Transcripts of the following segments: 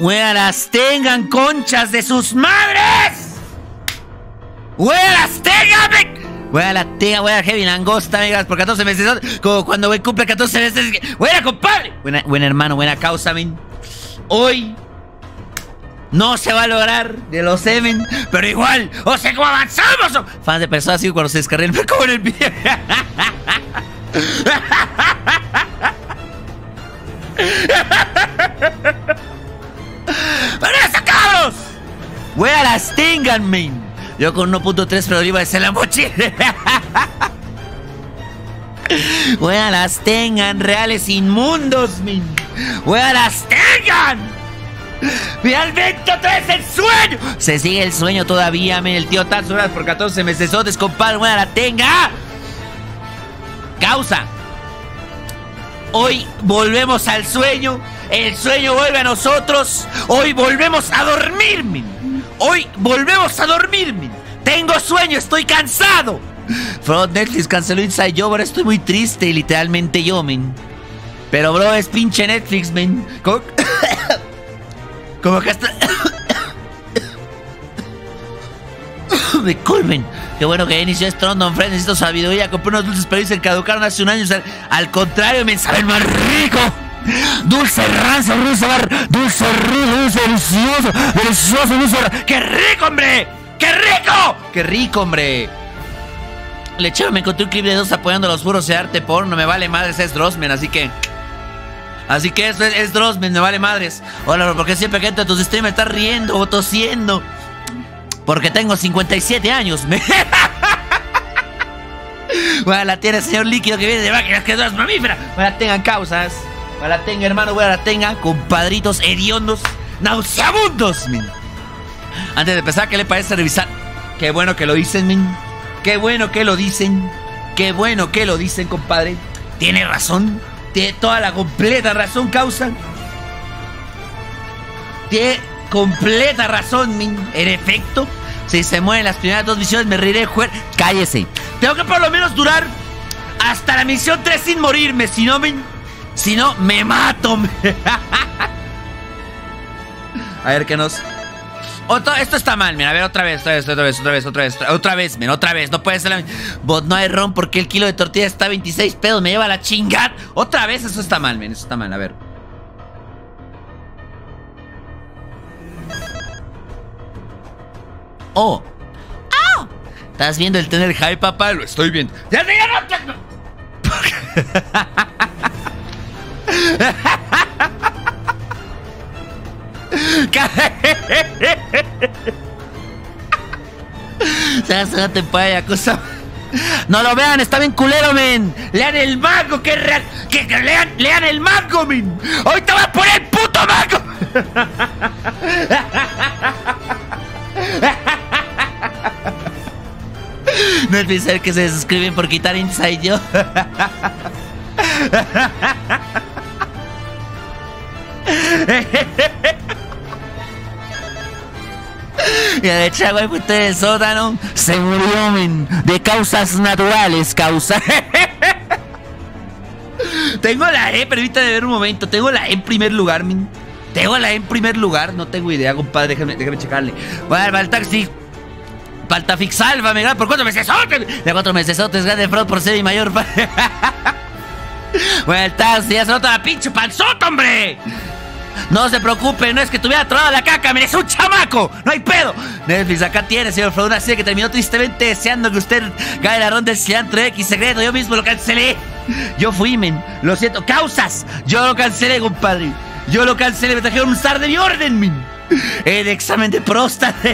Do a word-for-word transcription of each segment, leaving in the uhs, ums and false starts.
Wea, las tengan, conchas de sus madres. Wea, las tengan, me... Wea, la tenga, wea, heavy langosta, amigas, por catorce meses. Como cuando wey cumple catorce meses. Buena, compadre. Buena, buena hermano, buena causa, men. Hoy no se va a lograr de los Semen, pero igual, o sea, ¿cómo avanzamos? Fans de personas así cuando se descargan como en el video. ¡Pero eso, cabros! Wea, las tengan, men. Yo con uno punto tres, pero iba a ser la mochila. Wea, las tengan, reales inmundos, men. Wea, las tengan. Finalmente otra vez el sueño. Se sigue el sueño todavía, men. El tío Tazo por catorce meses, compadre. Wea, la tenga. Causa. Hoy volvemos al sueño. El sueño vuelve a nosotros. Hoy volvemos a dormir, men. Hoy volvemos a dormir, men. Tengo sueño, estoy cansado. Bro, Netflix canceló Inside Job. Ahora estoy muy triste, literalmente yo, men. Pero, bro, es pinche Netflix, men. Como, Como que hasta... Me colmen. Qué bueno que inició Strong on Friends. Necesito sabiduría. Compré unos dulces, pero se caducaron hace un año. O sea, al contrario, me saben más rico. Dulce rancio, dulce bar, dulce rico, dulce delicioso, delicioso, dulce. ¡Qué rico, hombre! ¡Qué rico! ¡Qué rico, hombre! Lechero, me encontré un clip de dos apoyando los furos de arte porno. Me vale madres, es Drossman, así que... Así que eso es, es Drossman, me vale madres. Hola, porque siempre que entro a tus streams me estás riendo o tosiendo. Porque tengo cincuenta y siete años. Bueno, la tiene el señor líquido que viene de máquinas que es mamífera. Bueno, la tengan causas. Bueno, la tenga, hermano, bueno, la tengan compadritos hediondos, nauseabundos, men. Antes de empezar, ¿qué le parece revisar? Qué bueno que lo dicen, men. Qué bueno que lo dicen. Qué bueno que lo dicen, compadre. Tiene razón. Tiene toda la completa razón, causa. Tiene completa razón, men. En efecto, si se mueven las primeras dos misiones, me reiré de jugar. Cállese. Tengo que por lo menos durar hasta la misión tres sin morirme. Si no, men, si no, me mato. A ver qué nos... Otro, esto está mal, mira, a ver, otra vez, otra vez, otra vez, otra vez, otra vez, otra vez, men, otra vez, no puede ser la... Bot, no hay ron porque el kilo de tortilla está a veintiséis pedos, me lleva la chingada. Otra vez, eso está mal, men, eso está mal, a ver. Oh. ¡Oh! ¿Estás viendo el tener hype, papá? Lo estoy viendo. ¡Ya te no! No te vaya, cosa. No lo vean, está bien culero, men. Lean el mango, que, real, que, que lean, lean el mango, men. Hoy te voy a poner el puto mango. No es pensar que se suscriben por quitar Inside yo. Y de hecho, güey, pues en el sótano se murió, men, de causas naturales, causa. Tengo la E, permítame ver un momento. Tengo la E en primer lugar, men. Tengo la E en primer lugar. No tengo idea, compadre, déjame, déjame checarle. Bueno, va el taxi. Falta Fixalva, me gana por cuatro meses. De cuatro meses, grande fraud por ser mi mayor. Bueno, el taxi, ya se nota la pinche panzota, hombre. No se preocupe, no es que tuviera trabado la caca, mire, es un chamaco, no hay pedo. Netflix, acá tiene, señor Fraud, una serie que terminó tristemente deseando que usted gane la ronda del cilantro X secreto. Yo mismo lo cancelé. Yo fui, men, lo siento, causas. Yo lo cancelé, compadre. Yo lo cancelé, me trajeron un zar de mi orden, men. El examen de próstata.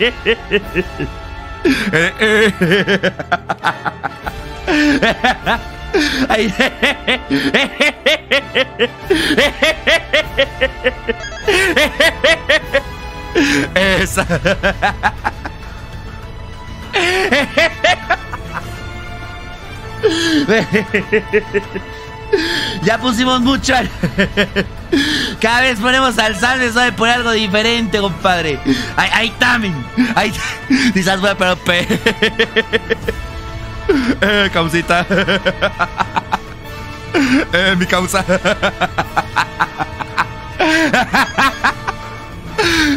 Ay. Esa. Ya pusimos mucho. Cada vez ponemos al salve, sabe poner algo diferente, compadre. Ahí, ahí también. Ahí. Quizás voy a pero pe. Eh, causita. Eh, mi causa.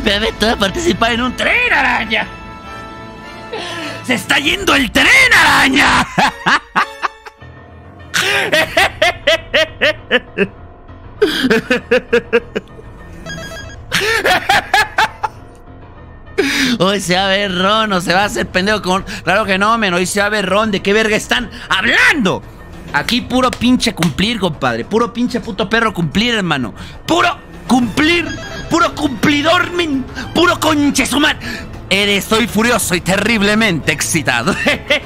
Me meto a participar en un tren, araña. ¡Se está yendo el tren, araña! Hoy se va a ver Ron, o se va a hacer pendejo con... Claro que no, men, hoy se va a ver Ron. ¿De qué verga están hablando? Aquí puro pinche cumplir, compadre. Puro pinche puto perro cumplir, hermano. Puro cumplir. Puro cumplidor, men. Puro conche su madre. Estoy furioso y terriblemente excitado.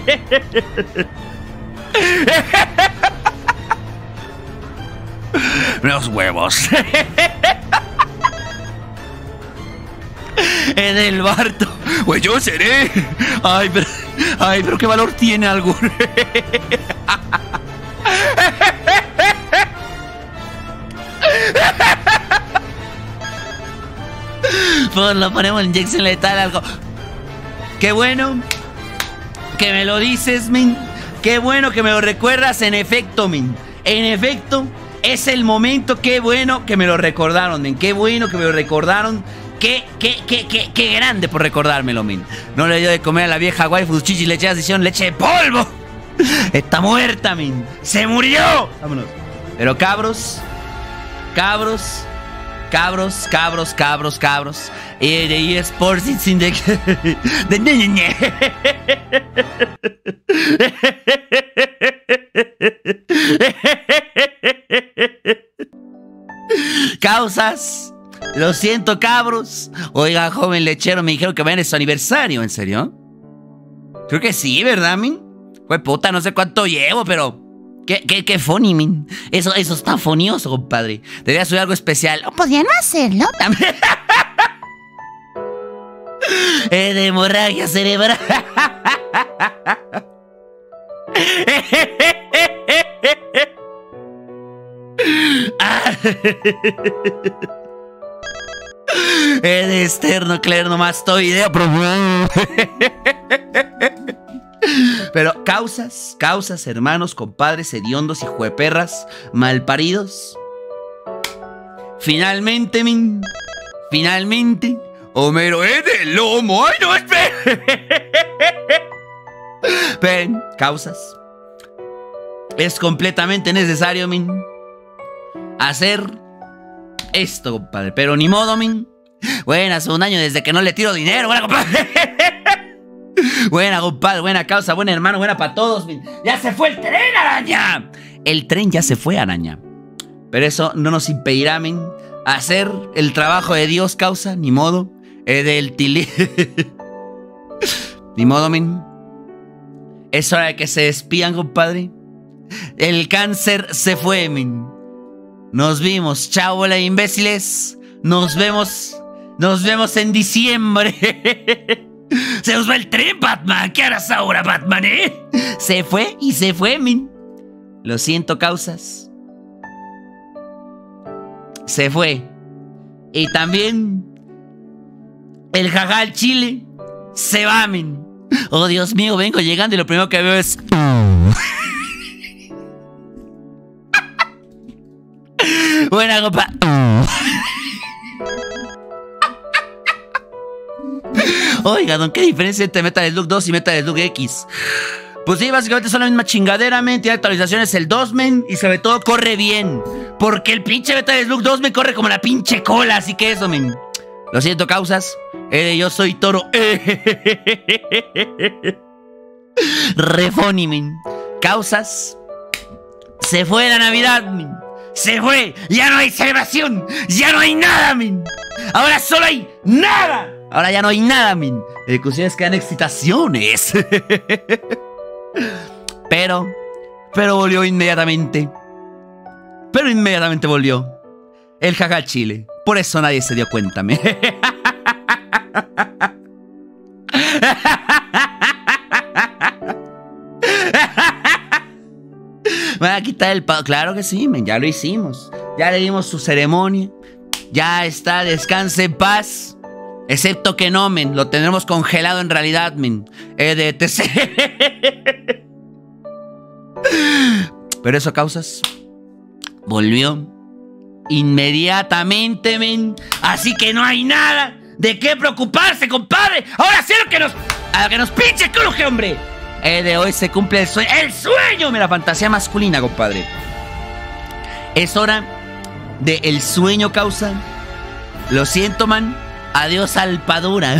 Los huevos. En el barto. Pues yo seré. Ay, pero. Ay, pero qué valor tiene algo. Pues lo ponemos en inyección letal, algo. Qué bueno que me lo dices, min. Qué bueno que me lo recuerdas. En efecto, min. En efecto, es el momento. Qué bueno que me lo recordaron, min. Qué bueno que me lo recordaron. Qué, qué, qué, qué, qué grande por recordármelo, min. No le dio de comer a la vieja waifu chichi leche de adición, leche de polvo. Está muerta, min. Se murió. Vámonos. Pero cabros, cabros, cabros, cabros, cabros, cabros. Eh, de eSports sin de... de ñe. Causas. Lo siento, cabros. Oiga, joven lechero, me dijeron que vayan a su aniversario. ¿En serio? Creo que sí, ¿verdad, min? Pues puta, no sé cuánto llevo, pero... Qué, qué, qué funny, min. Eso, eso está fonioso, compadre. Debería subir algo especial. ¿O podían hacerlo? eh, de hemorragia cerebral. Es de esternocleidomastoideo profundo. Pero causas, causas, hermanos, compadres, hediondos y jueperras, malparidos. Finalmente, min. Finalmente, Homero es del lomo. ¡Ay, no, esperen! Ven, causas. Es completamente necesario, min, hacer esto, compadre. Pero ni modo, min. Buena, hace un año desde que no le tiro dinero. Buena, compadre. Buena, compadre, buena causa, buen hermano, buena para todos, min. ¡Ya se fue el tren, araña! El tren ya se fue, araña. Pero eso no nos impedirá, min, hacer el trabajo de Dios, causa. Ni modo. Eh, del tili... Ni modo, min. Es hora de que se despidan, compadre. El cáncer se fue, min. Nos vimos, chao, bola de imbéciles. Nos vemos. Nos vemos en diciembre. Se nos va el tren, Batman. ¿Qué harás ahora, Batman, eh? Se fue y se fue, min. Lo siento, causas. Se fue. Y también el jaja al chile se va, min. Oh, Dios mío, vengo llegando y lo primero que veo es... Buena, compa. Oiga, don, ¿qué diferencia entre Metal Slug dos y Metal Slug X? Pues sí, básicamente son la misma chingadera, men. Tiene actualizaciones el dos, men. Y sobre todo corre bien. Porque el pinche Metal Slug dos me corre como la pinche cola. Así que eso, men. Lo siento, causas. Eh, yo soy Toro. Refoni, men. Causas. Se fue la Navidad, men. Se fue. Ya no hay celebración. Ya no hay nada, men. Ahora solo hay nada. Ahora ya no hay nada, min. Ejecuciones quedan excitaciones. Pero, pero volvió inmediatamente. Pero inmediatamente volvió el jaja chile. Por eso nadie se dio cuenta, me. Me van a quitar el pavo. Claro que sí, men. Ya lo hicimos. Ya le dimos su ceremonia. Ya está, descanse en paz. Excepto que no, men. Lo tendremos congelado en realidad, men. E D T C. Pero eso, causas, volvió inmediatamente, men. Así que no hay nada. ¿De qué preocuparse, compadre? Ahora sí lo que nos... A lo que nos pinche el culo, que hombre. Eh, de hoy se cumple el sueño. ¡El sueño! Mira, fantasía masculina, compadre. Es hora de el sueño, causa. Lo siento, man. Adiós, alpadura.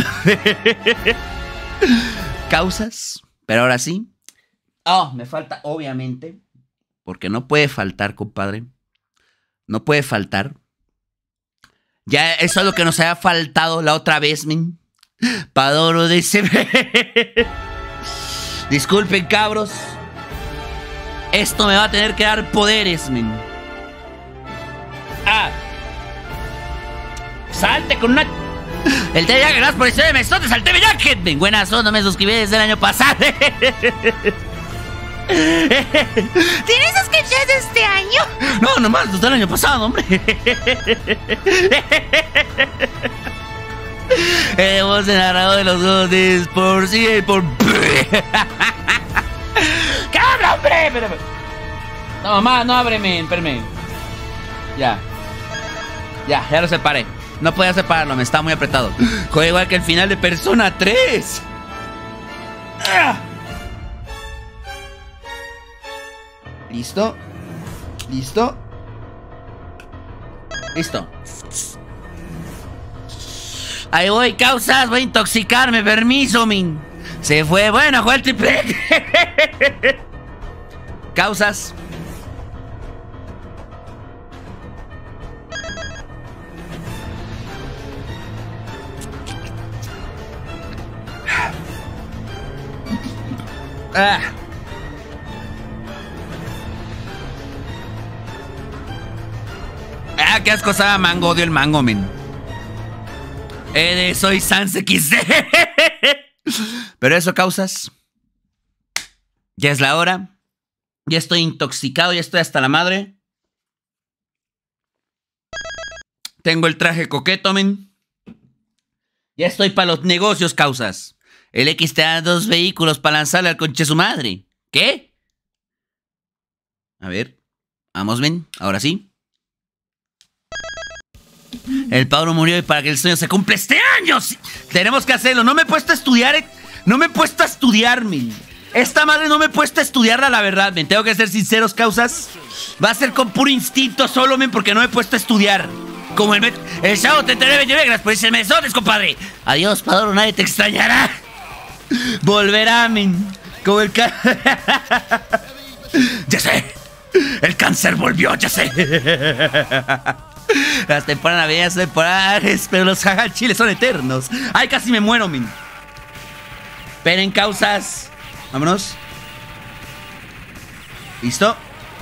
Causas. Pero ahora sí. Oh, me falta, obviamente. Porque no puede faltar, compadre. No puede faltar. Ya eso es lo que nos había faltado la otra vez, men. Padoro dice... Disculpen, cabros. Esto me va a tener que dar poderes, men. Ah. Salte con una... El T V gracias por el de mesotes al T V Jacket, men. Buenas, no me suscribí desde el año pasado. ¿Tienes sketches de este año? No, nomás desde el año pasado, hombre. Eh, voz de narrador de los godes por sí y por... ¡Cabra, hombre! Espérame. No, mamá, no ábreme, espérame. Ya. Ya, ya lo separé. No podía separarlo, me está muy apretado. Joder, igual que el final de Persona tres. ¡Ah! ¿Listo? ¿Listo? Listo. Ahí voy, causas. Voy a intoxicarme. Permiso, min. Se fue. Bueno, juega el triple. Causas. Ah. Ah, qué asco sabe mango. Odio el mango, men. Eh, de soy Sans equis de. Pero eso, causas. Ya es la hora. Ya estoy intoxicado, ya estoy hasta la madre. Tengo el traje coqueto, men. Ya estoy para los negocios, causas. El X te da dos vehículos para lanzarle al conche su madre. ¿Qué? A ver. Vamos, men. Ahora sí. El Pablo murió y para que el sueño se cumpla este año. Sí, tenemos que hacerlo. No me he puesto a estudiar. No me he puesto a estudiar, men. Esta madre no me he puesto a estudiarla, la verdad, men. Tengo que ser sinceros, causas. Va a ser con puro instinto solo, men, porque no me he puesto a estudiar. Como el... El Chavo te enteré, gracias por ese mesotes, compadre. Adiós, Padoro, nadie te extrañará. Volverá, men. Como el... Ca... Ya sé. El cáncer volvió, ya sé. Las temporadas navideñas son temporales, pero los jajas chiles son eternos. Ay, casi me muero, min. Esperen, causas. Vámonos. ¿Listo?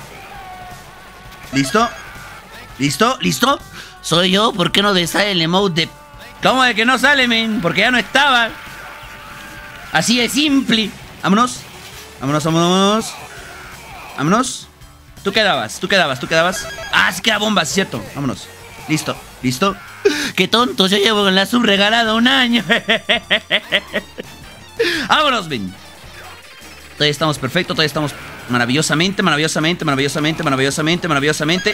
¿Listo? ¿Listo? ¿Listo? Soy yo, ¿por qué no te sale el emote de... ¿Cómo de que no sale, men? Porque ya no estaba. Así de simple. Vámonos. Vámonos, vámonos. Vámonos. Tú quedabas, tú quedabas, tú quedabas. Ah, sí queda bomba, es cierto. Vámonos. Listo, listo. Qué tonto, yo llevo con la subregalada un año. Vámonos, ven. Todavía estamos perfectos, todavía estamos maravillosamente, maravillosamente, maravillosamente, maravillosamente, maravillosamente.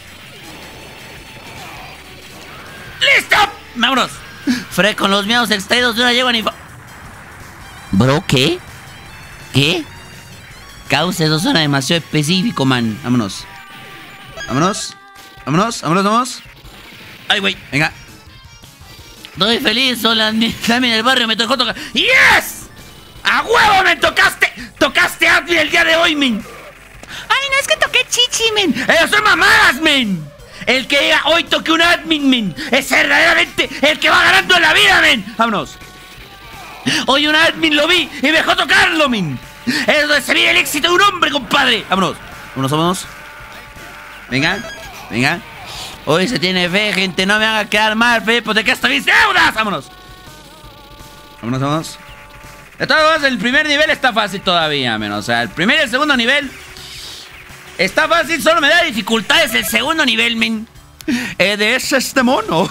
¡Listo! Vámonos. Fred con los miedos extraídos de una yegua ni... Bro, ¿qué? ¿Qué? Causa, eso suena demasiado específico, man. Vámonos. Vámonos. Vámonos, vámonos, vámonos. Ay, güey, venga. Estoy feliz, hola. También el barrio me tocó tocar. ¡Yes! ¡A huevo me tocaste! ¡Tocaste admin el día de hoy, men! ¡Ay, no es que toqué chichi, men! ¡Ellos son mamadas, men! El que diga hoy toqué un admin, men, es verdaderamente el que va ganando en la vida, men. Vámonos. Hoy un admin lo vi y me dejó tocarlo, men. Es donde se vive el éxito de un hombre, compadre. Vámonos, vámonos, vámonos. Venga, venga. Hoy se tiene fe, gente. No me hagan quedar mal, fe, porque que hasta mis deudas. Vámonos. Vámonos, vámonos. De todas formas, el primer nivel está fácil todavía, menos. O sea, el primer y el segundo nivel está fácil, solo me da dificultades el segundo nivel, men. Eh, de ese este mono.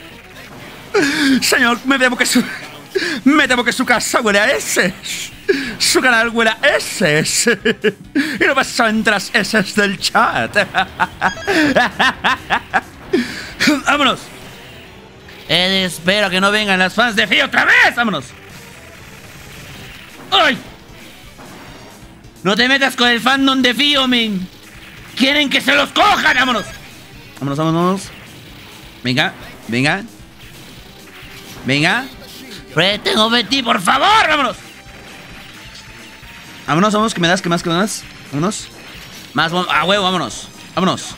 Señor, me temo que su... Me temo que su casa huele a ese. Su canal huele a ese. Y no pasan tras eses del chat. Vámonos. Eh, espero que no vengan las fans de Fío otra vez. Vámonos. ¡Ay! No te metas con el fandom de Fío, men. Quieren que se los cojan. Vámonos. Vámonos, vámonos. Venga, venga. Venga. Fred, tengo fe en ti, por favor. Vámonos. Vámonos, vámonos. ¿Qué me das? ¿Qué más? ¿Qué me das? Vámonos. Más, a huevo, vámonos. Vámonos.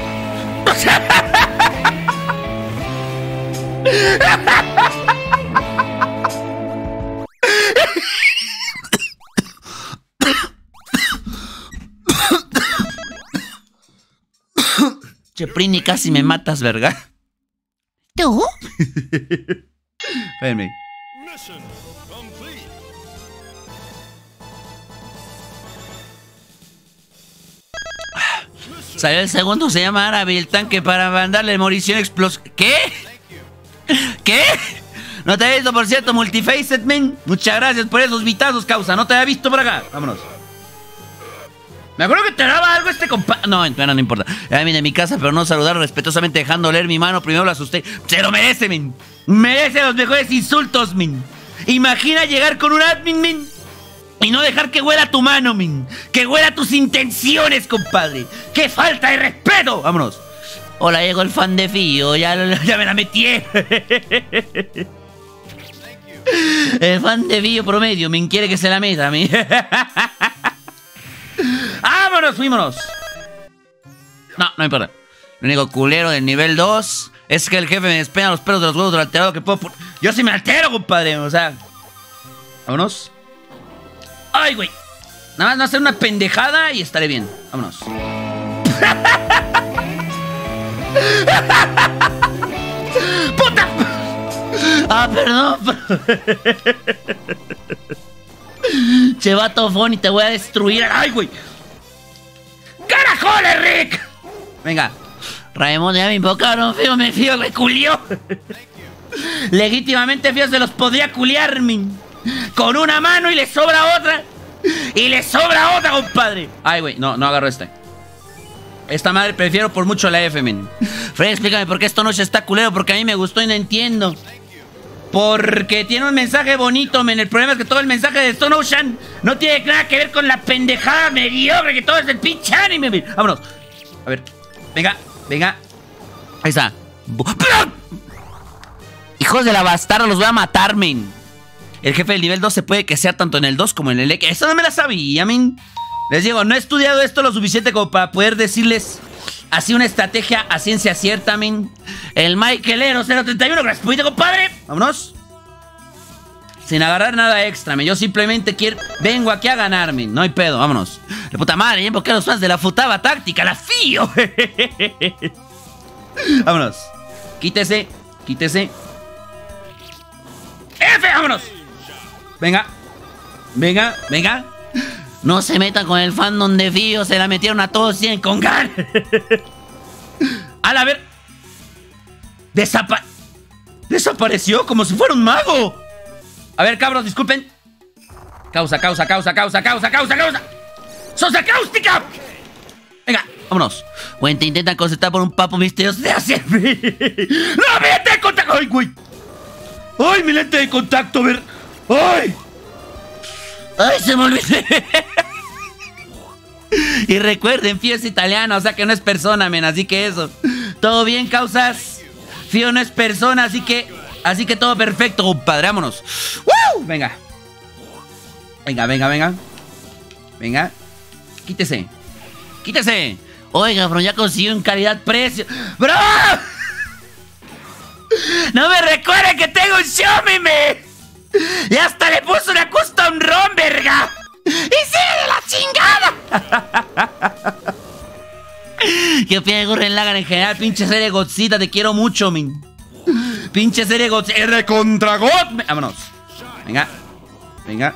Cheprini, casi me matas, verga. ¿Tú? Espérenme. Salió el segundo, se llama Árabe, el tanque para mandarle munición explosiva. ¿Qué? ¿Qué? No te había visto, por cierto, Multifaced, men. Muchas gracias por esos vitazos, causa. No te había visto por acá. Vámonos. Me acuerdo que te daba algo este compa... No, bueno, no importa. Ya vine a mi casa, pero no saludar respetuosamente, dejando leer mi mano. Primero lo asusté. Se lo merece, men. Merece los mejores insultos, men. Imagina llegar con un admin, men, y no dejar que huela tu mano, men. Que huela tus intenciones, compadre. ¡Qué falta de respeto! Vámonos. Hola, llegó el fan de Fío. Ya, ya me la metí. El fan de Fío promedio, men, quiere que se la meta, men. ¡Vámonos! ¡Fuímonos! No, no importa. Lo único culero del nivel dos es que el jefe me despega los pelos de los huevos del alterado que puedo... Yo sí me altero, compadre. O sea... Vámonos. ¡Ay, güey! Nada más no hacer una pendejada y estaré bien. Vámonos. ¡Puta! Ah, perdón. Che, vato Foni, te voy a destruir. ¡Ay, güey! ¡Carajoles, Rick! Venga. Raimundo, ya me invocaron, Fío, me Fío, me culió. Legítimamente Fío se los podría culiar, min. Con una mano y le sobra otra. Y le sobra otra, compadre. Ay, güey, no, no agarro este. Esta madre prefiero por mucho la F, men. Fred, explícame por qué esta noche está culero. Porque a mí me gustó y no entiendo. Porque tiene un mensaje bonito, men. El problema es que todo el mensaje de Stone Ocean no tiene nada que ver con la pendejada mediocre que todo es el pinche anime, men. Vámonos. A ver. Venga, venga. Ahí está. Hijos de la bastarda, los voy a matar, men. El jefe del nivel dos se puede que sea tanto en el dos como en el X. Eso no me la sabía, men. Les digo, no he estudiado esto lo suficiente como para poder decirles así una estrategia a ciencia cierta, men. El Michaelero cero treinta y uno, gracias, pudiste, compadre. Vámonos. Sin agarrar nada extra, men. Yo simplemente quiero... Vengo aquí a ganarme. No hay pedo, vámonos. De puta madre, ya invoqué a los fans de la futaba táctica, la Fío. Vámonos. Quítese, quítese. F, vámonos. Venga. Venga, venga. No se metan con el fandom de Fío. Se la metieron a todos cien con gan. A la ver. Desapa... Desapareció como si fuera un mago. A ver, cabros, disculpen. Causa, causa, causa, causa, causa, causa, causa. ¡Sosa cáustica! Venga, vámonos. Güey, te intentan concertar por un papo misterioso de hacer. ¡No, mi lente de contacto! ¡Ay, güey! ¡Ay, mi lente de contacto! A ver. ¡Ay! ¡Ay, se me olvidó! Y recuerden, Fío es italiano, o sea que no es persona, men. Así que eso. ¿Todo bien, causas? Fío no es persona, así que... Así que todo perfecto, compadre. Vámonos. ¡Woo! Venga. Venga, venga, venga. Venga. Quítese. Quítese. Oiga, bro, ya consiguió en calidad-precio. ¡Bro! No me recuerden que tengo un Xiaomi, me. Y hasta le puso una custom ROM, verga. ¡Y sigue de la chingada! ¿Qué opina de Gurren Lagann en general? Pinche serie Godzilla, te quiero mucho, min. Pinche serie Godzilla. R contra God. Vámonos. Venga. Venga.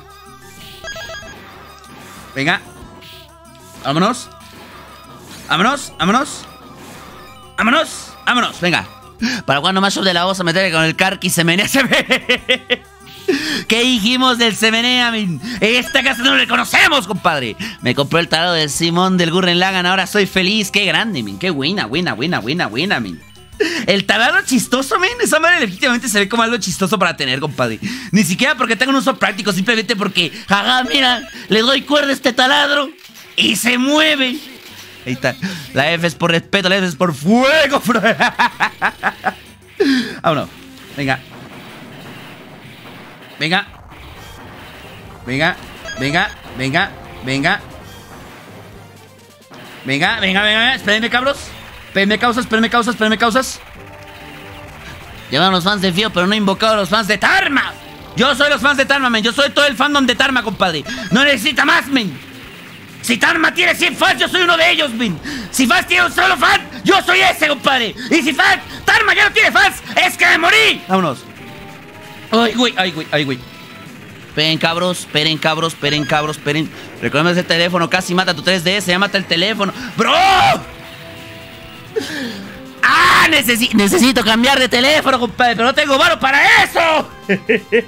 Venga. Vámonos. Vámonos. Vámonos. Vámonos. Vámonos. Venga. Para cuando más de la voz a meter con el Karki se menea. Se menea. ¿Qué dijimos del se menea, min? Esta casa no le conocemos, compadre. Me compró el tarot de Simón del Gurren Lagann. Ahora soy feliz. Qué grande, min. Qué buena, buena, buena, buena, buena, min. El taladro chistoso, men. Esa madre legítimamente se ve como algo chistoso para tener, compadre. Ni siquiera porque tenga un uso práctico, simplemente porque, jaja, mira, le doy cuerda a este taladro y se mueve. Ahí está. La F es por respeto, la F es por fuego, bro. Vámonos. Venga. Venga. Venga. Venga. Venga. Venga. Venga, venga, venga. Espérenme, cabros. Espérenme, causas, espérenme, causas, espérenme, causas. Llevan los fans de Fío, pero no he invocado a los fans de Tarma. Yo soy los fans de Tarma, men. Yo soy todo el fandom de Tarma, compadre. No necesita más, men. Si Tarma tiene cien fans, yo soy uno de ellos, men. Si Fans tiene un solo fan, yo soy ese, compadre. Y si fan, Tarma ya no tiene fans, es que me morí. Vámonos. Ay, güey, ay, güey, ay, güey. Esperen, cabros, esperen, cabros, esperen, cabros, esperen. Recuerda ese teléfono, casi mata tu tres D S, ya mata el teléfono. ¡Bro! ¡Ah! Necesi necesito cambiar de teléfono, compadre, pero no tengo varo para eso. Pero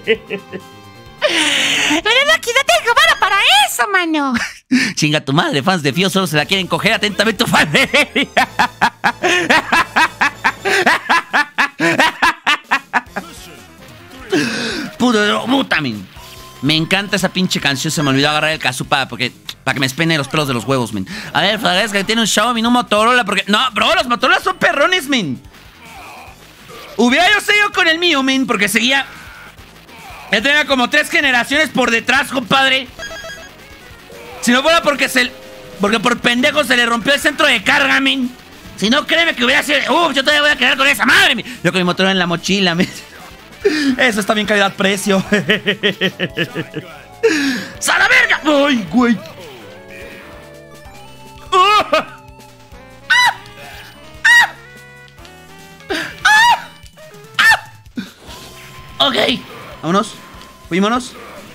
Loki, no tengo vara para eso, mano. Chinga tu madre, fans de Fío solo se la quieren coger atentamente tu fan. Puto, puta, men. Me encanta esa pinche canción. Se me olvidó agarrar el casu para, porque, para que me espene los pelos de los huevos, men. A ver, Flagrez, que tiene un Xiaomi, un Motorola, porque... No, bro, los Motorola son perrones, men. Hubiera yo seguido con el mío, men, porque seguía... Ya tenía como tres generaciones por detrás, compadre. Si no fuera porque se... Porque por pendejo se le rompió el centro de carga, men. Si no, créeme que hubiera sido... Uf, yo todavía voy a quedar con esa madre, men. Yo con mi Motorola en la mochila, men. Eso está bien, calidad-precio. ¡Sala verga! ¡Ay, güey! ¡Oh! ¡Ah! ¡Ah! ¡Ah! ¡Ah! Ok, vámonos. Fuímonos.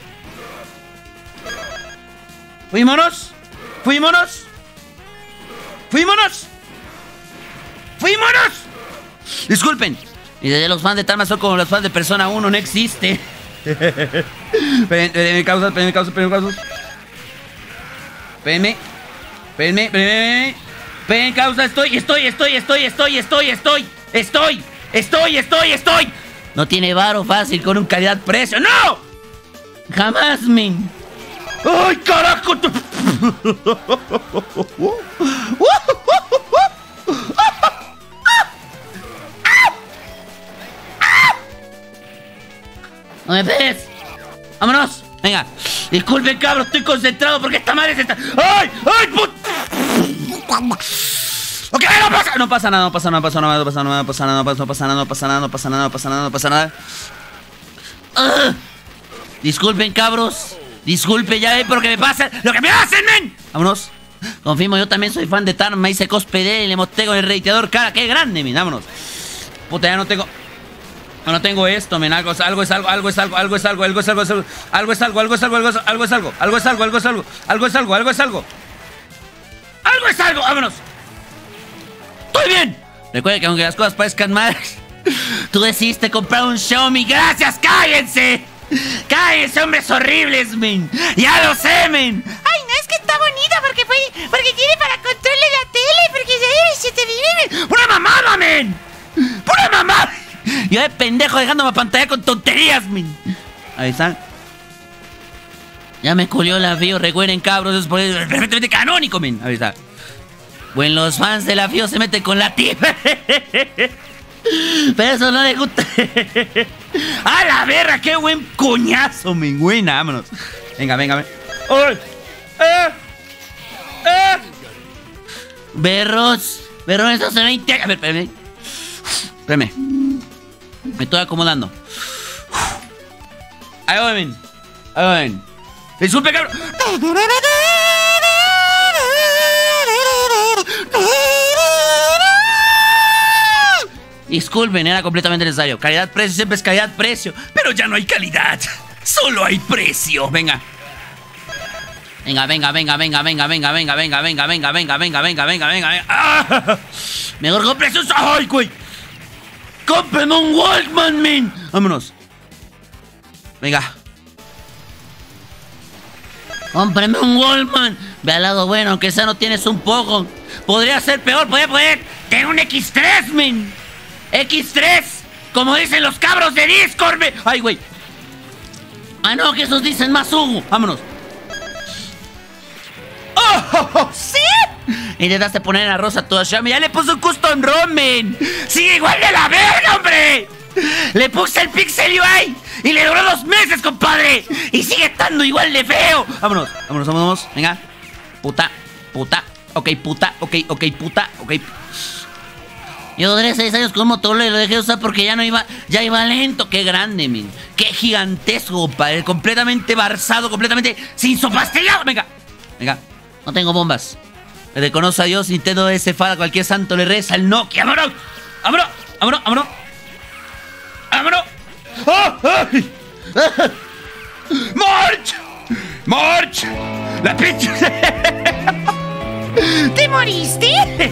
Fuímonos. Fuímonos. Fuímonos. Fuímonos. Disculpen. Y desde los fans de Tarma son como los fans de Persona uno, no existe. Espérenme, causas, espérenme, causas, espérenme, causas. Espérenme. Espérenme, espérenme. Espérenme, causa, estoy, estoy, estoy, estoy, estoy, estoy, estoy, estoy, estoy, estoy, estoy. No tiene varo fácil con un calidad-precio. ¡No! Jamás, men. ¡Ay, carajo! ¡No me pegues! ¡Vámonos! Venga. Disculpen, cabrón, estoy concentrado porque esta madre se está... ¡Ay! ¡Ay, put... Ok, no pasa... No pasa nada, no pasa nada, no pasa nada, no pasa nada, no pasa nada, no pasa nada, no pasa nada, no pasa nada, no pasa nada, no pasa nada. Uh, disculpen, cabros. Disculpen, ya ven porque me pasa lo que me hacen, men. Vámonos. Confirmo, yo también soy fan de Tarma. Hice cosplay y le mostré con el reiteador cara. ¡Qué grande, men! Vámonos. Puta, ya no tengo... No tengo esto, men. Algo, algo es algo, algo es algo, algo es algo, algo es algo, algo es algo, algo es algo, algo es algo, algo es algo, algo es algo, algo es algo, algo es algo, algo es algo. Algo es algo, vámonos. Estoy bien. Recuerda que aunque las cosas parezcan mal, tú decidiste comprar un Xiaomi. Gracias, cállense. Cállense, hombres horribles, men. Ya lo sé, men. Ay, no, es que está bonita porque puede, porque tiene para control de la tele, porque se te vive. ¡Pura mamada, men! ¡Pura mamada! Yo de pendejo dejándome pantalla con tonterías, men. Ahí está. Ya me culió la Fío, recuerden, cabros, es perfectamente canónico, men. Ahí está. Bueno, los fans de la Fío se meten con la tipa. Pero eso no les gusta. ¡A la verga! ¡Qué buen coñazo, men! Buena, vámonos. Venga, venga, venga. ¡Ay! ¡Eh! ¡Eh! Berros. Berros, eso se ve... A ver, espérame. Espérame. Me estoy acomodando. Ahí voy, men. Ahí voy, men. Disculpe, cabrón. Disculpen, era completamente necesario. Calidad-precio siempre es calidad-precio. Pero ya no hay calidad. Solo hay precio. Venga. Venga, venga, venga, venga, venga, venga, venga, venga, venga, venga, venga, venga, venga, venga, venga, venga. ¡Ah! Mejor compre sus... ¡Ay, güey! ¡Cómprame un Walkman, men! Vámonos. Venga. Cómprame un Walkman. Ve al lado bueno, aunque sea no tienes un poco. Podría ser peor, podría poder tener un equis tres, men. equis tres. Como dicen los cabros de Discord. Me... Ay, güey. Ah, no, que esos dicen más Hugo. Vámonos. ¡Oh, oh, oh! ¡Sí! Intentaste poner a Rosa toda Xiaomi. Ya le puso un custom ROM, men. ¡Sigue igual de la verga, hombre! Le puse el Pixel U I y le duró dos meses, compadre. Y sigue estando igual de feo. Vámonos, vámonos, vámonos. Venga. Puta, puta. Ok, puta, ok, ok, puta, ok. Yo duré seis años con Motorola y lo dejé de usar porque ya no iba, ya iba lento. Qué grande, men. Qué gigantesco, compadre. Completamente barzado, completamente sin sopastillado. Venga, venga. No tengo bombas. Le reconoce a Dios, Nintendo S F A, cualquier santo le reza el Nokia. ¡Vámonos! ¡Vámonos! ¡Vámonos! ¡Vámonos! ¡Vámonos! ¡Oh! ¡Ay! ¡March! ¡March! ¡La pinche! ¿Te moriste?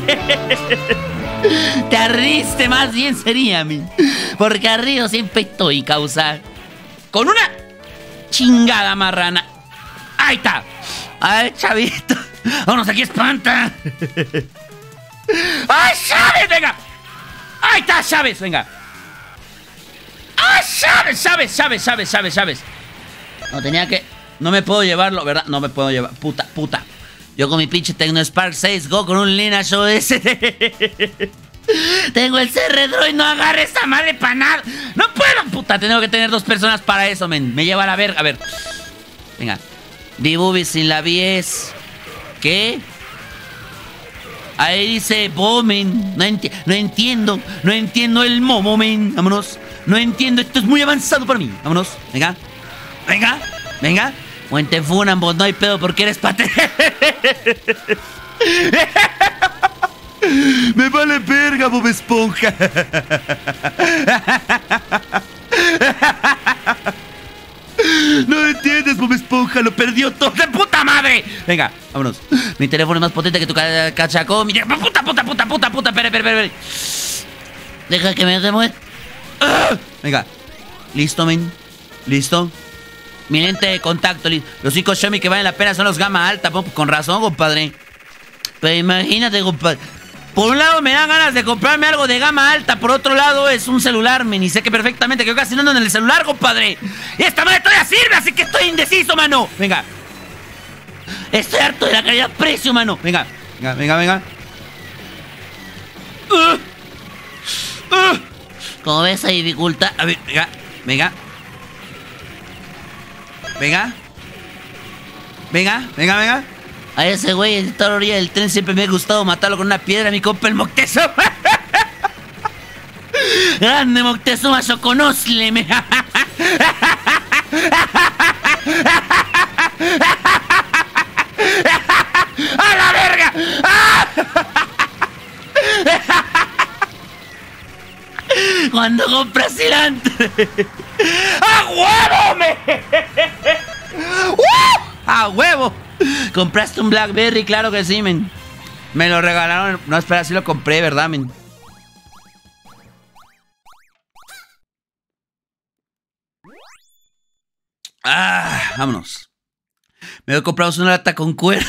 Te arriste más bien sería, mi. Porque arriba siempre estoy, causa. Con una chingada marrana. ¡Ahí está! ¡Ay, chavito! ¡Vámonos, aquí espanta! ¡Ay, Chávez! ¡Venga! ¡Ahí está, Chávez! ¡Venga! ¡Ah, Chávez! Chávez, Chávez, Chávez, Chávez, Chávez. No tenía que... No me puedo llevarlo, ¿verdad? No me puedo llevar. Puta, puta. Yo con mi pinche TecnoSpark seis Go con un Lineage O S. Tengo el C R Droid, no agarre esa madre para nada. No puedo, puta. Tengo que tener dos personas para eso, men. Me lleva a la verga. A ver. Venga. B-Booby sin la B S. ¿Qué? Ahí dice Bomen. No, enti no entiendo. No entiendo el momo, men. Vámonos. No entiendo. Esto es muy avanzado para mí. Vámonos. Venga. Venga. Venga. O te funan, vos no hay pedo porque eres pate. Me vale verga, Bob Esponja. No entiendes, Bob Esponja. Lo perdió todo. ¡De puta madre! Venga, vámonos. Mi teléfono es más potente que tu cachacón. Mi puta, puta, puta, puta, puta. Espera, espera, espera. Deja que me demuestre. Venga. Listo, men. Listo. Mi lente de contacto. Los cinco Xiaomi que valen la pena son los gama alta. Con razón, compadre. Pero imagínate, compadre. Por un lado me dan ganas de comprarme algo de gama alta. Por otro lado es un celular, men. Y sé que perfectamente que yo casi no ando en el celular, compadre. Y esta madre todavía sirve, así que estoy indeciso, mano. Venga. Estoy harto de la calidad-precio, mano. Venga, venga, venga, venga. Uh, uh. Como ves, hay dificultad. A ver, venga, venga. Venga. Venga, venga, venga. A ese güey en esta orilla del tren siempre me ha gustado matarlo con una piedra, mi compa el Moctezuma. Grande Moctezuma, Xoconostle. ¡A la verga! Cuando compras cilantro. ¡A huevo, me! ¡A huevo! ¿Compraste un Blackberry? Claro que sí, men. Me lo regalaron. No, espera, sí lo compré, ¿verdad, men? Ah, vámonos. Me voy a comprar una lata con cuero.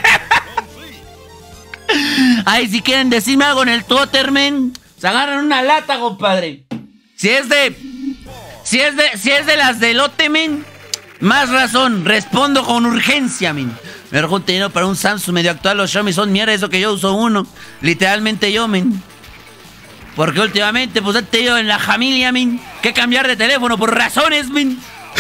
Ay, si quieren decirme algo en el Twitter, men, se agarran una lata, compadre. Si es de... Si es de... Si es de las de lote, men, más razón, respondo con urgencia, men. Me arrojó un dinero para un Samsung medio actual. Los Xiaomi son mierda, eso que yo uso uno. Literalmente yo, men. Porque últimamente, pues he tenido en la familia, men, que cambiar de teléfono por razones, men.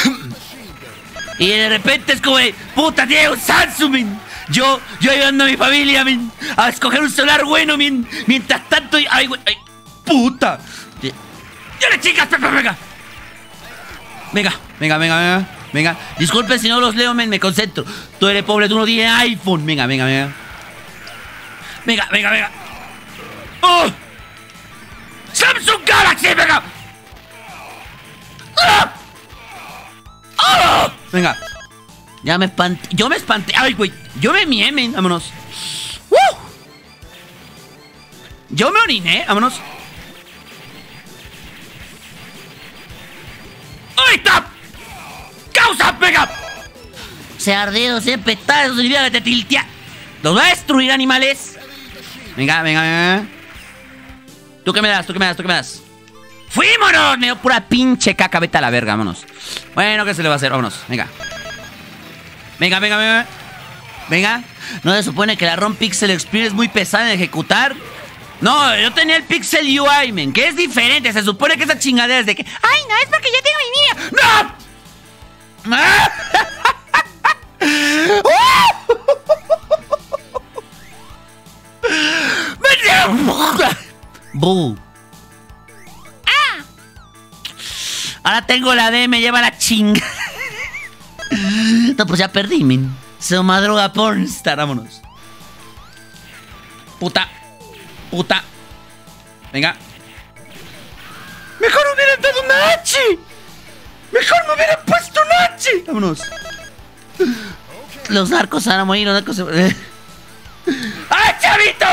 Y de repente es como de, puta, tiene un Samsung, men. Yo, yo ayudando a mi familia, men, a escoger un celular bueno, men. Mientras tanto, ay, güey, ay, puta. ¡Ya le chicas, Pepe, venga! Venga, venga, venga, venga. Venga, disculpen si no los leo, men, me concentro. Tú eres pobre, tú no tienes iPhone. Venga, venga, venga. Venga, venga, venga. ¡Oh! ¡Samsung Galaxy, venga! ¡Oh! ¡Oh! Venga. Ya me espanté. Yo me espanté. Ay, güey. Yo me mié, men. Vámonos. ¡Uh! Yo me oriné. Vámonos. ¡Ahí está! ¡Causa, venga! Se ardido siempre está. Eso significa que te tiltea. Los va a destruir, animales. Venga, venga, venga. ¿Tú qué me das? ¿Tú qué me das? ¿Tú qué me das? ¡Fuímonos! Me dio pura pinche caca. Vete a la verga, vámonos. Bueno, ¿qué se le va a hacer? Vámonos, venga. Venga, venga, venga. Venga. ¿No se supone que la ROM Pixel Experience es muy pesada en ejecutar? No, yo tenía el Pixel U I, men, que es diferente. Se supone que esa chingadera es de que... Ay, no, es porque yo tengo mi niña. ¡No! ¡Bu! ¡Ah! Ahora tengo la D, me lleva la chinga. No, pues ya perdí, men. Se llama droga pornstar, vámonos. Puta. Puta. Venga. Mejor hubieran dado una H. Mejor me hubieran puesto una H. Vámonos. Los narcos van a morir, los narcos se... ¡Ay, chavito!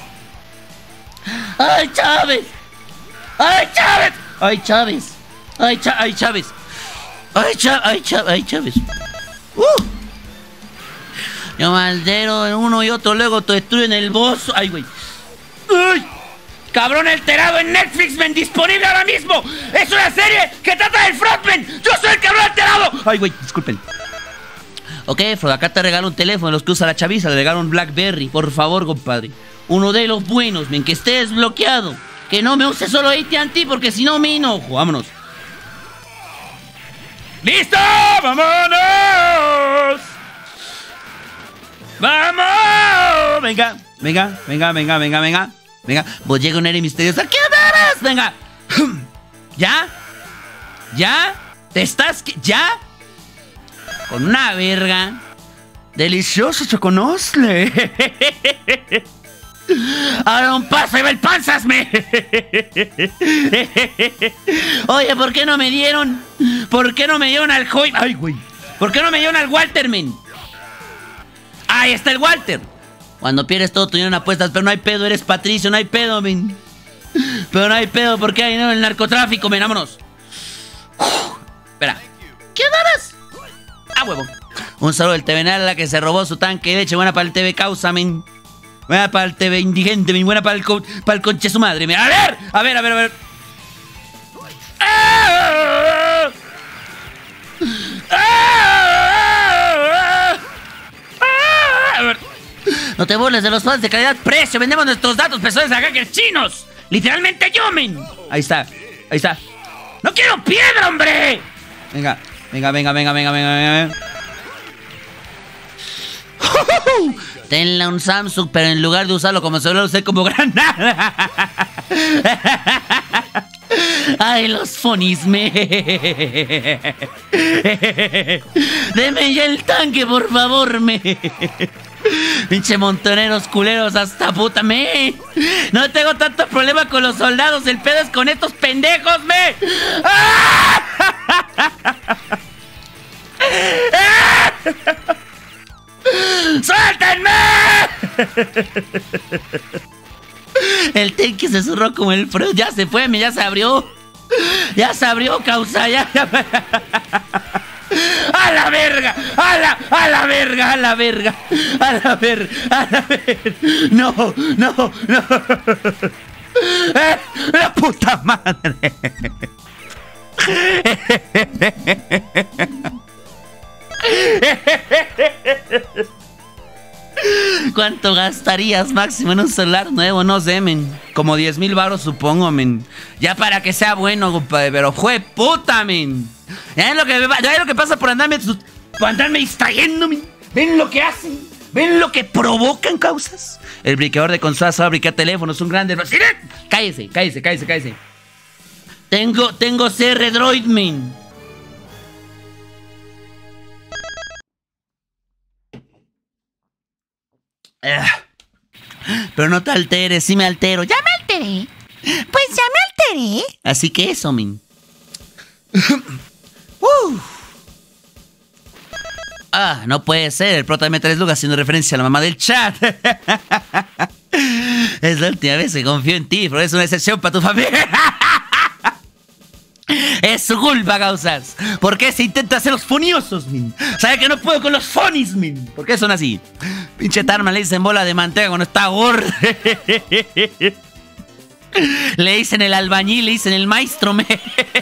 ¡Ay, Chávez! ¡Ay, Chávez! ¡Ay, Chávez! ¡Ay, Chávez! ¡Ay, Chávez! ¡Ay, Chávez! ¡Ay, Chávez! ¡Ay, Chávez! ¡Uh! Yo maldero en uno y otro, luego te destruyen el boss. ¡Ay, güey! ¡Ay! ¡Cabrón alterado en Netflix, men! ¡Disponible ahora mismo! ¡Es una serie que trata del Frontman! ¡Yo soy el cabrón alterado! ¡Ay, güey! Disculpen. Ok, Frodo, acá te regalo un teléfono de los que usa la chaviza. Le regalo un BlackBerry, por favor, compadre. Uno de los buenos, men, que esté desbloqueado. Que no me use solo A T and T, porque si no me enojo. Vámonos. ¡Listo! ¡Vámonos! ¡Vamos! Venga, venga, venga, venga, venga, venga. Venga, vos llega un aire misteriosa. ¿Qué darás? Venga. ¿Ya? ¿Ya? ¿Te estás? ¿Ya? Con una verga. Delicioso choconosle. Ahora un paso y va el panzasme. Oye, ¿por qué no me dieron? ¿Por qué no me dieron al Joy? Ay, güey. ¿Por qué no me dieron al Walterman? Ahí está el Walter. Cuando pierdes todo tu dinero en apuestas, pero no hay pedo, eres Patricio, no hay pedo, men. Pero no hay pedo, porque hay dinero en el narcotráfico, men, vámonos. Uf, espera. ¿Qué darás? Ah, huevo. Un saludo del T V Nala que se robó su tanque de leche. Buena para el T V Causa, men. Buena para el T V Indigente, men. Buena para el, co para el conche su madre, men. A ver, a ver, a ver, a ver. ¡Ah! ¡Ah! ¡Ah! A ver. No te burles de los fans de calidad-precio. Vendemos nuestros datos personales a hackers chinos. Literalmente yo, men. Ahí está, ahí está. ¡No quiero piedra, hombre! Venga, venga, venga, venga, venga, venga, venga. Tenla un Samsung, pero en lugar de usarlo como celular, usé como granada. Ay, los fonis, me. Deme ya el tanque, por favor, me. Pinche montoneros culeros hasta puta, me. No tengo tanto problema con los soldados, el pedo es con estos pendejos, me. ¡Suéltenme! El tanque se zurró como el Freud. Ya se fue, ya se abrió. Ya se abrió, causa. Ya, ya. ¡A la verga! ¡A la, a la verga! ¡A la verga! ¡A la verga! ¡A la verga! ¡No! ¡No! ¡No! ¡Eh! ¡La puta madre! ¿Cuánto gastarías máximo en un celular nuevo? No sé, men. Como diez mil baros, supongo, men. Ya para que sea bueno, compadre. Pero fue puta, men. Ya ven lo que, ya ven lo que pasa por andarme, por andarme distrayendo, men. ¿Ven lo que hacen? ¿Ven lo que provocan causas? El briqueador de consolas va a briquear teléfonos. Un grande... Cállese, cállese, cállese, cállese. Tengo, tengo C R Droid, men. Pero no te alteres, sí me altero. ¿Ya me alteré? Pues ya me alteré. Así que eso, min. uh. Ah, no puede ser. El prota de Metal Slug haciendo referencia a la mamá del chat. Es la última vez que confío en ti, pero es una excepción para tu familia. Es su culpa, causas. ¿Por qué se intenta hacer los foniosos, min? ¿Sabe que no puedo con los fonis, min? ¿Por qué son así? Pinche Tarma le dicen bola de manteca cuando está gorda. Le dicen el albañil, le dicen el maestro, me.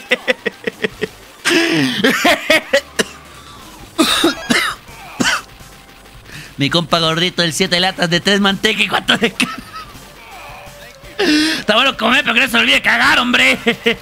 Mi compa gordito, el siete latas de tres manteca y cuatro de carne. Está bueno comer, pero que no se olvide cagar, hombre.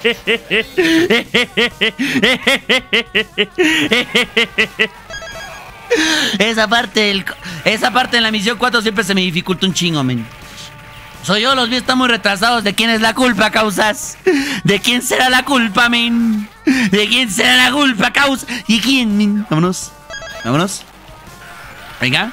Esa parte del, esa parte en la misión cuatro siempre se me dificulta un chingo, men. Soy yo, los míos están muy retrasados. ¿De quién es la culpa, causas? ¿De quién será la culpa, men? ¿De quién será la culpa, causas? ¿Y quién, men? Vámonos. Vámonos. Venga.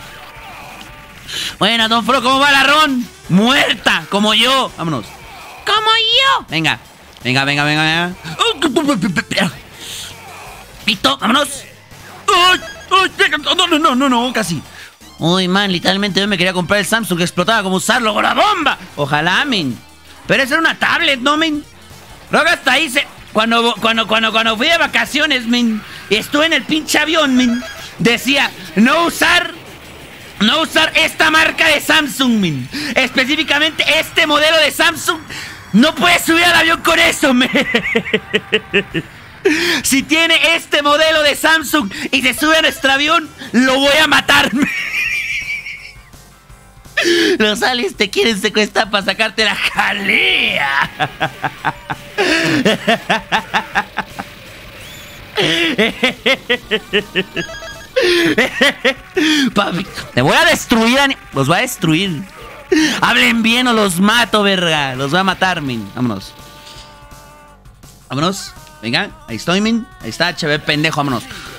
Buena, Don Fro, ¿cómo va la Ron? Muerta, como yo. Vámonos. Como yo. Venga. Venga, venga, venga, venga. Listo, vámonos. ¡Ay! ¡Ay! No, no, no, no, no, casi. Uy, man, literalmente yo me quería comprar el Samsung que explotaba como usarlo con la bomba. Ojalá, men. Pero esa era una tablet, ¿no, men? Luego hasta ahí se... Cuando, cuando, cuando, cuando fui de vacaciones, men, y estuve en el pinche avión, men, decía, no usar... No usar esta marca de Samsung, men. Específicamente este modelo de Samsung. No puedes subir al avión con eso, men. Si tiene este modelo de Samsung y se sube a nuestro avión, lo voy a matar. Los aliens te quieren secuestrar para sacarte la jalea. Papi, te voy a destruir. Los voy a destruir. Hablen bien o los mato, verga. Los voy a matar, men. Vámonos. Vámonos. Venga, ahí estoy, men. Ahí está, H B pendejo, vámonos.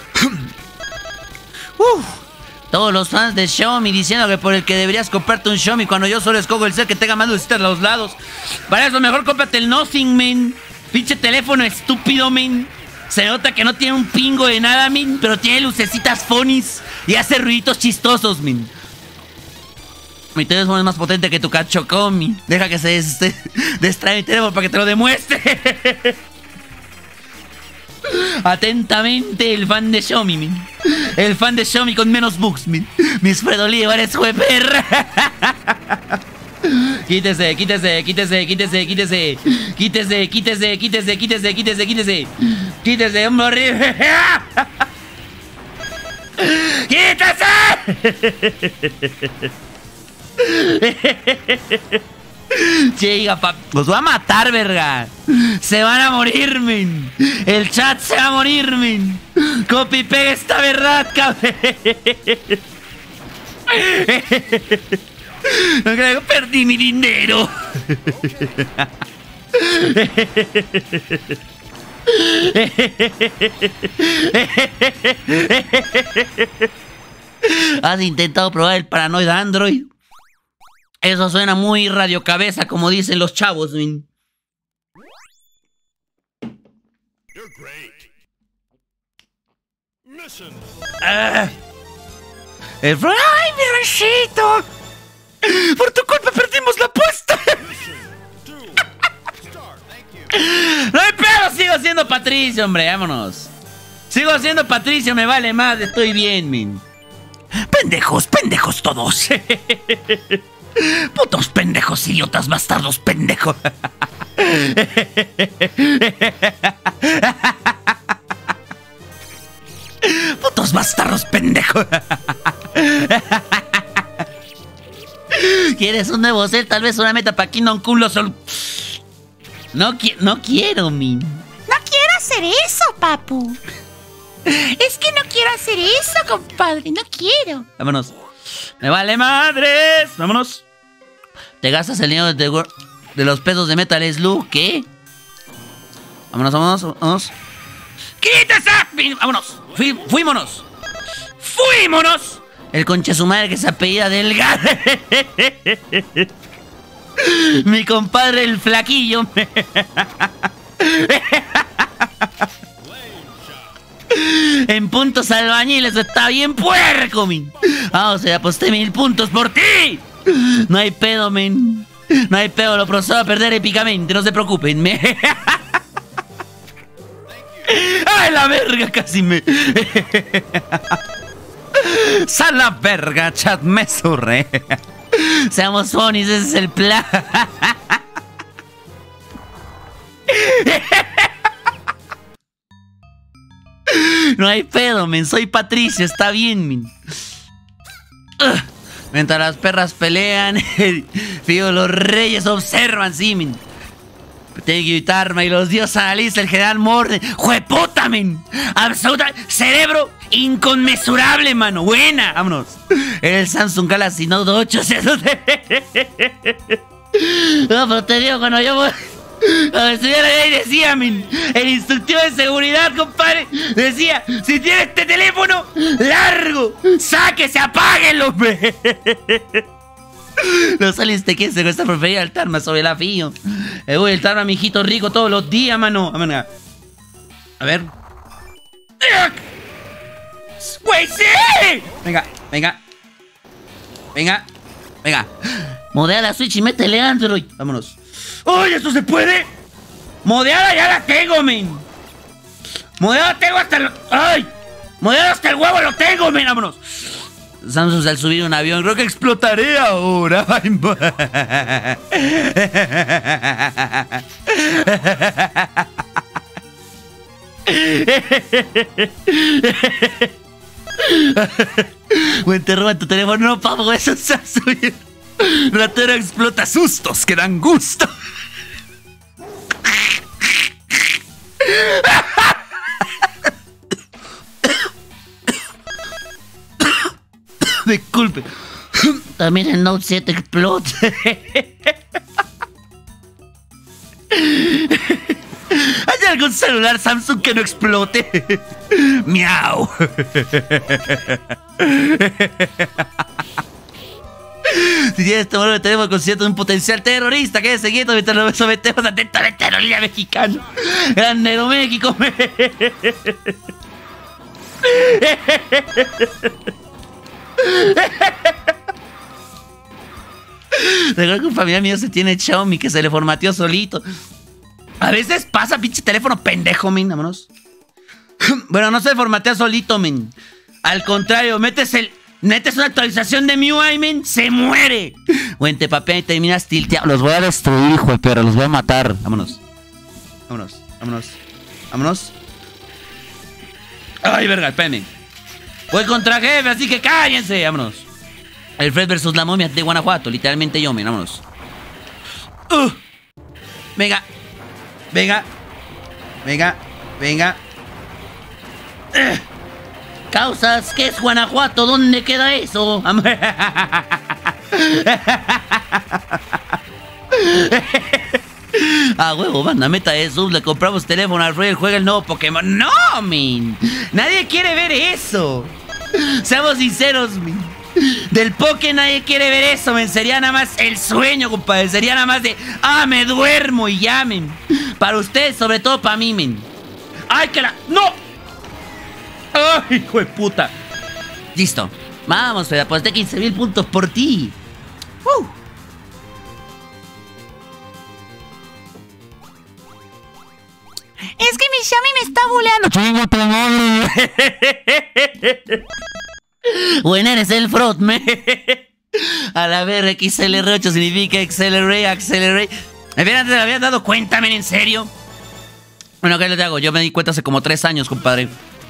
Uf. Todos los fans de Xiaomi diciendo que por el que deberías comprarte un Xiaomi cuando yo solo escojo el ser que tenga más lucecitas a los lados. Para eso mejor cómprate el Nothing, men. Pinche teléfono estúpido, men. Se nota que no tiene un pingo de nada, men, pero tiene lucecitas phonies y hace ruiditos chistosos, men. Mi teléfono es más potente que tu cachocomi. Deja que se des distrae mi teléfono para que te lo demuestre. Atentamente, el fan de Xiaomi, min. El fan de Xiaomi con menos bugs, min. Mis Fredo Líbares, jue perra. Quítese, quítese, quítese, quítese, quítese. Quítese, quítese, quítese, quítese, quítese, quítese. Quítese, hombre horrible. ¡Quítese! Llega, papi. Los voy a matar, verga. Se van a morir, men. El chat se va a morir, men. Copy pega esta verdad, cabrón. No creo que perdí mi dinero. ¿Has intentado probar el Paranoid Android? Eso suena muy radiocabeza, como dicen los chavos, men. Ah. El Fro... ¡Ay, mi rayito! ¡Por tu culpa perdimos la apuesta! No hay pedo, sigo siendo Patricio, hombre, vámonos. Sigo siendo Patricio, me vale más, estoy bien, men. Pendejos, pendejos todos. Putos pendejos, idiotas, bastardos, pendejos. Putos bastardos, pendejos. ¿Quieres un nuevo set? Tal vez una meta para Kingdom Come solo... No, qui no quiero, min. No quiero hacer eso, papu. Es que no quiero hacer eso, compadre. No quiero. Vámonos. Me vale madres. Vámonos. Te gastas el dinero de, de los pesos de Metal Slug. ¿Qué? Vámonos, vámonos, vámonos. ¡Quítese! Vámonos. Fui, fuímonos. ¡Fuímonos! El concha su madre que se apellida Delgado. Mi compadre el flaquillo. En puntos albañiles está bien puerco, min. Ah, o sea, aposté mil puntos por ti. No hay pedo, men. No hay pedo, lo procedo a perder épicamente, no se preocupen. Me... ¡Ay, la verga! Casi me... ¡Sal la verga, chat! Me surré. Seamos phonies, ese es el plan. No hay pedo, men. Soy Patricia, está bien, men. Uh, mientras las perras pelean, fijo, los reyes observan, sí, men. Tengo que evitarme y los dioses analizan el general Morde. ¡Jueputa, men! Absoluta. Cerebro inconmensurable, mano. Buena. Vámonos. El Samsung Galaxy Note ocho. No, pero te digo, cuando yo voy a estudiar ahí decía, men, el instructivo de seguridad, compadre, decía, si tiene este teléfono largo, sáquese, apáguelo, men. No saliste que se cuesta preferir al Tarma sobre el afío. Eh, voy el Tarma, mi hijito rico, todos los días, mano. A ver. ¡Güey, sí! Venga, venga. Venga, venga. Modea la Switch y métele Android. Vámonos. ¡Uy, esto se puede! Modeada ya la tengo, men. Modeada tengo hasta el... ¡Ay! Modeada hasta el huevo lo tengo, men. Vámonos. Samsung al subir un avión, creo que explotaré ahora. Buen te roban tu teléfono, no, papo, eso es Samsung. Ratero explota sustos que dan gusto. Disculpe. También el Note siete explota. ¿Hay algún celular Samsung que no explote? Miau. Si tienes este modelo de teléfono consciente de un potencial terrorista, que es seguido mientras nos sometemos atentamente a la terrorismo mexicano. Grande México. Recuerdo que un familiar mío se tiene Xiaomi que se le formateó solito. A veces pasa, pinche teléfono pendejo, men. Vámonos. Bueno, no se formatea solito, men. Al contrario, metes el... Metes una actualización de M I U I, men. Se muere. Bueno, te papea y terminas tilteado. Los voy a destruir, hijo de perra. Los voy a matar. Vámonos. Vámonos. Vámonos. Vámonos. Ay, verga, espérame. Voy contra jefe, así que cállense. Vámonos. El Fred versus la momia de Guanajuato. Literalmente yo, men. Vámonos. Uh. Venga. Venga. Venga. Venga. Uh. Causas, ¿qué es Guanajuato? ¿Dónde queda eso? Ah, huevo, banda, meta eso. Le compramos teléfono al Royal, juega el nuevo Pokémon. No, min. Nadie quiere ver eso. Seamos sinceros, min. Del Poké nadie quiere ver eso, men. Sería nada más el sueño, compadre. Sería nada más de, ah, me duermo y ya, men. Para ustedes, sobre todo para mí, men. ¡Ay, que la... ¡No! ¡Ay, hijo de puta! Listo. Vamos, Fede, aposté quince mil puntos por ti. Uh. Es que mi Xiaomi me está buleando. ¡Chingo tu madre! Bueno, eres el frotme. A la verga, X L R ocho significa Accelerate, Accelerate. ¿Me habían, me habían dado cuenta, men? ¿En serio? Bueno, ¿qué les hago? Yo me di cuenta hace como tres años, compadre.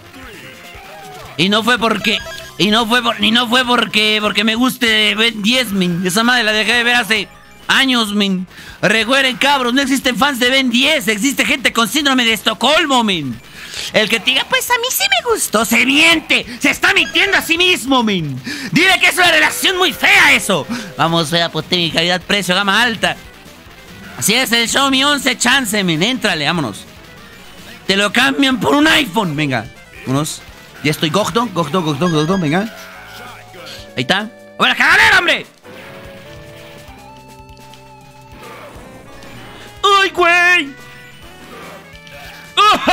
Y no fue porque... Y no fue por, y no fue porque... Porque me guste Ben diez, men. Esa madre la dejé de ver hace años, men. Recuerden, cabros, no existen fans de Ben diez. Existe gente con síndrome de Estocolmo, men. El que te diga, pues a mí sí me gustó, se miente. Se está mintiendo a sí mismo, men. Dile que es una relación muy fea eso. Vamos, fea, pues mi calidad, precio, gama alta. Así es, el Xiaomi once chance, men. Éntrale, vámonos. Te lo cambian por un iPhone. Venga, vámonos. Ya estoy Gogdo, Gogdo, Gogdo, Gogdo, venga. Ahí está. ¡A ver, la cagadera, hombre! ¡Ay, güey! ¡Oh!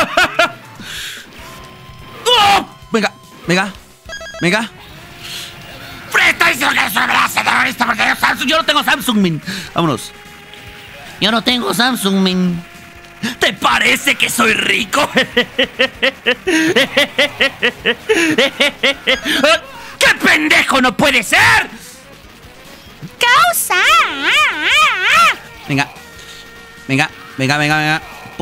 ¡Oh! Venga, venga, venga. ¡Fresta dice que es una amenaza terrorista porque yo Samsung! Yo no tengo Samsung, men. Vámonos. Yo no tengo Samsung, men. ¿Te parece que soy rico? ¡Qué pendejo no puede ser! ¡Causa! Venga, venga, venga, venga, venga.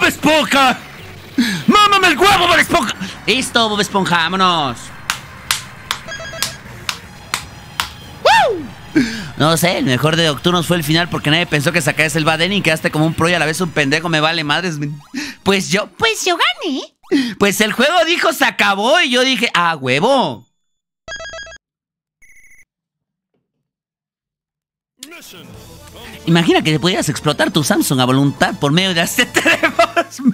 ¡Bob Esponja! ¡Mámame el huevo, Bob Esponja! Listo, Bob Esponja, vámonos. ¡Woo! No sé, el mejor de Nocturnos fue el final porque nadie pensó que sacaras el Baden y quedaste como un pro y a la vez un pendejo, me vale madres. Pues yo... Pues yo gané. Pues el juego dijo se acabó y yo dije, ¡ah, huevo! Imagina que pudieras explotar tu Samsung a voluntad por medio de este teléfono.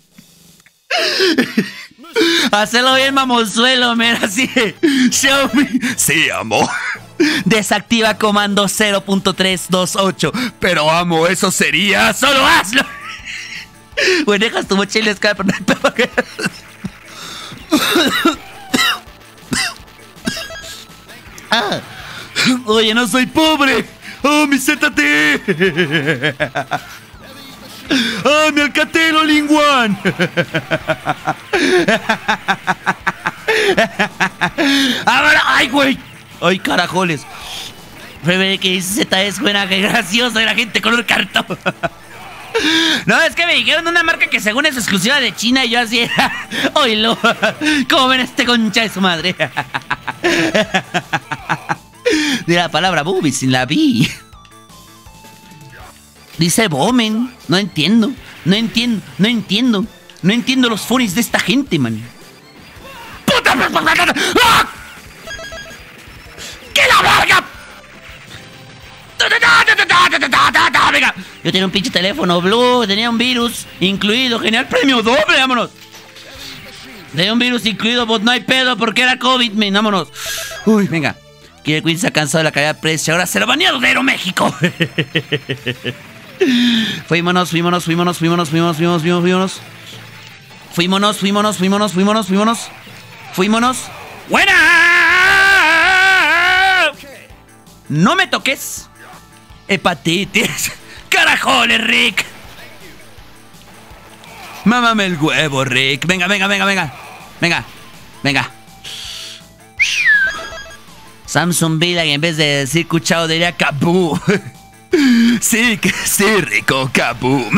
Hacerlo bien mamonzuelo, men, así. Xiaomi. Sí, amo. Desactiva comando cero punto tres dos ocho. Pero amo, eso sería. ¡Solo hazlo! Bueno, dejas tu mochila escapa, no hay pedo que... Ah. Oye, no soy pobre. ¡Oh, mi Z T! ¡Oh, mi Alcatel All-in One! ¡Ahora! ¡Ay, güey! ¡Ay, carajoles! Fue que dice Z es buena, que gracioso, era gente color cartón. No, es que me dijeron de una marca que según es exclusiva de China y yo así... ¡Oílo! ¿Cómo ven este concha de su madre? De la palabra boobies sin la vi. Dice Bomen. No entiendo. No entiendo. No entiendo. No entiendo los funnies de esta gente, man. ¡Puta! ¡Ah! ¡Que la verga! Venga. Yo tenía un pinche teléfono blue. Tenía un virus incluido. Genial, premio doble, vámonos. Tenía un virus incluido, but no hay pedo porque era COVID, man. Vámonos. Uy, venga. Killer Queen se ha cansado de la calidad de precio. Ahora se lo baneado de Aeroméxico. Fuímonos, fuímonos, fuímonos, fuímonos, fuímonos, fuímonos, fuímonos. Fuímonos, fuímonos, fuímonos, fuímonos, fuímonos. Fuímonos. ¡Buena! No me toques. Hepatitis. Carajoles, Rick. Mámame el huevo, Rick. Venga, venga, venga, venga. Venga, venga. Samsung Vida y en vez de decir cuchao diría kaboo. Sí, que sí, rico, kaboom.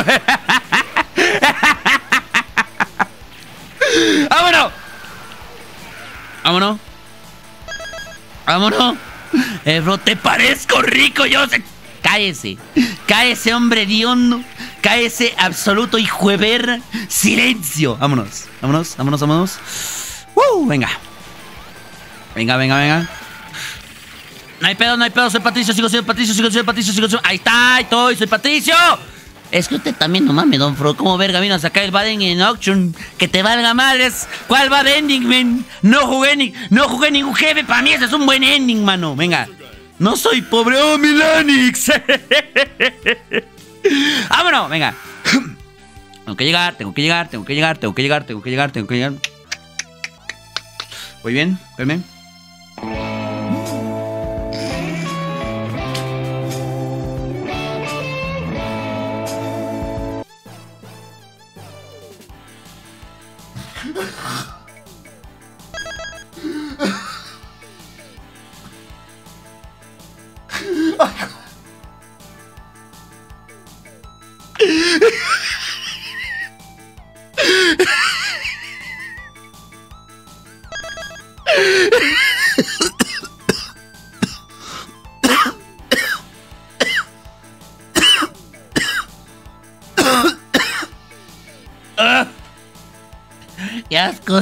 ¡Vámonos! ¡Vámonos! ¡Vámonos! Eh, bro, te parezco rico, yo sé. Cállese. Cállese, hombre hediondo. Cállese, absoluto hijo de perra. Silencio. Vámonos. Vámonos, vámonos, vámonos. Uh, venga. Venga, venga, venga. No hay pedo, no hay pedo, soy Patricio, sigo siendo Patricio, sigo siendo Patricio, sigo siendo... Ahí está, ahí estoy, soy Patricio. Es que usted también, no mames, don Fro, ¿cómo verga vino a sacar el Baden en Auction? Que te valga madres. ¿Cuál bad ending, men? No jugué ni, no jugué ningún jefe, para mí ese es un buen ending, mano. Venga. No soy pobre, oh, Milanix. Vámonos, venga. Tengo que llegar, tengo que llegar, tengo que llegar, tengo que llegar, tengo que llegar, tengo que llegar. Muy bien, espérame. ¡Qué asco!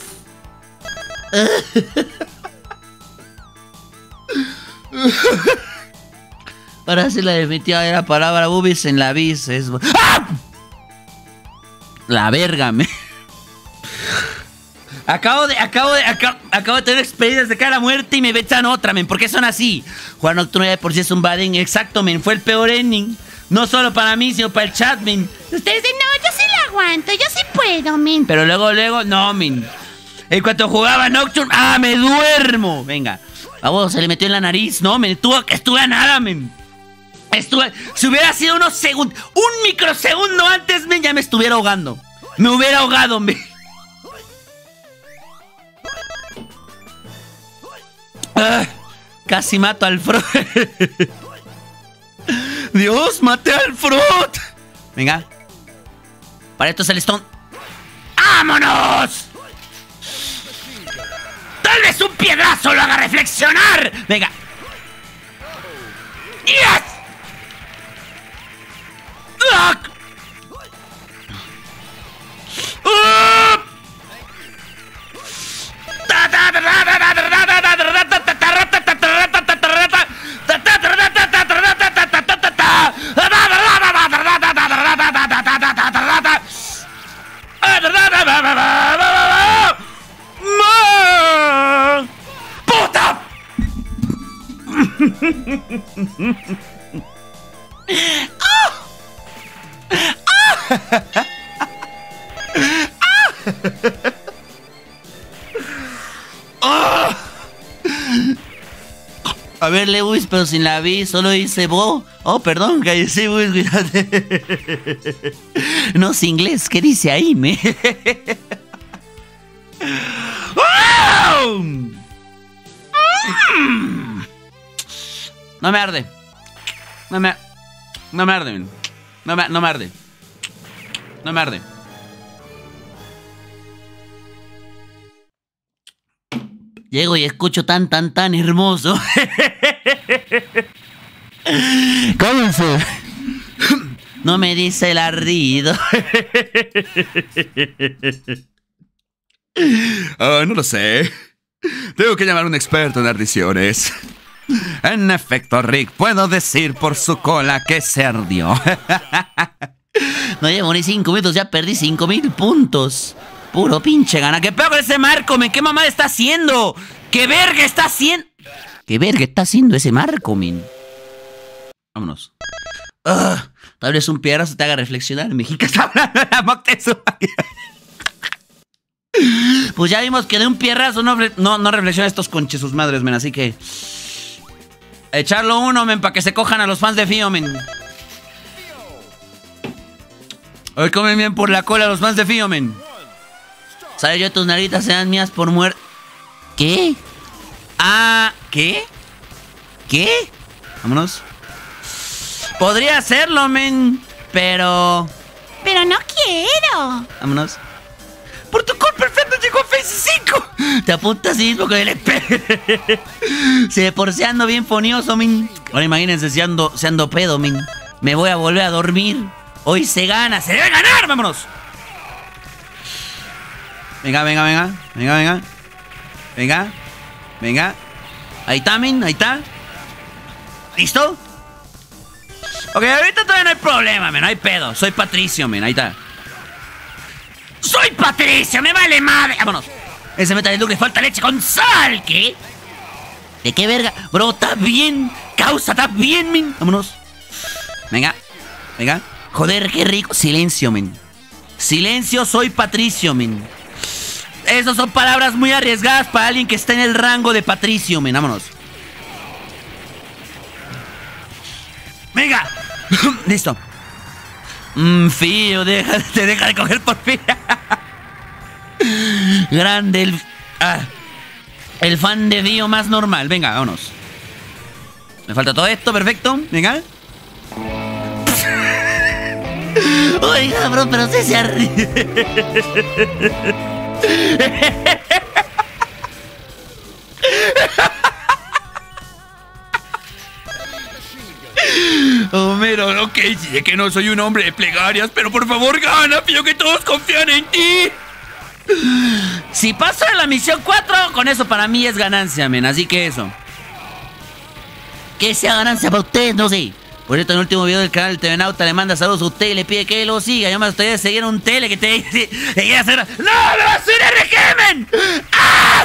Ahora sí la definitiva de la palabra boobies en la bis es... ¡Ah! La verga, me... Acabo de, acabo de, acabo, acabo de tener experiencias de cara a muerte y me echan otra, men. ¿Por qué son así? Jugar Nocturno ya de por sí es un bad ending. Exacto, men. Fue el peor ending. No solo para mí, sino para el chat, men. Ustedes dicen, no, yo sí la aguanto, yo sí puedo, men. Pero luego, luego, no, men. En cuanto jugaba Nocturne, ¡ah, me duermo! Venga. A vos se le metió en la nariz, no, men. Estuve, estuve a nada, men. Estuve... Si hubiera sido unos segundos, un microsegundo antes, men, ya me estuviera ahogando. Me hubiera ahogado, men. Ah, casi mato al Frot. Dios, maté al Frot. Venga. Para esto es el Stone. ¡Vámonos! Tal vez un piedrazo lo haga reflexionar. Venga. ¡Yes! ¡Ah! ¡Uh! ¡Puta! A ver, Lewis, pero sin la B, solo dice bo. Oh, perdón, cállese, Lewis, cuídate. No sé inglés, ¿qué dice ahí, me? No me arde. No me, no me arde, no me, no me arde. No me arde. Llego y escucho tan, tan, tan hermoso. ¿Cómo se? No me dice el ardido. Oh, no lo sé. Tengo que llamar a un experto en ardiciones. En efecto, Rick, puedo decir por su cola que se ardió. No llevo ni cinco minutos, ya perdí cinco mil puntos. Puro pinche gana. ¿Qué peor con ese Marco, men? ¿Qué mamada está haciendo? ¿Qué verga está haciendo? ¿Qué verga está haciendo ese Marco, men? Vámonos. Uh, tal vez un piedrazo te haga reflexionar. Mexica está hablando de la Moctezuma. Pues ya vimos que de un pierrazo no, no, no reflexiona estos conches sus madres, men. Así que echarlo uno, men, para que se cojan a los fans de Fío, men. Hoy comen bien por la cola los fans de Fío, men. ¿Sabes yo? Tus naritas sean mías por muerte. ¿Qué? Ah, ¿qué? ¿Qué? Vámonos. Podría hacerlo, men, pero... Pero no quiero. Vámonos. Por tu culpa el Fernando llegó a Phase cinco. Te apuntas así mismo con el espe... Se por si ando bien fonioso, men. Ahora imagínense si ando, si ando pedo, men. Me voy a volver a dormir. Hoy se gana, se debe ganar, vámonos. Venga, venga, venga. Venga, venga. Venga. Venga. Ahí está, men, ahí está. ¿Listo? Ok, ahorita todavía no hay problema, men, no hay pedo. Soy Patricio, men, ahí está. ¡Soy Patricio! ¡Me vale madre! ¡Vámonos! Ese Metal Slug le falta leche con sal, ¿qué? ¿De qué verga? Bro, ¿estás bien? Causa, ¿estás bien, men? Vámonos. Venga, venga. Joder, qué rico. Silencio, men. Silencio, soy Patricio, men. Esas son palabras muy arriesgadas para alguien que está en el rango de Patricio, men. Vámonos. Venga. Listo. Mmm, Fío, deja, te deja de coger por fin. Grande el... Ah, el fan de Fío más normal. Venga, vámonos. Me falta todo esto, perfecto. Venga. Oiga, bro, pero sí se arríe. Homero, ok, sí, que no soy un hombre de plegarias, pero por favor gana, Fío, que todos confían en ti. Si paso de la misión cuatro, con eso para mí es ganancia, men, así que eso. Que sea ganancia para ustedes, no sé. Por cierto, en el último video del canal, el T V Nauta le manda saludos a usted y le pide que lo siga. Yo me gustaría seguir un tele que te dice... Te quiere hacer... ¡No, me va a subir R G, men! ¡Ah!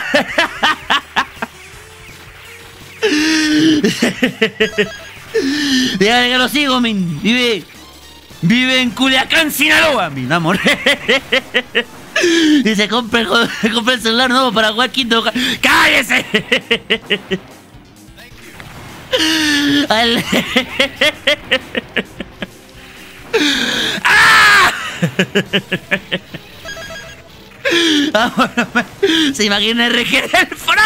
Dígale que lo sigo, men. Vive... Vive en Culiacán, Sinaloa, mi amor. Y se compra el, compra el celular nuevo para jugar Kingdom Hearts. ¡Cállese! Al... ¡Ah! Ah, bueno, se imagina R G del Fro.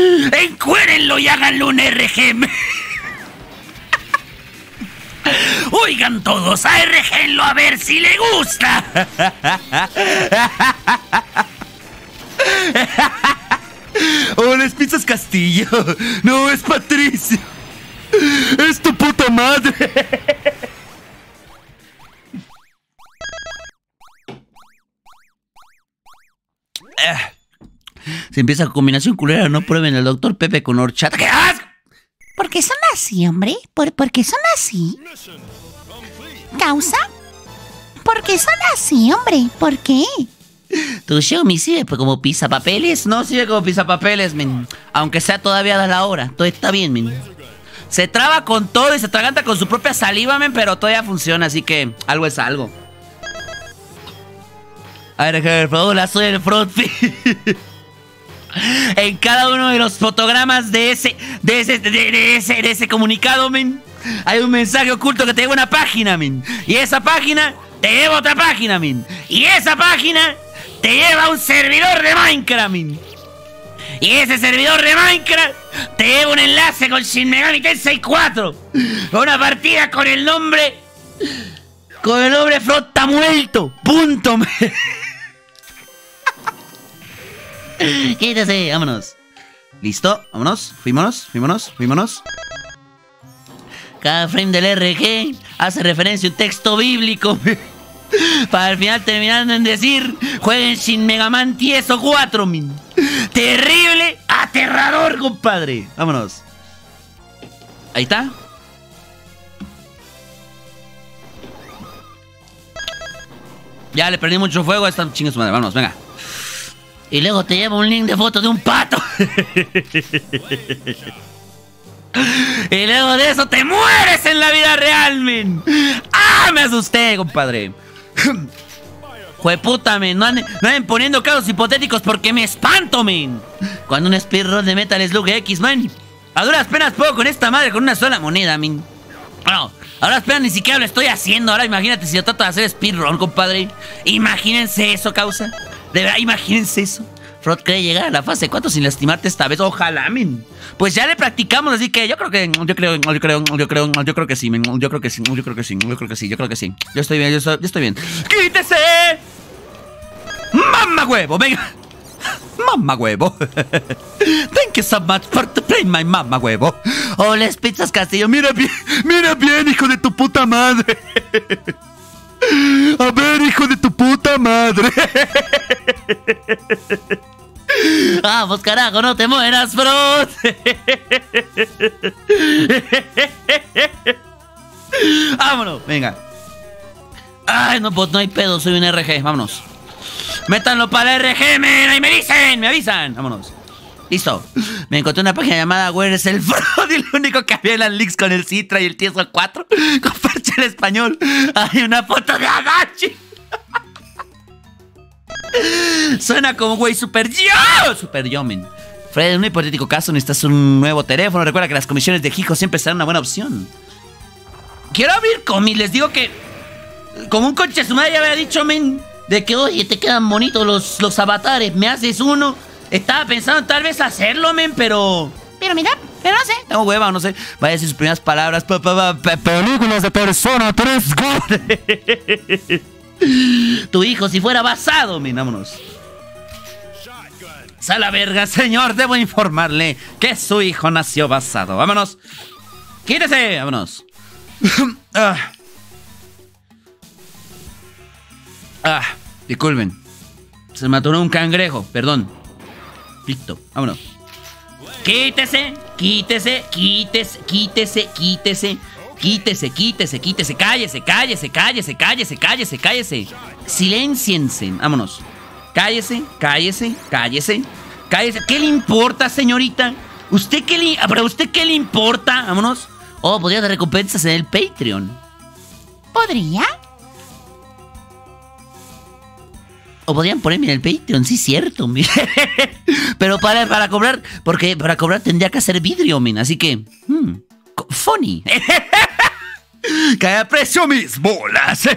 Encuérenlo y háganlo un R G. Oigan todos, arréjenlo a ver si le gusta. Hola, es Pizzas Castillo. No, es Patricio. Es tu puta madre. Si empieza combinación culera, no prueben el doctor Pepe con horchata. ¡Qué asco! ¿Por qué son así, hombre? ¿Por, ¿por qué son así? ¿Causa? ¿Por qué son así, hombre? ¿Por qué? Tu Xiaomi sirve pues como pisapapeles. No sirve como pisapapeles, men. Aunque sea todavía de la hora. Todo está bien, men. Se traba con todo y se atraganta con su propia saliva, men, pero todavía funciona, así que algo es algo. A ver, hola, soy el Frotfi. En cada uno de los fotogramas de ese, de ese, de, de ese, de ese comunicado, men, hay un mensaje oculto que te lleva a una página, men. Y esa página te lleva a otra página, men. Y esa página te lleva a un servidor de Minecraft, men. Y ese servidor de Minecraft te lleva un enlace con Shin Megami Tensei cuatro. Una partida con el nombre... Con el nombre Frota Muerto. Punto, men. Quítese, vámonos. ¿Listo? Vámonos, fuímonos, fuímonos, fuímonos. Cada frame del R G hace referencia a un texto bíblico. Para al final terminando en decir: jueguen Shin Megaman Tieso cuatro, min. Terrible, aterrador, compadre. Vámonos. Ahí está. Ya le perdí mucho fuego a esta chinga su madre. Vámonos, venga. Y luego te lleva un link de foto de un pato. Y luego de eso te mueres en la vida real, men. ¡Ah! Me asusté, compadre. Jueputa, men. No anden, no anden poniendo casos hipotéticos porque me espanto, men. Cuando un speedrun de Metal Slug X, man, a duras penas puedo con esta madre con una sola moneda, men. Bueno, a duras penas ni siquiera lo estoy haciendo. Ahora imagínate si yo trato de hacer speedrun, compadre. Imagínense eso, causa. De verdad, imagínense eso. Frot cree llegar a la fase cuatro sin lastimarte esta vez. Ojalá, men. Pues ya le practicamos, así que yo creo que... Yo creo, yo creo, yo creo, yo creo que sí, men. Yo creo que sí, yo creo que sí, yo creo que sí, yo creo que sí. Yo estoy bien, yo estoy, yo estoy bien. ¡Quítese! ¡Mamá huevo! ¡Venga! ¡Mamá huevo! Thank you so much for to play my mamá huevo. Hola, Pizzas Castillo. Mira bien, mira bien, hijo de tu puta madre. A ver, hijo de tu puta madre. Vamos, carajo, no te mueras, bro. Vámonos, venga. Ay, no, pues no hay pedo, soy un R G, vámonos. Métanlo para R G, men, ahí me dicen, me avisan. Vámonos. Listo. Me encontré una página llamada Where is el Frod y lo único que había eran links con el Citra y el Tieso cuatro con parche en español. Hay una foto de Adachi. Suena como güey super yo. Super yo, men. Fred, en un hipotético caso necesitas un nuevo teléfono. Recuerda que las comisiones de Hijo siempre serán una buena opción. Quiero abrir comis. Les digo que como un conche su madre ya había dicho, men, de que oye, te quedan bonitos los, los avatares. Me haces uno. Estaba pensando en tal vez hacerlo, men, pero... Pero mira, pero no sé. Tengo hueva, no sé. Vaya a decir sus primeras palabras. Pa, pa, pa, pa, películas de Persona tres. Tu hijo, si fuera basado, men, vámonos. Sal a verga, señor. Debo informarle que su hijo nació basado. Vámonos. Quítese, vámonos. ah. ah, disculpen. Se me atoró un cangrejo, perdón. Listo, vámonos. Quítese, quítese, quítese, quítese, quítese, quítese, quítese, quítese, cállese, cállese, cállese, cállese, cállese, cállese. Silénciense, vámonos. Cállese, cállese, cállese, cállese. ¿Qué le importa, señorita? ¿Usted qué le, ¿Pero a usted qué le importa? Vámonos. Oh, podría dar recompensas en el Patreon. ¿Podría? O podrían ponerme en el Patreon, sí, cierto. Pero para, para cobrar, porque para cobrar tendría que hacer vidrio, men. Así que, hmm, funny. Que aprecio mis bolas.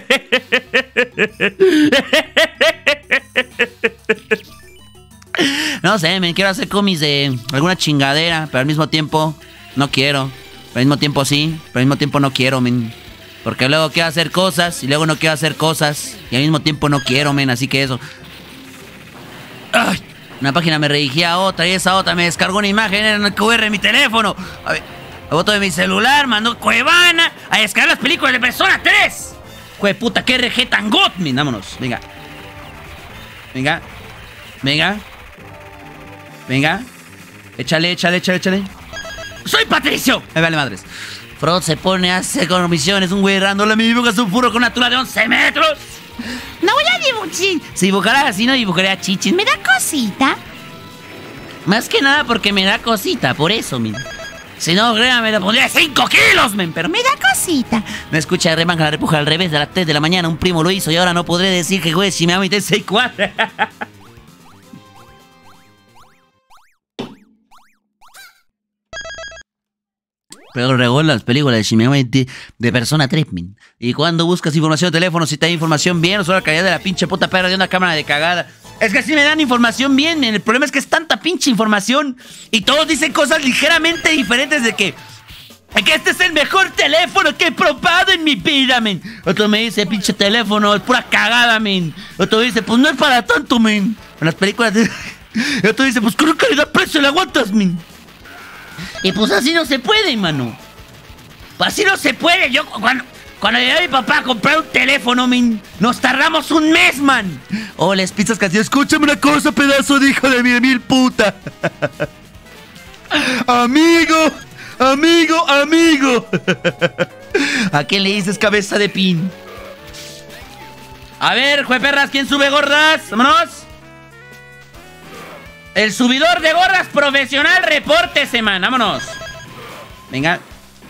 No sé, men, quiero hacer cómics de alguna chingadera, pero al mismo tiempo no quiero. Pero al mismo tiempo sí, pero al mismo tiempo no quiero, men. Porque luego quiero hacer cosas y luego no quiero hacer cosas. Y al mismo tiempo no quiero, men, así que eso. Ay, una página me redirigía a otra y esa otra me descargó una imagen en el Q R de mi teléfono. A ver, la foto de mi celular, mandó Cuevana a descargar las películas de Persona tres. Jue puta, que R G tan got, men, vámonos, venga. Venga, venga. Venga. Échale, échale, échale, échale. ¡Soy Patricio! Me vale madres. Frod se pone a hacer comisiones, un güey dándole a mi dibujo un furo con una altura de once metros. No voy a dibujar. Si dibujara así, no dibujaría chichis. Me da cosita. Más que nada porque me da cosita, por eso, men. Si no, créame, le pondría cinco kilos, men. Pero Me da cosita. me escucha remanga la repuja al revés de las tres de la mañana. Un primo lo hizo y ahora no podré decir que güey, si me amo y seis cuatro. Pero regó las películas de Shimei de, de Persona tres, men. Y cuando buscas información de teléfono, si te da información bien, o solo la calidad de la pinche puta perra de una cámara de cagada. Es que si me dan información bien, men. El problema es que es tanta pinche información y todos dicen cosas ligeramente diferentes de que... Que este es el mejor teléfono que he probado en mi vida, men. Otro me dice, pinche teléfono, es pura cagada, men. Otro dice, pues no es para tanto, men. En las películas de... Y otro dice, pues con calidad-precio le aguantas, men. Y pues así no se puede, mano. Pues así no se puede. Yo cuando, cuando llegué a mi papá a comprar un teléfono, men, nos tardamos un mes, man. Oh, les pizzas Castillo, escúchame una cosa, pedazo de hijo de mi mil puta. Amigo, amigo, amigo. ¿A quién le dices cabeza de pin? A ver, jueperras, ¿quién sube gordas? Vámonos. El subidor de gordas profesional, repórtese, man. Vámonos. Venga.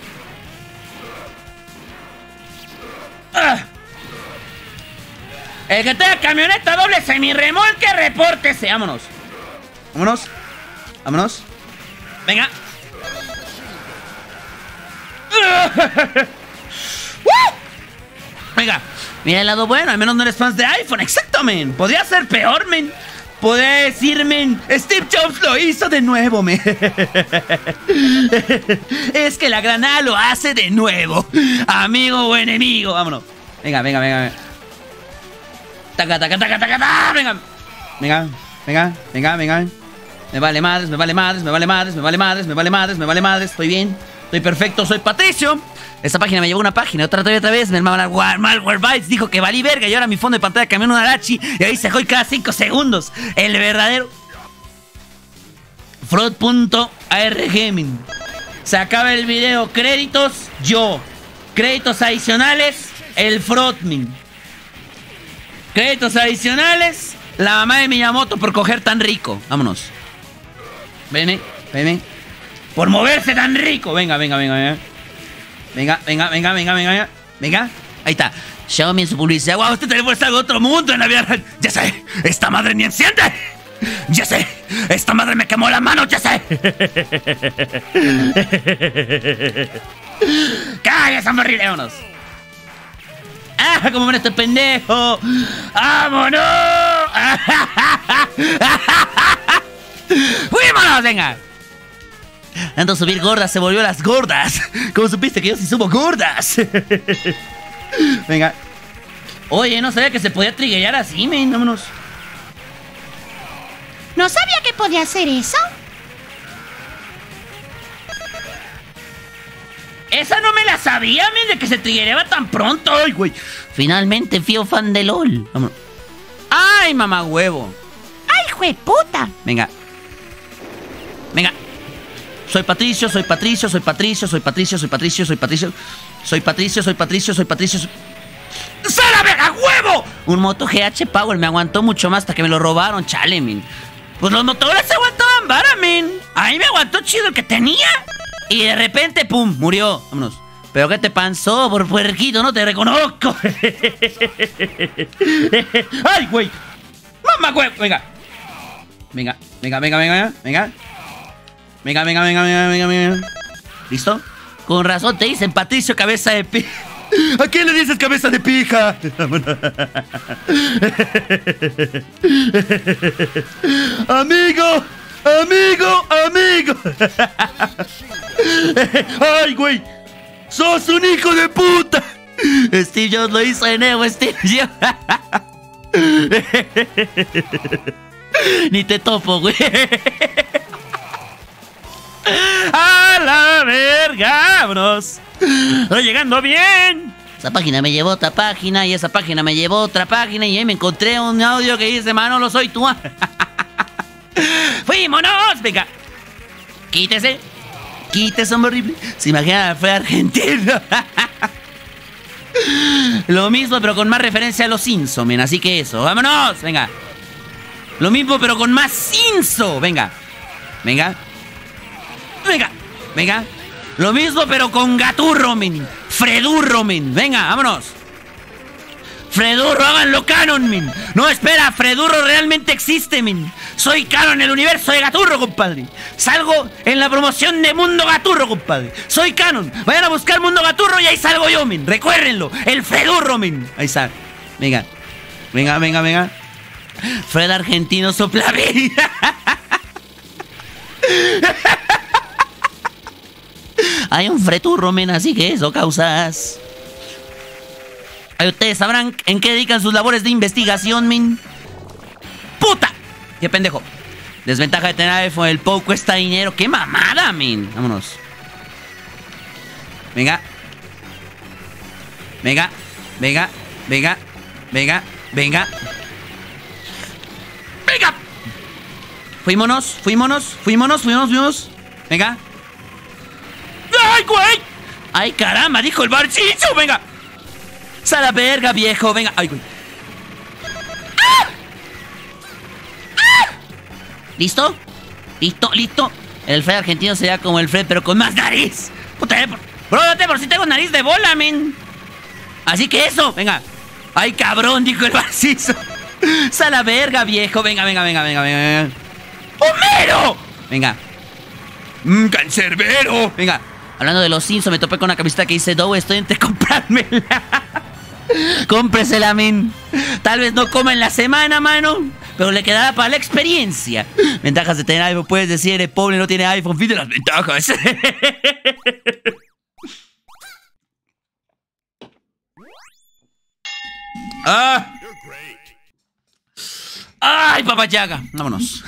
Ah. El que tenga camioneta doble semirremolque, repórtese. Vámonos. Vámonos. Vámonos. Venga. Venga. Mira el lado bueno, al menos no eres fans de iPhone. Exacto, men. Podría ser peor, men. Podría decir, men, Steve Jobs lo hizo de nuevo, men. Es que la granada lo hace de nuevo. Amigo o enemigo. Vámonos. Venga, venga, venga. Taca, taca, taca, taca, taca. Venga. Venga, venga, venga, venga. Me vale madres, me vale madres, me vale madres, me vale madres, me vale madres, me vale madres. Estoy bien, estoy perfecto, soy Patricio. Esta página me llevó una página, otra vez, otra vez. Mi hermano Malware Bytes dijo que valí verga y ahora mi fondo de pantalla cambió en un Arachi y ahí se joy cada cinco segundos. El verdadero Frod.arg, men. Se acaba el video. Créditos, yo. Créditos adicionales, el Frod-min. Créditos adicionales, la mamá de Miyamoto por coger tan rico. Vámonos. Ven, ven. Por moverse tan rico. Venga, venga, venga, venga. Venga, venga, venga, venga, venga, venga. Ahí está. Xiaomi en su publicidad. Wow, este teléfono está de otro mundo en la vida real. Ya sé, esta madre ni enciende. Ya sé, esta madre me quemó la mano, ya sé. ¡Cállate, horrible! Vámonos. ¡Ah, cómo ven este pendejo! ¡Vámonos! ¡Fuímonos, venga! Tanto subir gordas se volvió las gordas. ¿Cómo supiste que yo sí subo gordas? Venga. Oye, no sabía que se podía triguear así, men. Vámonos. ¿No sabía que podía hacer eso? Esa no me la sabía, men, de que se trigueaba tan pronto. Ay, güey. Finalmente fío fan de LOL. Vámonos. ¡Ay, mamá huevo! ¡Ay, jueputa! Venga. Venga. Soy Patricio, soy Patricio, soy Patricio, soy Patricio, soy Patricio, soy Patricio. Soy Patricio, soy Patricio, soy Patricio. ¡Sálame a huevo! Un Moto G H Power me aguantó mucho más hasta que me lo robaron, chale, men. Pues los motores se aguantaban vara, men. A mí me aguantó chido el que tenía. Y de repente, pum, murió. Vámonos. ¿Pero qué te pasó, por puerquito? No te reconozco. ¡Ay, güey! ¡Mamá, güey! Venga. Venga, venga, venga, venga, venga. Venga, venga, venga, venga, venga, venga. ¿Listo? Con razón te dicen Patricio cabeza de pija. ¿A quién le dices cabeza de pija? Amigo, amigo, amigo. Ay, güey. ¡Sos un hijo de puta! Steve Jobs lo hizo de nuevo, Steve Jobs. Ni te topo, güey. A la verga, vámonos. Estoy llegando bien. Esa página me llevó a otra página y esa página me llevó a otra página y ahí me encontré un audio que dice: Manolo, soy tú. ¡Fuímonos! Venga. Quítese. Quítese, hombre horrible. Se imagina, fue argentino. Lo mismo, pero con más referencia a los Simpsons, men. Así que eso, vámonos. Venga. Lo mismo, pero con más Simpsons. Venga. Venga. Venga. Venga. Lo mismo, pero con Gaturro, men. Fredurro, men. Venga, vámonos. Fredurro, háganlo canon, men. No, espera, Fredurro realmente existe, men. Soy canon en el universo de Gaturro, compadre. Salgo en la promoción de Mundo Gaturro, compadre. Soy canon. Vayan a buscar Mundo Gaturro y ahí salgo yo, men. Recuérdenlo. El Fredurro, men. Ahí está. Venga. Venga, venga, venga. Fred argentino sopla vida. Hay un Fredurro, men, así que eso, causas. Ahí ustedes sabrán en qué dedican sus labores de investigación, men. ¡Puta! ¡Qué pendejo! Desventaja de tener iPhone, el P O cuesta dinero. ¡Qué mamada, men! Vámonos. Venga. Venga. Venga. Venga. Venga. Venga. Venga. Fuímonos, fuímonos, fuímonos, fuímonos, fuímonos. Venga. ¡Ay, güey! ¡Ay, caramba! Dijo el barchicho. Venga. ¡Sal a verga, viejo! Venga. ¡Ay, güey! ¡Ah! ¡Ah! ¿Listo? ¿Listo? ¿Listo? El Fred argentino sería como el Fred, pero con más nariz. Puta, bro, date por si tengo nariz de bola, men. Así que eso, venga. ¡Ay, cabrón! Dijo el barchicho. ¡Sal a verga, viejo! Venga, venga, venga, venga, venga. ¡Homero! Venga. Mmm, cancerbero. Venga. Hablando de los Simpsons, me topé con una camiseta que dice: Dow, estoy entre comprármela. Cómpresela, men. Tal vez no coma en la semana, mano, pero le quedará para la experiencia. Ventajas de tener iPhone. Puedes decir: eres pobre, no tiene iPhone. Fin de las ventajas. Ah. ¡Ay, papayaga! Vámonos.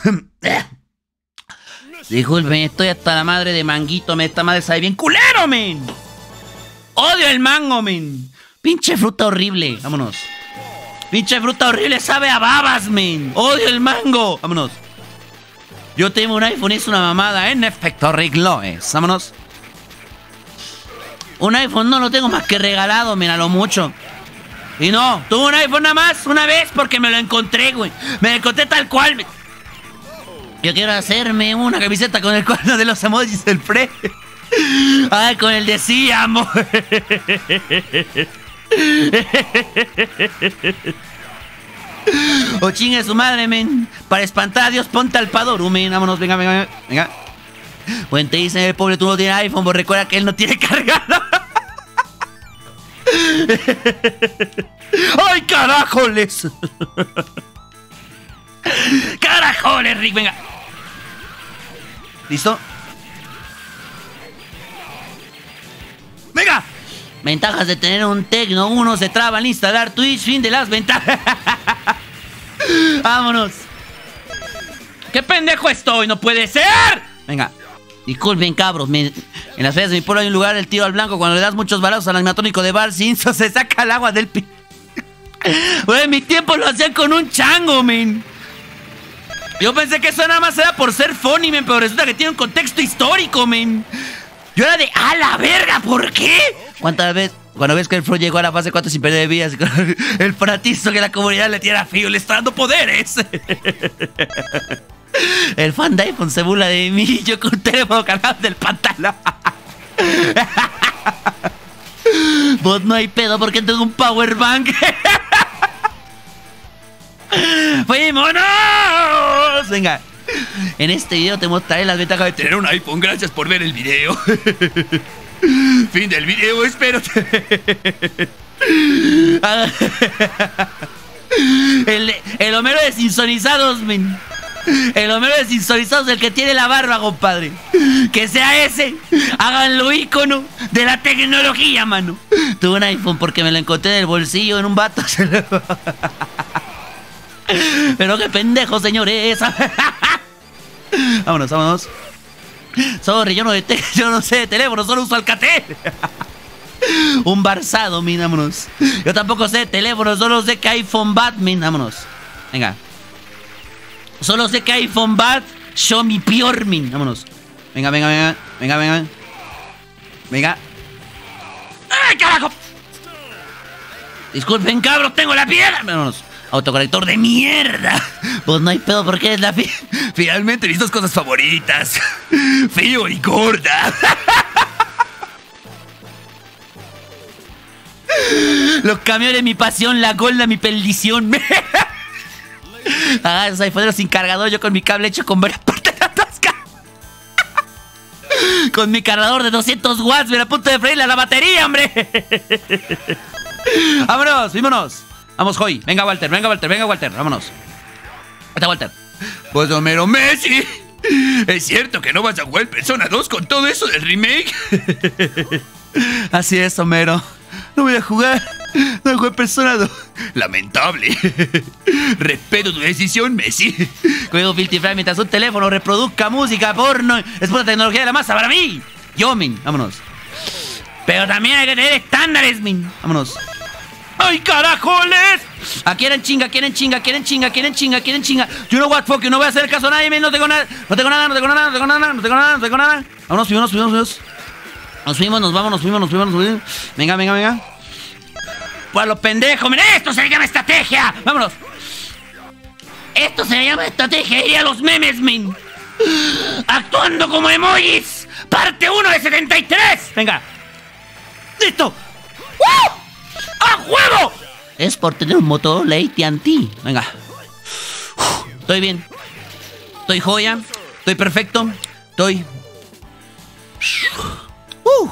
Disculpen, estoy hasta la madre de manguito, men. Esta madre sabe bien culero, men. Odio el mango, men. Pinche fruta horrible. Vámonos. Pinche fruta horrible, sabe a babas, men. Odio el mango. Vámonos. Yo tengo un iPhone, es una mamada. En efecto, Rick lo es. Vámonos. Un iPhone no lo tengo más que regalado, men, a lo mucho. Y no, tuve un iPhone nada más una vez porque me lo encontré, güey. Me lo encontré tal cual, men. Yo quiero hacerme una camiseta con el cuadro de los emojis del Fred. Ay, con el de sí, amo. O chingue su madre, men. Para espantar a Dios, ponte al Padoru, men. Vámonos, venga, venga, venga. Bueno, te dicen: el pobre, tú no tienes iPhone, pues recuerda que él no tiene cargado. ¡Ay, carajoles! ¡Carajoles, Rick! Venga. ¿Listo? ¡Venga! Ventajas de tener un Tecno. Uno se traba al instalar Twitch. Fin de las ventajas. Vámonos. ¡Qué pendejo estoy! ¡No puede ser! Venga. Disculpen, cabros. Me, en las ferias de mi pueblo hay un lugar, el tiro al blanco. Cuando le das muchos balazos al animatónico de Bar Simpson, se saca el agua del pi... Güey, en mi tiempo lo hacían con un chango, men. Yo pensé que eso nada más era por ser funny, men, pero resulta que tiene un contexto histórico, men. Yo era de, ¡a la verga! ¿Por qué? ¿Cuántas veces? Cuando ves que el Fro llegó a la fase cuatro sin perder vidas, el fratizo que la comunidad le tiene a Fío le está dando poderes. El fan de iPhone se burla de mí. Yo con un teléfono cargado del pantalón. Vos no hay pedo porque tengo un power bank. ¡Fuímonos! Venga. En este video te mostraré las ventajas de tener un iPhone. Gracias por ver el video. Fin del video, espero. El, el Homero de Simpsonizados, men. El Homero de Simpsonizados, el que tiene la barba, compadre. Que sea ese. Háganlo ícono de la tecnología, mano. Tuve un iPhone porque me lo encontré en el bolsillo en un vato. Pero qué pendejo, señores. Vámonos, vámonos. Sorry, yo no, de te yo no sé de teléfono, solo uso Alcatel. Un barzado, min, vámonos. Yo tampoco sé de teléfono, solo sé que iPhone bad, min, vámonos. Venga. Solo sé que iPhone bad, show me peor, min, vámonos. Venga, venga, venga, venga, venga. Venga. ¡Ay, carajo! Disculpen, cabros, tengo la piedra. Vámonos. Autocorrector de mierda. Pues no hay pedo porque es la fi Finalmente mis dos cosas favoritas. Feo y gorda. Los camiones, mi pasión, la gorda, mi perdición. Ah, esos iPhoneros sin cargador, yo con mi cable hecho con varias partes de la tasca. Con mi cargador de doscientos watts, me a punto de freírle a la batería, hombre. Vámonos, vámonos. Vamos, Joy. Venga, Walter, venga, Walter, venga, Walter. Vámonos. Ahí está, Walter. Pues, Homero Messi, ¿es cierto que no vas a jugar Persona dos con todo eso del remake? Así es, Homero. No voy a jugar. No voy a jugar Persona dos. Lamentable. Respeto tu decisión, Messi. Juego Filthy Frank mientras un teléfono reproduzca música, porno. Es pura tecnología de la masa para mí. Yo, min. Vámonos. Pero también hay que tener estándares, min. Vámonos. ¡Ay, carajoles! ¿A quieren chinga, quieren chinga, quieren chinga, quieren chinga, quieren chinga? You know what, fuck, no voy a hacer caso a nadie, man. No tengo nada, no tengo nada, no tengo nada, no tengo nada, no tengo nada, no tengo nada. Vámonos, subimos, subimos, subimos. Nos fuimos, nos vamos, nos fuimos, nos fuimos, nos fuimos. Venga, venga, venga. Pues los pendejos, miren, esto se llama estrategia. Vámonos. Esto se llama estrategia, iría a los memes, min. Actuando como emojis. Parte uno de setenta y tres. Venga. ¡Listo! ¡Uh! ¡A juego! Es por tener un motor A T and T. Venga. Uf, estoy bien. Estoy joya. Estoy perfecto. Estoy... Uh.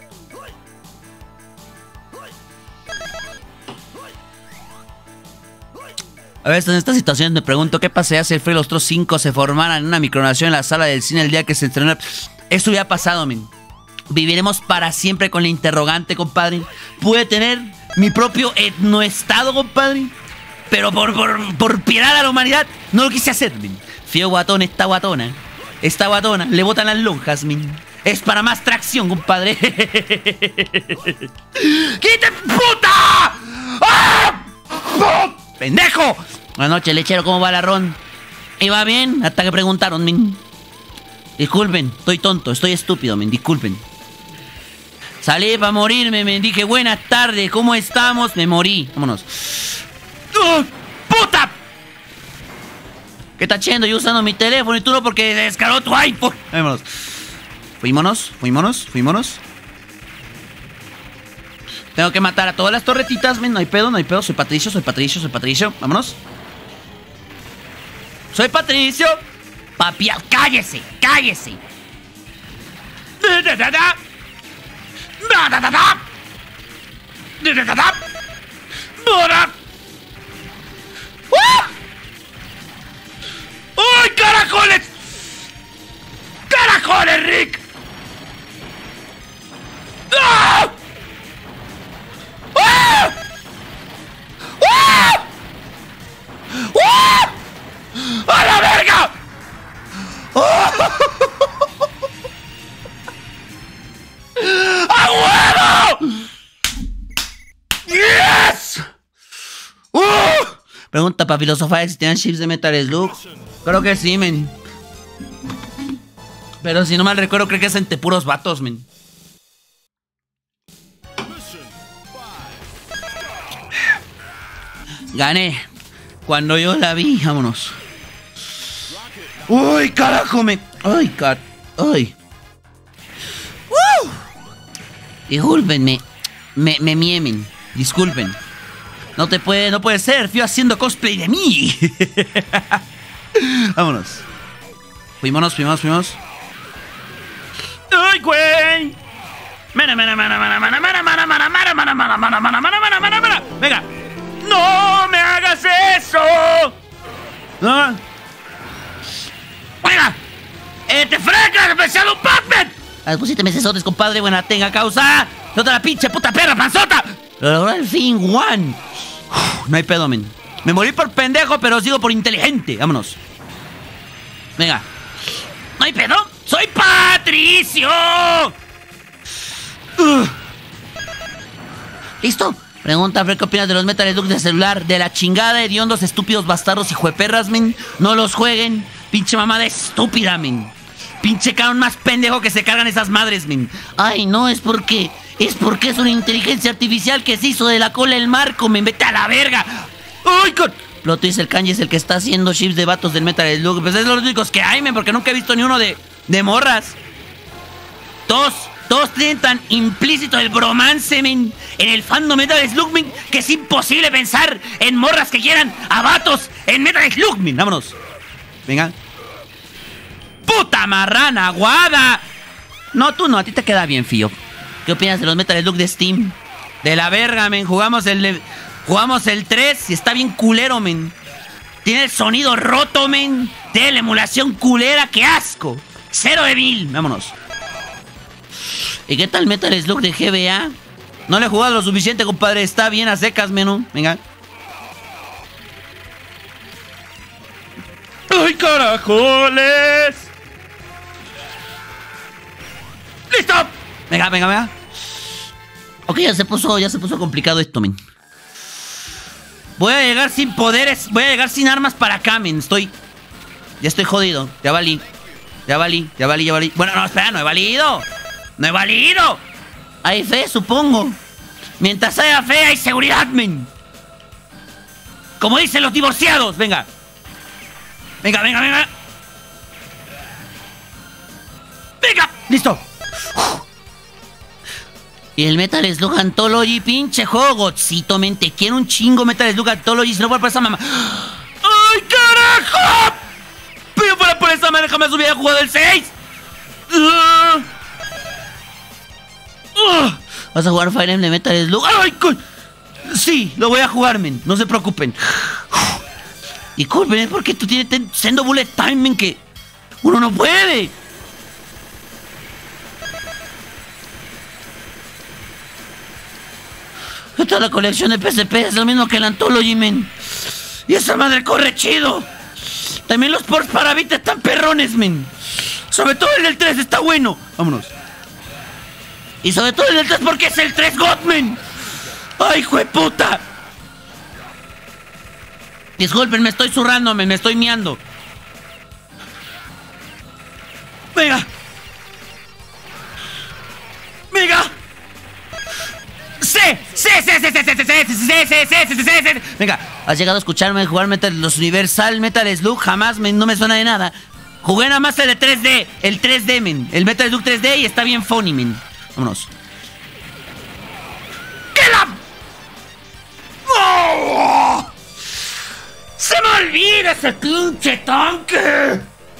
A veces en esta situación me pregunto qué pasaría si el Free y los otros cinco se formaran en una micronación en la sala del cine el día que se estrenó. Esto ya ha pasado, men. Viviremos para siempre con la interrogante, compadre. Pude tener mi propio etnoestado, compadre, pero por, por, por piedad a la humanidad no lo quise hacer, men. Fío guatón, esta guatona. Esta guatona, le botan las lonjas, men. Es para más tracción, compadre. ¡Quite, puta! ¡Ah! ¡Pendejo! Buenas noches, lechero, ¿cómo va la ron? ¿Iba bien? Hasta que preguntaron, men. Disculpen, estoy tonto, estoy estúpido, men, disculpen. Salí para morirme, me dije buenas tardes, ¿cómo estamos? Me morí, vámonos. ¡Uh, ¡Puta! ¿Qué está haciendo? Yo usando mi teléfono y tú no porque descargó tu iPhone. Vámonos. Fuímonos, fuímonos, fuímonos. Tengo que matar a todas las torretitas, men, no hay pedo, no hay pedo. Soy Patricio, soy Patricio, soy Patricio. Vámonos. Soy Patricio. Papi, cállese, cállese. Da da da da. Da da da da. Da da da da. ¡Bora! ¡Ah! ¡Ay, carajoles! ¡Carajoles, Rick! ¡Ah! ¡Ah! ¡Ah! ¡Ah! ¡A la verga! ¡Oh! ¡A huevo! ¡Yes! ¡Uh! Pregunta para filosofar si tienen chips de Metal Slug. Creo que sí, men. Pero si no mal recuerdo, creo que es entre puros vatos, men. Gané. Cuando yo la vi, vámonos. Uy, carajo, me... Ay, car... Ay. ¡Uh! Discúlpenme. Me, me miemen. Disculpen. No te puede... No puede ser. Fío haciendo cosplay de mí. Vámonos. Fuímonos, fuimos, fuimos. ¡Ay, güey! Mana, mana, mana, mana, mana, mana, mana, mana, mana, mana, mana, mana, mana, mana, mana, mana, mana. Venga. ¡No me hagas eso! ¿No? ¡Venga! ¡Eh, te frecas! ¡Especial un Batman! A ver, pusiste mesesotes, compadre. Buena tenga, causa. ¡Otra la pinche puta perra, panzota! Lo logró al fin, Juan. Uf, no hay pedo, men. Me morí por pendejo, pero sigo por inteligente. Vámonos. Venga. No hay pedo. ¡Soy Patricio! Uh. ¿Listo? Pregunta, Fred, ¿qué opinas de los Metal Slug de celular? De la chingada, hediondos, estúpidos, bastardos y jueperras, men. No los jueguen. Pinche mamada estúpida, men. Pinche cabrón más pendejo que se cargan esas madres, men. Ay, no, es porque... Es porque es una inteligencia artificial que se hizo de la cola el marco, men. Vete a la verga. ¡Ay, con... Plot twist, el Kanji es el que está haciendo chips de vatos del Metal Slug. Pues es los únicos que hay, men, porque nunca he visto ni uno de, de morras. Todos, todos tienen tan implícito el bromance, men, en el fandom Metal Slug, men, que es imposible pensar en morras que quieran a vatos en Metal Slug, men. Vámonos. Venga. ¡Puta marrana, guada! No, tú no, a ti te queda bien, fío. ¿Qué opinas de los Metal Slug de Steam? De la verga, men. Jugamos el... Jugamos el tres y está bien culero, men. Tiene el sonido roto, men. Tiene la emulación culera, ¡qué asco! Cero de mil, vámonos. ¿Y qué tal Metal Slug de G B A? No le he jugado lo suficiente, compadre. Está bien a secas, menú. Venga. ¡Ay, carajoles! ¡Listo! Venga, venga, venga. Ok, ya se puso, ya se puso complicado esto, men. Voy a llegar sin poderes. Voy a llegar sin armas para acá, men. Estoy... Ya estoy jodido. Ya valí. Ya valí, ya valí, ya valí. Bueno, no, espera, no he valido. No he valido. Hay fe, supongo. Mientras haya fe, hay seguridad, men. Como dicen los divorciados. Venga. Venga, venga, venga. Venga. Listo. Y el Metal Slug Anthology, pinche juego, Godzito, men. Te quiero un chingo, Metal Slug Anthology. Si no fuera por esa mamá. ¡Ay, carajo! Pero fuera por esa madre jamás hubiera jugado el seis. Uh. Uh. ¿Vas a jugar Fire Emblem de Metal Slug? ¡Ay, coño! Sí, lo voy a jugar, men. No se preocupen. Disculpen, es porque tú tienes siendo bullet time, men, que uno no puede. Esta es la colección de P S P, es lo mismo que el Anthology, men. Y esa madre corre chido. También los ports para Vita están perrones, men. Sobre todo el del tres está bueno. Vámonos. Y sobre todo el del tres porque es el tres God, men. ¡Ay, jueputa! Disculpen, me estoy zurrando, men. Me estoy miando. Venga. Venga. ¡Sí! ¡Sí, sí, sí, sí, sí, sí, sí, sí, sí, sí, sí, sí! Venga, has llegado a escucharme jugar Metal, los Universal Metal Slug. Jamás, men, no me suena de nada. Jugué nada más el de tres D. El tres D, men. El Metal Slug tres D y está bien funny, men. Vámonos. ¡Qué la... ¡Oh! ¡Se me olvida ese pinche tanque!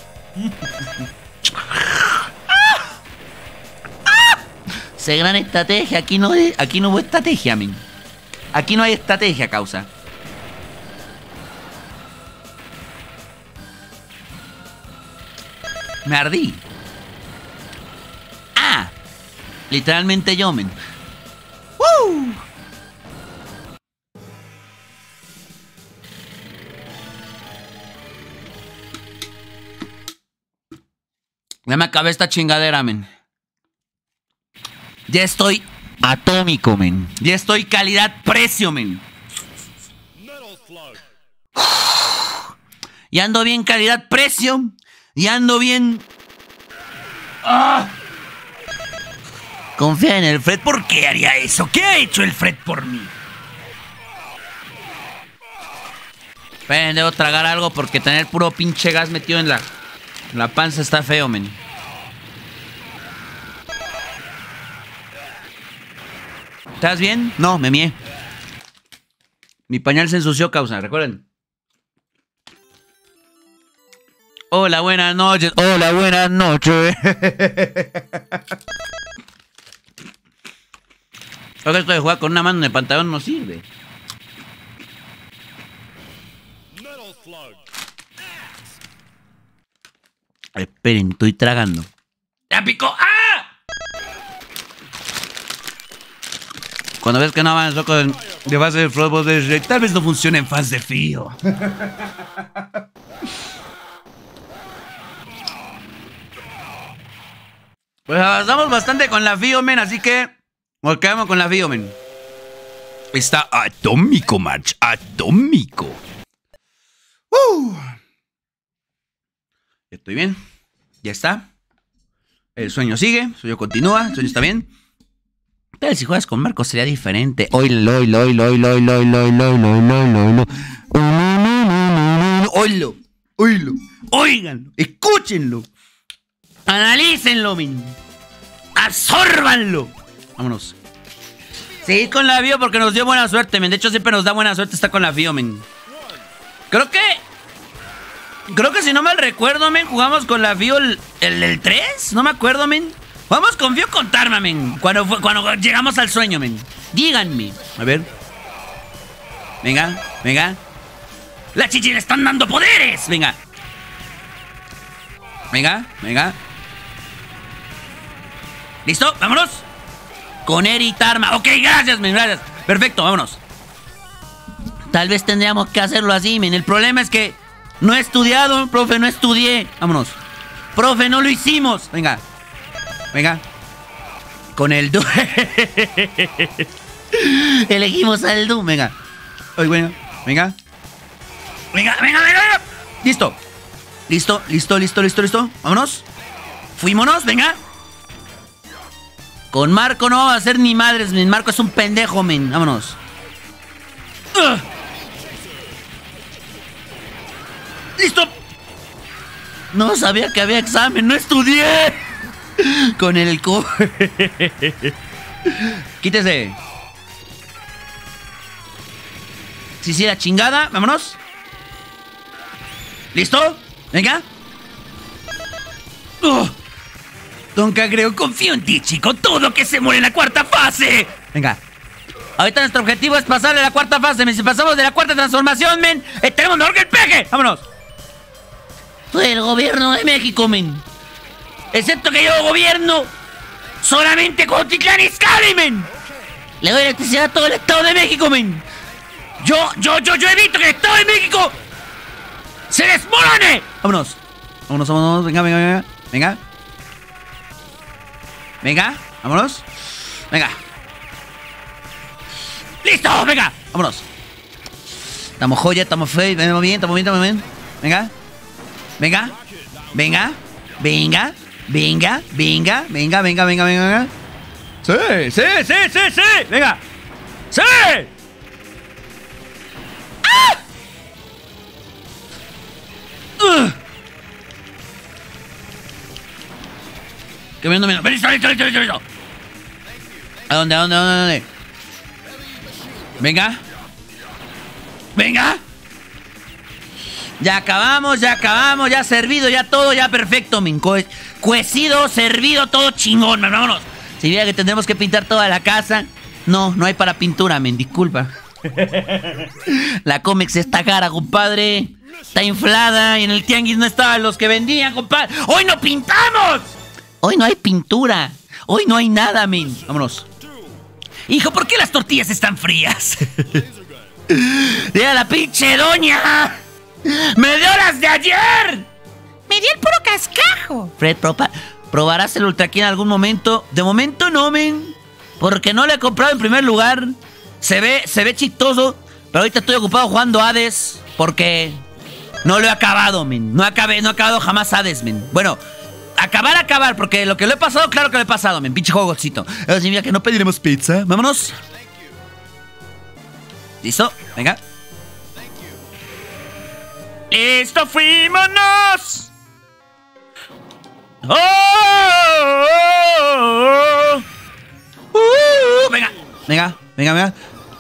Se gran estrategia, aquí no, hay, aquí no hubo estrategia, men. Aquí no hay estrategia, causa. Me ardí. Ah, literalmente yo, men. ¡Woo! Ya me acabé esta chingadera, men. Ya estoy atómico, men. Ya estoy calidad-precio, men. Ya ando bien calidad-precio. Ya ando bien... ¡Ah! Confía en el Fred. ¿Por qué haría eso? ¿Qué ha hecho el Fred por mí? Esperen, debo tragar algo porque tener puro pinche gas metido en la, en la panza está feo, men. ¿Estás bien? No, me mié. Mi pañal se ensució, causa, recuerden. Hola, buenas noches. Hola, buenas noches. Creo que esto de jugar con una mano en el pantalón no sirve. Esperen, estoy tragando. ¡Ya picó! ¡Ah! Cuando ves que no avanzó con de fase de Frostbolt de Shrek, tal vez no funcione en fase de Fío. Pues avanzamos bastante con la Fío, men, así que nos quedamos con la Fío, men. Está atómico, March, atómico. Uh. Estoy bien, ya está. El sueño sigue, el sueño continúa, el sueño está bien. Tal vez si juegas con Marco sería diferente. Oilo, oilo, oilo, oilo, oilo, oilo, oilo, oilo, oilo, oilo, oilo, oilo, oíganlo, escúchenlo, analícenlo, men, absórbanlo. Vámonos. Seguid con la Fío porque nos dio buena suerte, men. De hecho, siempre nos da buena suerte estar con la Fío, men. Creo que... Creo que si no mal recuerdo, men, jugamos con la Fío el, el, el tres. No me acuerdo, men. Jugamos con Fío con Tarma, men. Cuando, fue, cuando llegamos al sueño, men. Díganme. A ver. Venga, venga. La chichi le están dando poderes. Venga. Venga, venga. ¿Listo? Vámonos. Con Eri y Tarma. Ok, gracias, men, gracias. Perfecto, vámonos. Tal vez tendríamos que hacerlo así, men. El problema es que no he estudiado, profe, no estudié. Vámonos. Profe, no lo hicimos. Venga. Venga. Con el Doom. Elegimos al Doom. Venga. Ay, bueno. Venga. Venga, venga, venga, venga. Listo. Listo, listo, listo, listo, listo. Vámonos. Fuímonos, venga. Con Marco no va a hacer ni madres, men. Marco es un pendejo, men. Vámonos. Uh. ¡Listo! No sabía que había examen, no estudié. Con el co... Quítese. Sí, sí, la chingada. Vámonos. ¿Listo? Venga. Uh. Don Cagreo, confío en ti, chico. Todo que se muere en la cuarta fase. Venga. Ahorita nuestro objetivo es pasarle a la cuarta fase, men. Si pasamos de la cuarta transformación, men, eh, tenemos mejor que el peje. Vámonos. Fue el gobierno de México, men. Excepto que yo gobierno solamente con Titlán Izcalli, men. Le doy electricidad a todo el Estado de México, men. Yo, yo, yo, yo evito que el Estado de México se desmorone. Vámonos. Vámonos, vámonos. Venga, venga, venga. Venga. Venga, vámonos. Venga. ¡Listo! ¡Venga! ¡Vámonos! Estamos joya, estamos fe, estamos bien, estamos bien, estamos bien. Venga. Venga. Venga. Venga. Venga. Venga. Venga, venga, venga, venga, venga. Sí, sí, sí, sí, sí. Venga. ¡Sí! ¡Ah! Uh. Que viendo menos. Listo, listo, listo, listo, listo. ¿A dónde, a dónde, a dónde, a dónde? Venga. Venga. Ya acabamos, ya acabamos, ya servido, ya todo, ya perfecto, min. Cue cuecido, servido, todo chingón, man. Vámonos. Si viera que tendremos que pintar toda la casa. No, no hay para pintura, men. Disculpa. La Comex está cara, compadre. Está inflada y en el tianguis no estaban los que vendían, compadre. ¡Hoy no pintamos! Hoy no hay pintura. Hoy no hay nada, men. Vámonos. Hijo, ¿por qué las tortillas están frías? ¡Mira la pinche doña! ¡Me dio las de ayer! Me dio el puro cascajo. Fred, propa, ¿probarás el Ultra Ki en algún momento? De momento no, men. Porque no lo he comprado en primer lugar. Se ve, se ve chistoso. Pero ahorita estoy ocupado jugando Hades. Porque no lo he acabado, men. No acabé, no he acabado jamás Hades, men. Bueno, acabar, acabar. Porque lo que lo he pasado, claro que lo he pasado, men. Pinche juegocito. Eso significa que no pediremos pizza. Vámonos. ¿Listo? Venga. ¡Listo! ¡Fuímonos! ¡Oh! oh, oh. Uh, venga, venga, venga, venga.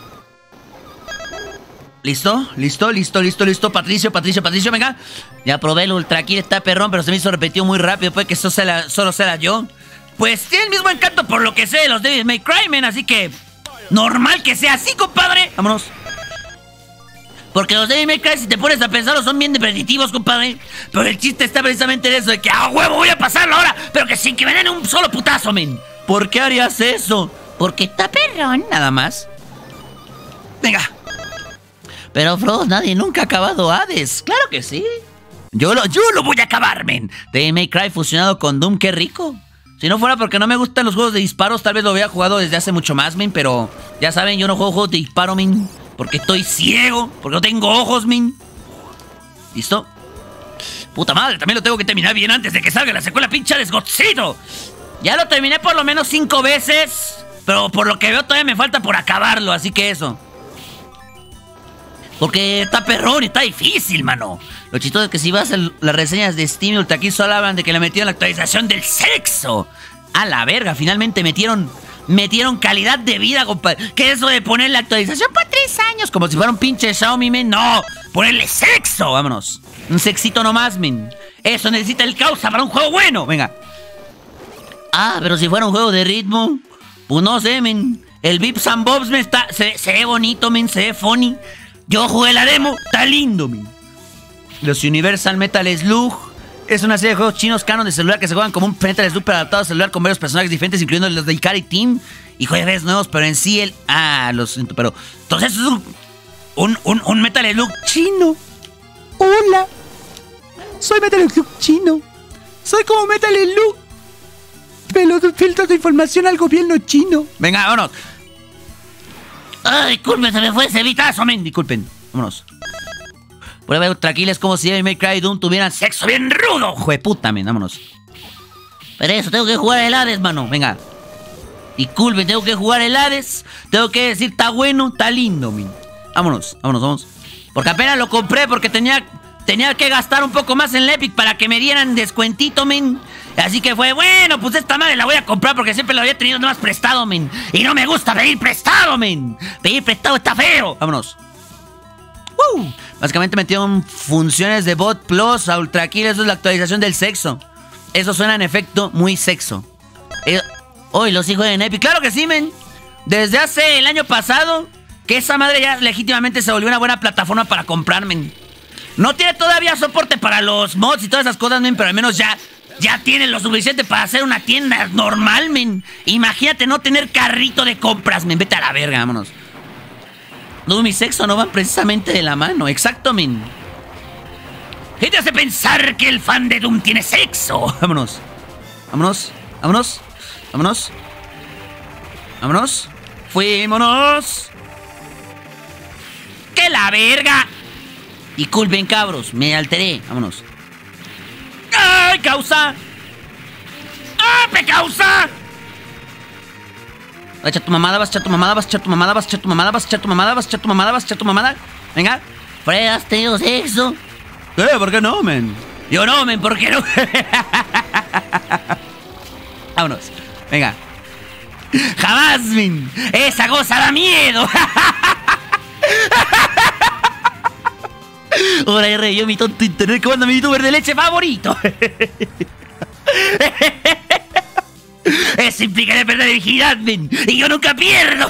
¿Listo? ¿Listo? ¿Listo? ¿Listo? ¿Listo? Patricio, Patricio, Patricio, venga. Ya probé el Ultra Ki, está perrón, pero se me hizo repetido muy rápido. Puede que eso sea la, solo sea yo. Pues tiene el mismo encanto por lo que sé de los Devil May Cry, man. Así que normal que sea así, compadre. Vámonos. Porque los Devil May Cry, si te pones a pensarlo, son bien repetitivos, compadre. Pero el chiste está precisamente en eso, de que a huevo voy a pasarlo ahora, pero que sin que me den un solo putazo, men. ¿Por qué harías eso? Porque está perrón. Nada más. Venga. Pero, Frost, nadie nunca ha acabado Hades. Claro que sí. Yo lo, yo lo voy a acabar, men. Devil May Cry fusionado con Doom, qué rico. Si no fuera porque no me gustan los juegos de disparos, tal vez lo hubiera jugado desde hace mucho más, men. Pero ya saben, yo no juego juegos de disparo, men. Porque estoy ciego. Porque no tengo ojos, men. ¿Listo? Puta madre, también lo tengo que terminar bien antes de que salga la secuela, pinche desgocito. Ya lo terminé por lo menos cinco veces. Pero por lo que veo todavía me falta por acabarlo, así que eso. Porque está perrón y está difícil, mano. Lo chistoso es que si vas a las reseñas de Steam y Ultra aquí solo hablan de que le metieron la actualización del sexo. A la verga, finalmente metieron Metieron calidad de vida, compadre. ¿Qué es eso de ponerle actualización por tres años? Como si fuera un pinche Xiaomi, men. No, ponerle sexo, vámonos. Un sexito nomás, men. Eso necesita el causa para un juego bueno. Venga. Ah, pero si fuera un juego de ritmo, pues no sé, men. El Bips and Bobs me está... Se, se ve bonito, men, se ve funny. Yo jugué la demo, está lindo, men. Los Universal Metal Slug es una serie de juegos chinos canon de celular que se juegan como un Metal Slug pero adaptado a celular con varios personajes diferentes, incluyendo los de Ikari Team y juegos nuevos, pero en sí el... Ah, lo siento, pero... Entonces es un, un, un, un Metal Slug chino. Hola. Soy Metal Slug chino. Soy como Metal Slug, pero filtros de información al gobierno chino. Venga, vámonos. Ay, disculpen, se me fue ese vitazo, men. Disculpen, vámonos. Prueba tranquila, es como si Devil May Cry y Doom tuvieran sexo bien rudo. Jueputa, men, vámonos. Pero eso, tengo que jugar el Hades, mano. Venga. Disculpen, tengo que jugar el Hades. Tengo que decir, está bueno, está lindo, men. Vámonos, vámonos, vamos. Porque apenas lo compré porque tenía... Tenía que gastar un poco más en el Epic para que me dieran descuentito, men. Así que fue, bueno, pues esta madre la voy a comprar porque siempre la había tenido nomás prestado, men. Y no me gusta pedir prestado, men. Pedir prestado está feo. Vámonos. Uh, básicamente metieron funciones de Bot Plus a Ultra Kill. Eso es la actualización del sexo. Eso suena en efecto muy sexo. Eh, Hoy los hijos en Epic. Claro que sí, men. Desde hace el año pasado que esa madre ya legítimamente se volvió una buena plataforma para comprar, men. No tiene todavía soporte para los mods y todas esas cosas, men, pero al menos ya, ya tiene lo suficiente para hacer una tienda normal, men. Imagínate no tener carrito de compras, men. Vete a la verga, vámonos. Doom y sexo no van precisamente de la mano. Exacto, men. ¿Qué te hace pensar que el fan de Doom tiene sexo? Vámonos. Vámonos. Vámonos. Vámonos. Vámonos. Fuímonos. ¡Que la verga! Disculpen, cabros, me alteré. Vámonos. ¡Ay, causa! ¡Ah, me causa! Vas a echar tu mamada, vas a echar tu mamada, vas a echar tu mamada, vas a echar tu mamada, vas a echar tu mamada, vas a echar tu mamada, vas a echar tu mamada. Venga. Fred, ¿has tenido sexo? Eh, ¿por qué no, men? Yo no, men, ¿por qué no? Vámonos. Venga. Jamás, men. Esa cosa da miedo. Ahora he reído mi tonto internet que manda mi youtuber de leche favorito. Eso implica de perder virginidad, men. Y yo nunca pierdo.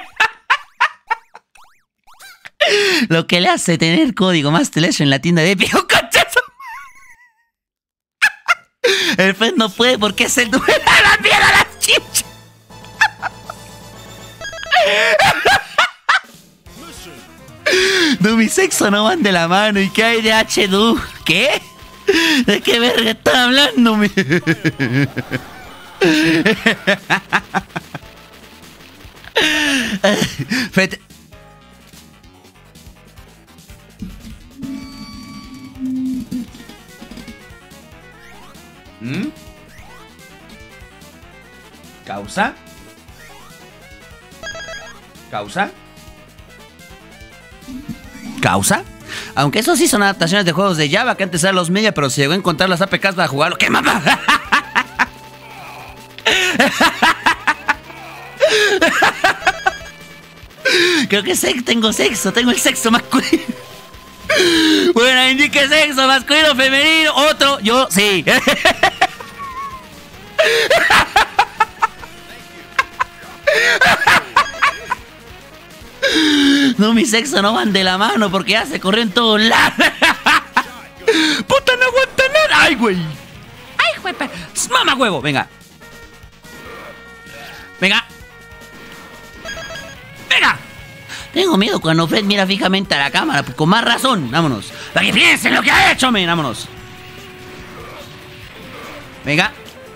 Lo que le hace tener código Master Legion en la tienda de Epic. ¡Conchazo! El Fred no puede porque es el dueño de la mierda a las chichas. Doom y sexo no van de la mano. ¿Y qué hay de H D U? ¿Qué? ¿De qué verga estás hablando, me? Fred. ¿Mm? ¿Causa? ¿Causa? ¿Causa? Aunque eso sí son adaptaciones de juegos de Java que antes eran los media, pero se llegó a encontrar las A P Ks para jugarlo. ¿Qué mamá? Creo que sé, tengo sexo, tengo el sexo masculino. Bueno, indique sexo masculino, femenino, otro, yo sí. No, mi sexo no van de la mano porque ya se corrió en todos lados. Puta, no aguanta nada. Ay, güey. Ay, güey. Mamá huevo, venga. Venga. tengo miedo cuando Fred mira fijamente a la cámara. Pues con más razón, vámonos. Para que piensen lo que ha hecho, men, vámonos. Venga.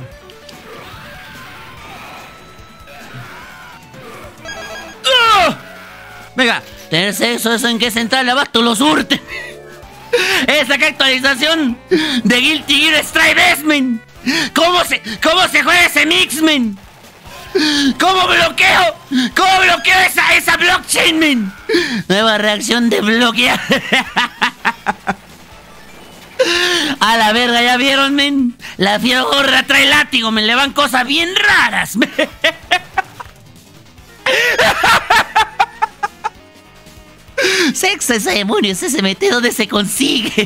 ¡Oh! Venga, tener sexo, eso en qué central de abasto lo surte. Esa que actualización de Guilty Gear Strive S, men. ¿Cómo se, cómo se juega ese mix, men? ¿Cómo bloqueo? ¿Cómo bloqueo esa, esa blockchain, men? Nueva reacción de bloquear. A la verga, ¿ya vieron, men? La fiera gorra trae látigo, men. Le van cosas bien raras, men. Sexo, ese demonio, ese se mete donde se consigue.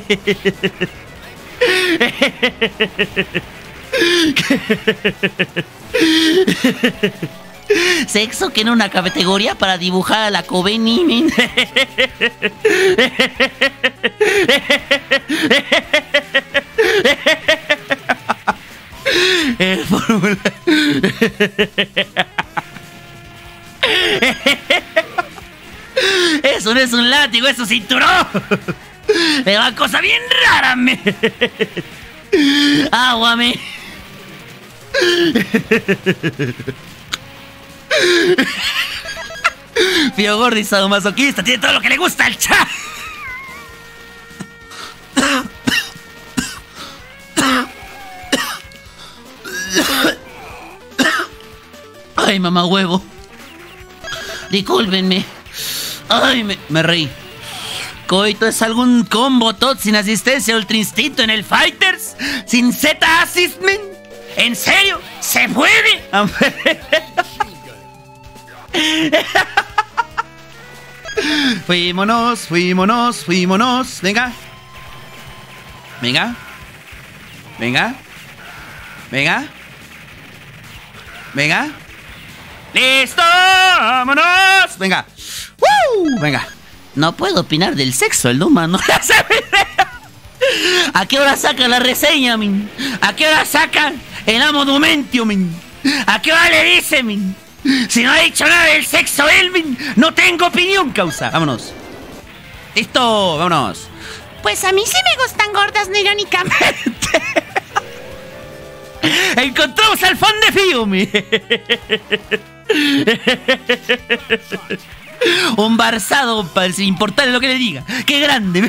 Sexo que en una categoría para dibujar a la Coveni, men. El fórmula. Eso no es un látigo, eso es cinturón. Me va cosa bien rara, me. Agua, me. Fío gordi, sadomasoquista, tiene todo lo que le gusta al chat. Ay, mamá huevo. Discúlpenme. Ay, me, me reí. Coito, ¿es algún combo tot sin asistencia ultra instinto en el Fighters? ¿Sin Z assistment? ¿En serio? ¿Se puede? Fuímonos, fuímonos, fuímonos. Venga. Venga. Venga. Venga. Venga. ¡Listo! ¡Vámonos! Venga. ¡Woo! Venga. No puedo opinar del sexo, el Duma no la sabe. ¿A qué hora saca la reseña, min? ¿A qué hora saca el amo Dumentio, min? ¿A qué hora le dice, min? Si no ha dicho nada del sexo, él, min, no tengo opinión, causa. Vámonos. Listo, vámonos. Pues a mí sí me gustan gordas, no irónicamente. Encontramos al fan de Fío, min. Un barzado, sin importarle lo que le diga. ¡Qué grande!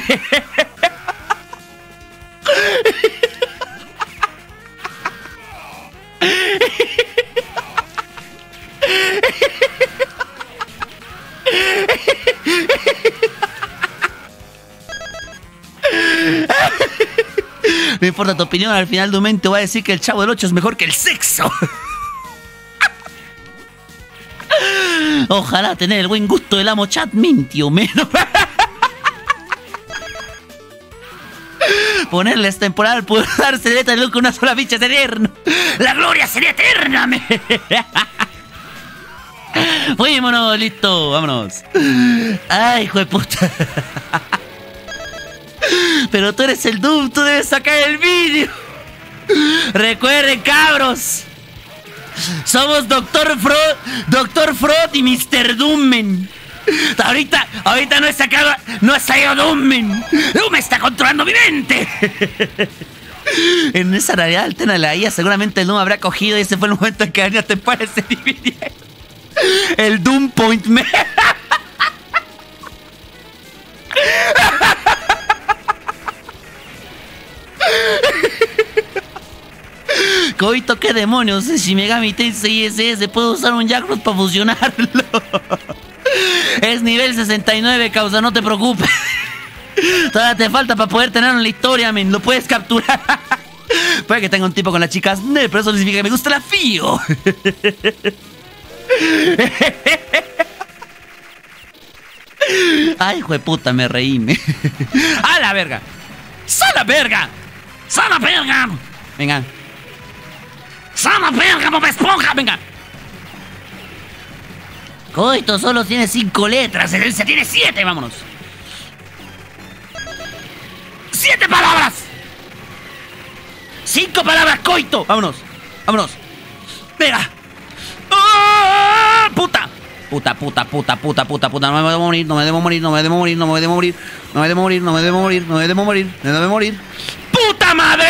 No importa tu opinión, al final de un momento va a decir que el Chavo del ocho es mejor que el sexo. Ojalá tener el buen gusto del amo chat mintio, menos. Ponerle esta temporada al poder darse de luz con una sola ficha es eterno. La gloria sería eterna, me. Fuímonos, listo, vámonos. Ay, hijo de puta. Pero tú eres el Doom, tú debes sacar el vídeo. Recuerden, cabros, somos Doctor Frod, Doctor Frod y mister Doomman. Ahorita, ahorita no he sacado, no ha salido Doomman. Doom está controlando mi mente. En esa realidad alterna de la I A, seguramente el Doom habrá cogido y ese fue el momento en que la temporada se dividieron. El Doom Point Man. Coito, ¿qué demonios? Si Megami Tensei S S puedo usar un Jackfruit para fusionarlo. Es nivel sesenta y nueve, causa, no te preocupes. Todavía te falta para poder tenerlo en la historia, men. Lo puedes capturar. Puede que tenga un tipo con las chicas, no, pero eso no significa que me gusta la Fío. Ay, hijo de puta, me reí. Me. ¡A la verga! ¡Sala verga! ¡Sala verga! Venga. ¡Sala verga, Bob Esponja! Venga. Coito solo tiene cinco letras, él se tiene siete, vámonos. ¡Siete palabras! ¡Cinco palabras, Coito! Vámonos, vámonos. Venga. ¡Oh, puta! Puta, puta, puta, puta, puta, puta. No me debo morir, no me debo morir, no me debo morir, no me debo morir. No me debo morir, no me debo morir, no me debo morir, me debo morir. ¡Puta madre!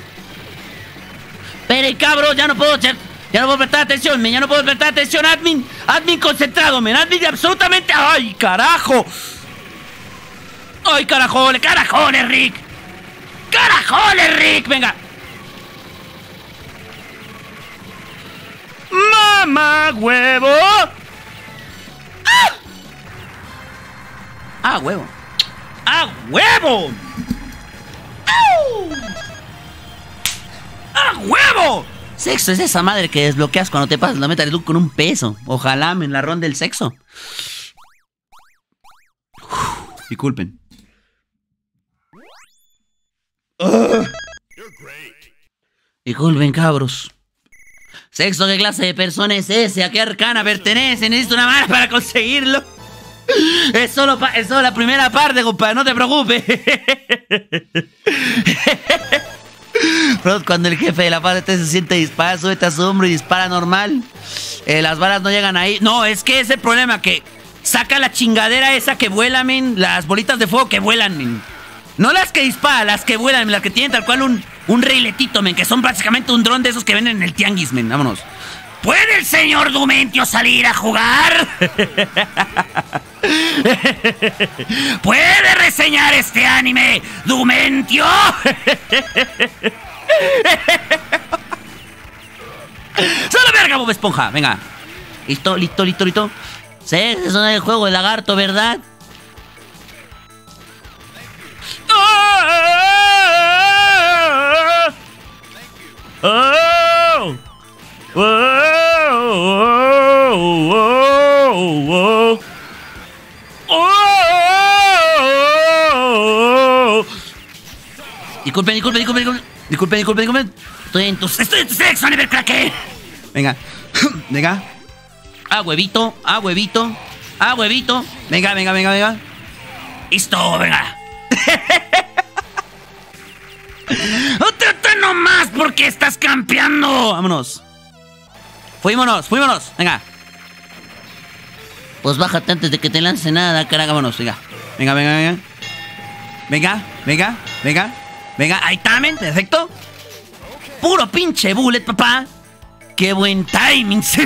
Espere, cabrón, ya no puedo... Ya no puedo prestar atención, men. Ya no puedo prestar atención, admin. Admin concentrado, men. Admin absolutamente... ¡Ay, carajo! ¡Ay, carajoles, carajoles, Rick! ¡Carajoles, Rick! Venga. ¡Mamá huevo! ¡Ah! ¡Ah, huevo! ¡Ah, huevo! ¡Au! ¡Ah, huevo! Sexo es esa madre que desbloqueas cuando te pasas la meta de look con un peso. Ojalá en la ronda del sexo. Uf, disculpen. Uh. Disculpen, cabros. Sexo, ¿qué clase de persona es ese? ¿A qué arcana pertenece? Necesito una mano para conseguirlo. Es solo, pa es solo la primera parte, compadre. No te preocupes. Bro, cuando el jefe de la parte se siente disparar, súbete a su hombro y dispara normal. Eh, las balas no llegan ahí. No, es que es el problema, que saca la chingadera esa que vuela, men. Las bolitas de fuego que vuelan, men. No las que disparan, las que vuelan, men. Las que tienen tal cual un, un reiletito, men. Que son prácticamente un dron de esos que venden en el tianguis, men. Vámonos. ¿Puede el señor Dumentio salir a jugar? ¿Puede reseñar este anime, Dumentio? ¡Solo verga, Bob Esponja! Venga. Listo, listo, listo, listo. Sí, eso es el juego de lagarto, ¿verdad? ¡Oh! ¡Oh! ¡Oh! ¡Oh! ¡Oh! Disculpen, disculpen, disculpen, disculpen, disculpen, disculpen, disculpen. Estoy en tu, estoy en tu sexo, nivel craque. Venga, venga. Ah, huevito, ah, huevito, ah, huevito. Venga, venga, venga, venga. Listo, venga. ¡Otra nomás porque estás campeando! ¡Vámonos! ¡Fuímonos! ¡Fuímonos! ¡Venga! Pues bájate antes de que te lance nada, carajo. Vámonos, venga. Venga, venga, venga. Venga, venga, venga. Venga, ahí está, men. Perfecto. Puro pinche bullet, papá. ¡Qué buen timing! Se,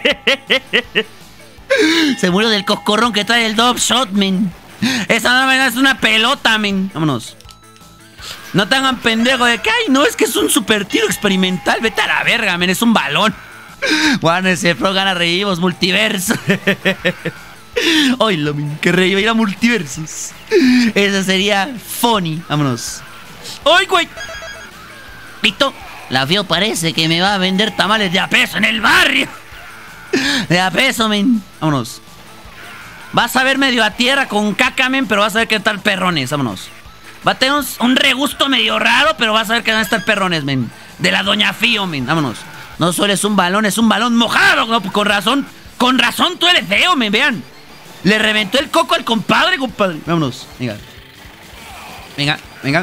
se murió del coscorrón que trae el Dove Shot, men. Esa no es una pelota, men. Vámonos. No te hagan pendejo de que, ay, no, es que es un super tiro experimental. Vete a la verga, men, es un balón. Warner se Pro gana revivos multiverso. Oye, lo men, que revivirá multiversos. Eso sería funny. Vámonos. ¡Ay, güey! Listo. La Fio parece que me va a vender tamales de a peso en el barrio. De a peso, men. Vámonos. Vas a ver medio a tierra con caca, men, pero vas a ver qué tal perrones. Vámonos. Va a tener un, un regusto medio raro, pero vas a ver que van a estar perrones, men. De la Doña Fío, men. Vámonos. No solo es un balón, es un balón mojado. No, con razón. Con razón tú eres feo, men. Vean. Le reventó el coco al compadre, compadre. Vámonos. Venga. Venga, venga.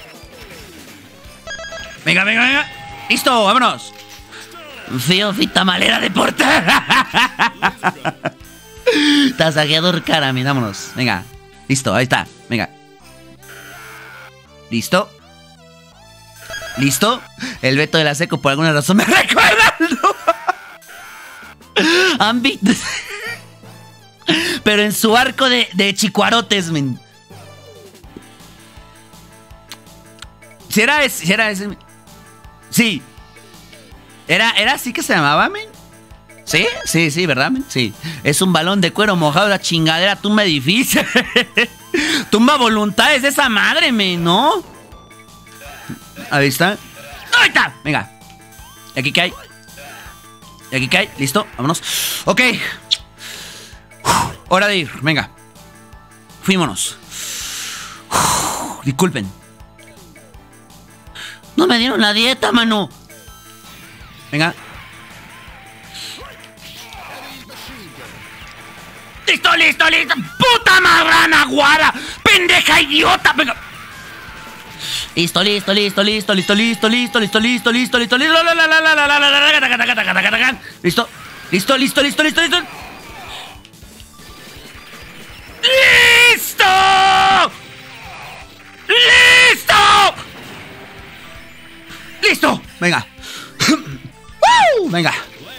Venga, venga, venga. Listo, vámonos. Fío, fita malera de porta. Tasajeador cara, men. Vámonos. Venga. Listo, ahí está. Venga. ¿Listo? ¿Listo? El Beto de la Seco por alguna razón me recuerda. Han visto. Pero en su arco de, de chicuarotes, men. Si era ese, si era ese. Sí. Era, era así que se llamaba, men. Sí, sí, sí, ¿verdad, men? Sí. Es un balón de cuero mojado, la chingadera tumba edificio. Tumba voluntades de esa madre, men, ¿no? Ahí está. Ahí está. Venga. ¿Y aquí qué hay? ¿Y aquí qué hay? ¿Listo? Vámonos. Ok. Uf, hora de ir. Venga. Fuímonos. Uf, disculpen. No me dieron la dieta, mano. Venga. ¡Listo, listo, listo! ¡Puta marrana, guara! ¡Pendeja idiota! Venga. Listo, listo, listo, listo, listo, listo, listo, listo, listo, listo, listo, listo, listo, listo, listo, listo, listo, listo. ¡Listo! Venga. ¡Uh! Venga.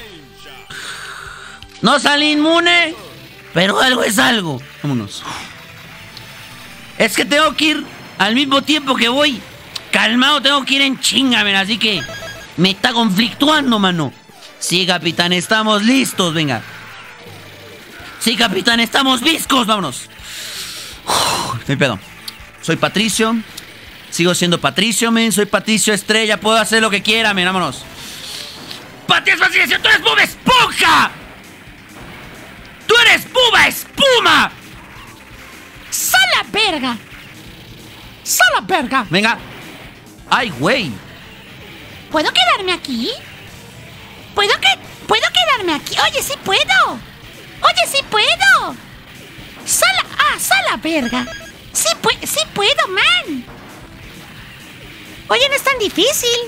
No salí inmune, pero algo es algo. Vámonos. Es que tengo que ir al mismo tiempo que voy calmado, tengo que ir en chinga, men, así que me está conflictuando, mano. Sí, capitán, estamos listos, venga. Sí, capitán, estamos viscos, vámonos. No hay pedo. Soy Patricio. Sigo siendo Patricio, men. Soy Patricio Estrella. Puedo hacer lo que quiera, men. Vámonos. ¡Patricio Patricio, tú eres Bob Esponja! ¡Tú eres Buba Espuma! ¡Sala verga! ¡Sala verga! Venga. ¡Ay, güey! ¿Puedo quedarme aquí? ¿Puedo que... ¿Puedo quedarme aquí? Oye, sí puedo. Oye, sí puedo. Sala... Ah, sala verga. Sí, pu sí puedo, man. Oye, no es tan difícil.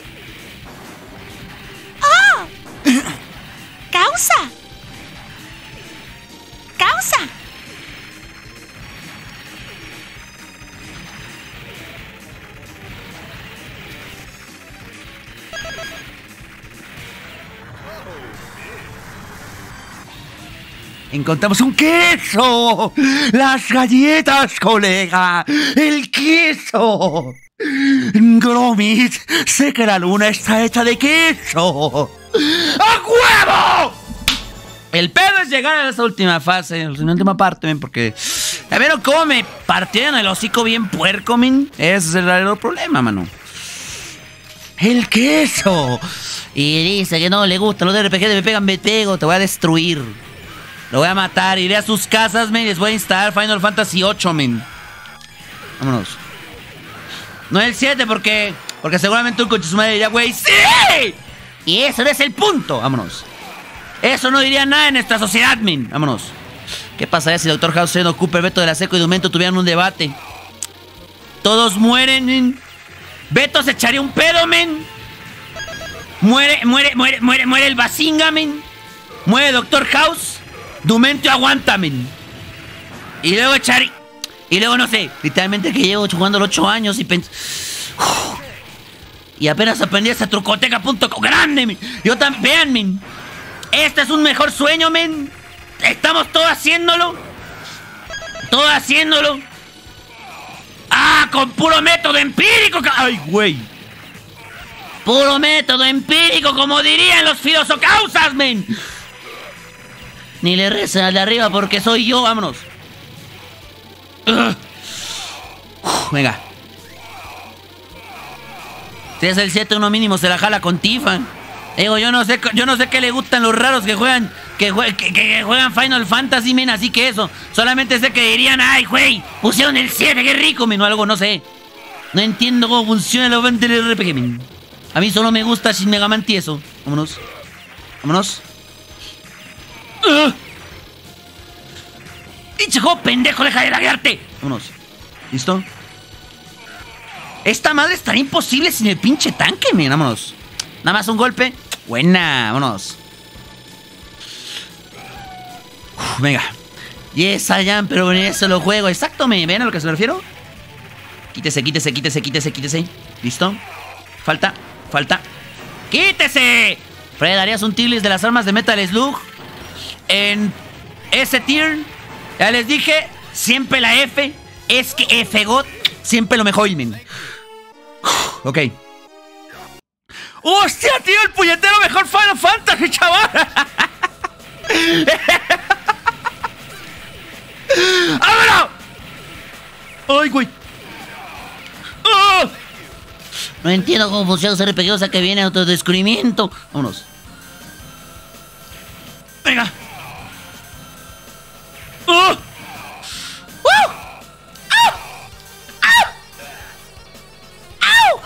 ¡Oh! ¡Causa! ¡Causa! Encontramos un queso. Las galletas, colega. El queso. Gromit, sé que la luna está hecha de queso. ¡A huevo! El pedo es llegar a esa última fase, la última parte, men, porque... A ver cómo me partieron el hocico bien puerco, men. Ese es el verdadero problema, mano. El queso. Y dice que no le gustan los de R P G, me pegan, me pego, te voy a destruir. Lo voy a matar, iré a sus casas, men, y les voy a instalar Final Fantasy ocho, men. Vámonos. No el siete, porque... Porque seguramente un coche su madre diría, güey, ¡sí! Y eso no es el punto. Vámonos. Eso no diría nada en nuestra sociedad, men. Vámonos. ¿Qué pasaría si doctor House, Cooper, Beto de la Seco y Dumento tuvieran un debate? Todos mueren, men. Beto se echaría un pedo, men. Muere, muere, muere, muere, muere el Bazinga, men. Muere doctor House. Dumento aguanta, men. Y luego echar... Y luego, no sé, literalmente que llevo jugando los ocho años y pens... Uf. Y apenas aprendí esa trucoteca punto com grande, men. Yo también, vean, men. Este es un mejor sueño, men. Estamos todos haciéndolo. Todos haciéndolo. Ah, con puro método empírico. Ay, güey. Puro método empírico, como dirían los filosocausas, men. Ni le recen al de arriba porque soy yo, vámonos. Uh. Uf, venga. Si es el siete, uno mínimo se la jala con Tifa. Digo, yo no sé, yo no sé qué le gustan los raros que juegan, que, jue, que, que juegan Final Fantasy, men, así que eso. Solamente sé que dirían, ay, güey, pusieron el siete, qué rico, men, o algo, no sé. No entiendo cómo funciona el evento del R P G, men. A mí solo me gusta Shin Mega Man tieso. Vámonos. Vámonos. Uh. ¡Pinche juego pendejo, deja de laguearte! Vámonos. ¿Listo? Esta madre estaría imposible sin el pinche tanque, men. Vámonos. Nada más un golpe. Buena, vámonos. Uf, venga. Yes, I am, pero en eso lo juego. Exacto, ¿me ven a lo que se me refiero? Quítese, quítese, quítese, quítese, quítese. ¿Listo? Falta, falta. ¡Quítese! Fred, ¿harías un tier list de las armas de Metal Slug? En ese tier, ya les dije, siempre la F. Es que F-God siempre lo mejor, men. Ok. ¡Hostia, tío! ¡El puñetero mejor Final Fantasy, chaval! ¡Vámonos! ¡Ay, güey! ¡Oh! No entiendo cómo funciona ese R P G, o sea que viene autodescubrimiento. Vámonos. Venga. ¡Oh! ¡Uh! ¡Au! ¡Au! ¡Au!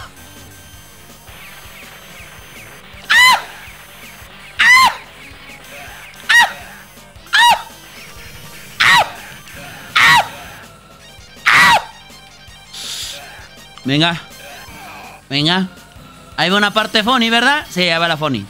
Venga. Venga. Ahí va una parte funny, ¿verdad? Sí, ahí va la funny.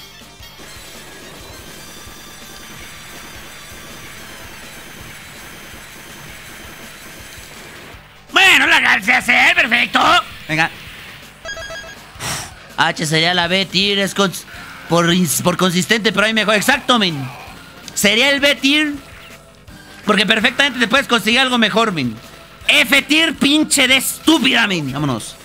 Bueno, la alcancé a hacer, perfecto. Venga. H sería la B tier, es cons por, por consistente, pero hay mejor. Exacto, men. Sería el B tier, porque perfectamente te puedes conseguir algo mejor, men. F tier, pinche de estúpida, men. Vámonos.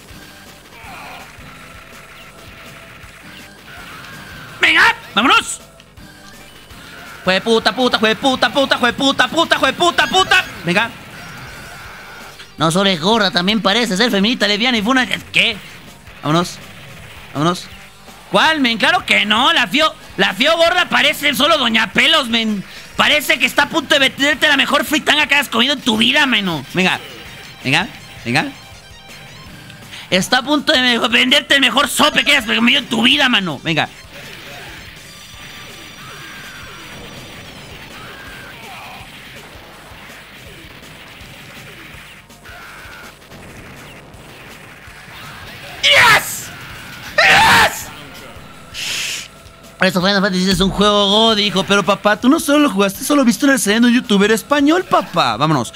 Venga, vámonos. Jue puta, puta, jue puta, puta, jue puta, puta, jue puta, puta. Venga. No solo es gorda, también parece ser feminista, lesbiana y funa. ¿Qué? Vámonos. Vámonos. ¿Cuál, men? Claro que no. La fio, la fio gorda parece solo Doña Pelos, men. Parece que está a punto de venderte la mejor fritanga que has comido en tu vida, meno. Venga. Venga. Venga. Está a punto de venderte el mejor sope que hayas comido en tu vida, mano. Venga. ¡Yes! ¡Yes! Eso Final Fantasy es un juego God, hijo. Pero papá, tú no solo lo jugaste, solo viste en el serie de un youtuber español, papá. Vámonos.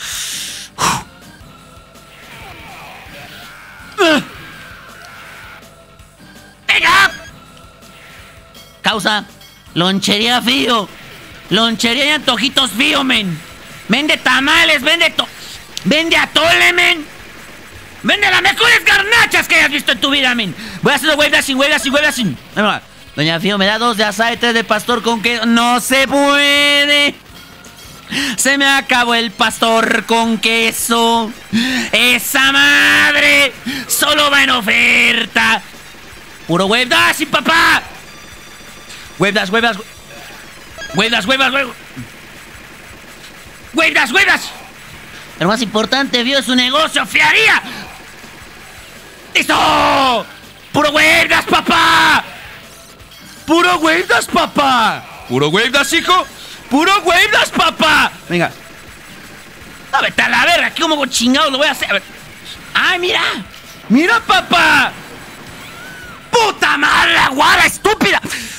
¡Venga! Causa. Lonchería fío. Lonchería y antojitos fío, men. Vende tamales, vende to... Vende atole, men. Vende las mejores garnachas que hayas visto en tu vida, men. Voy a hacerlo wave dashing, wave dashing, wave dashing. Doña Fío, me da dos de asada y tres de pastor con queso. No se puede. Se me acabó el pastor con queso. Esa madre solo va en oferta. Puro wave dashing, papá. Wave dash, wave dash. Wave dash, wave dash, wave. Wave dash, wave dash. Lo más importante, vio, es su negocio, fiaría. ¡Listo! ¡Puro wave dash, papá! ¡Puro wave dash, papá! ¡Puro wave dash, hijo! ¡Puro wave dash, papá! Venga. No, vete a la verga. ¿Qué como chingado lo voy a hacer? A ver. ¡Ay, mira! ¡Mira, papá! ¡Puta madre, la guara estúpida!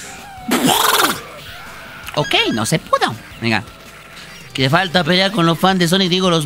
Ok, no se pudo. Venga. Que falta pelear con los fans de Sonic, digo los...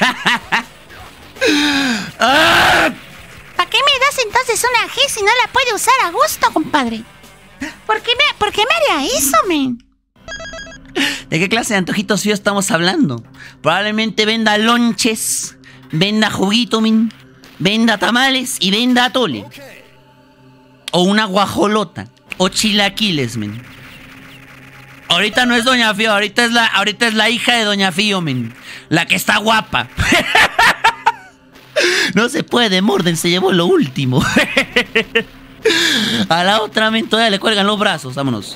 ¿Para qué me das entonces una G si no la puede usar a gusto, compadre? ¿Por qué me, ¿por qué me haría eso, men? ¿De qué clase de antojitos fíos estamos hablando? Probablemente venda lonches, venda juguito, men, venda tamales y venda atole. O una guajolota. O chilaquiles, men. Ahorita no es Doña Fío, ahorita es la, ahorita es la hija de Doña Fío, men. La que está guapa. No se puede, Morden se llevó lo último. A la otra, men, todavía le cuelgan los brazos. Vámonos.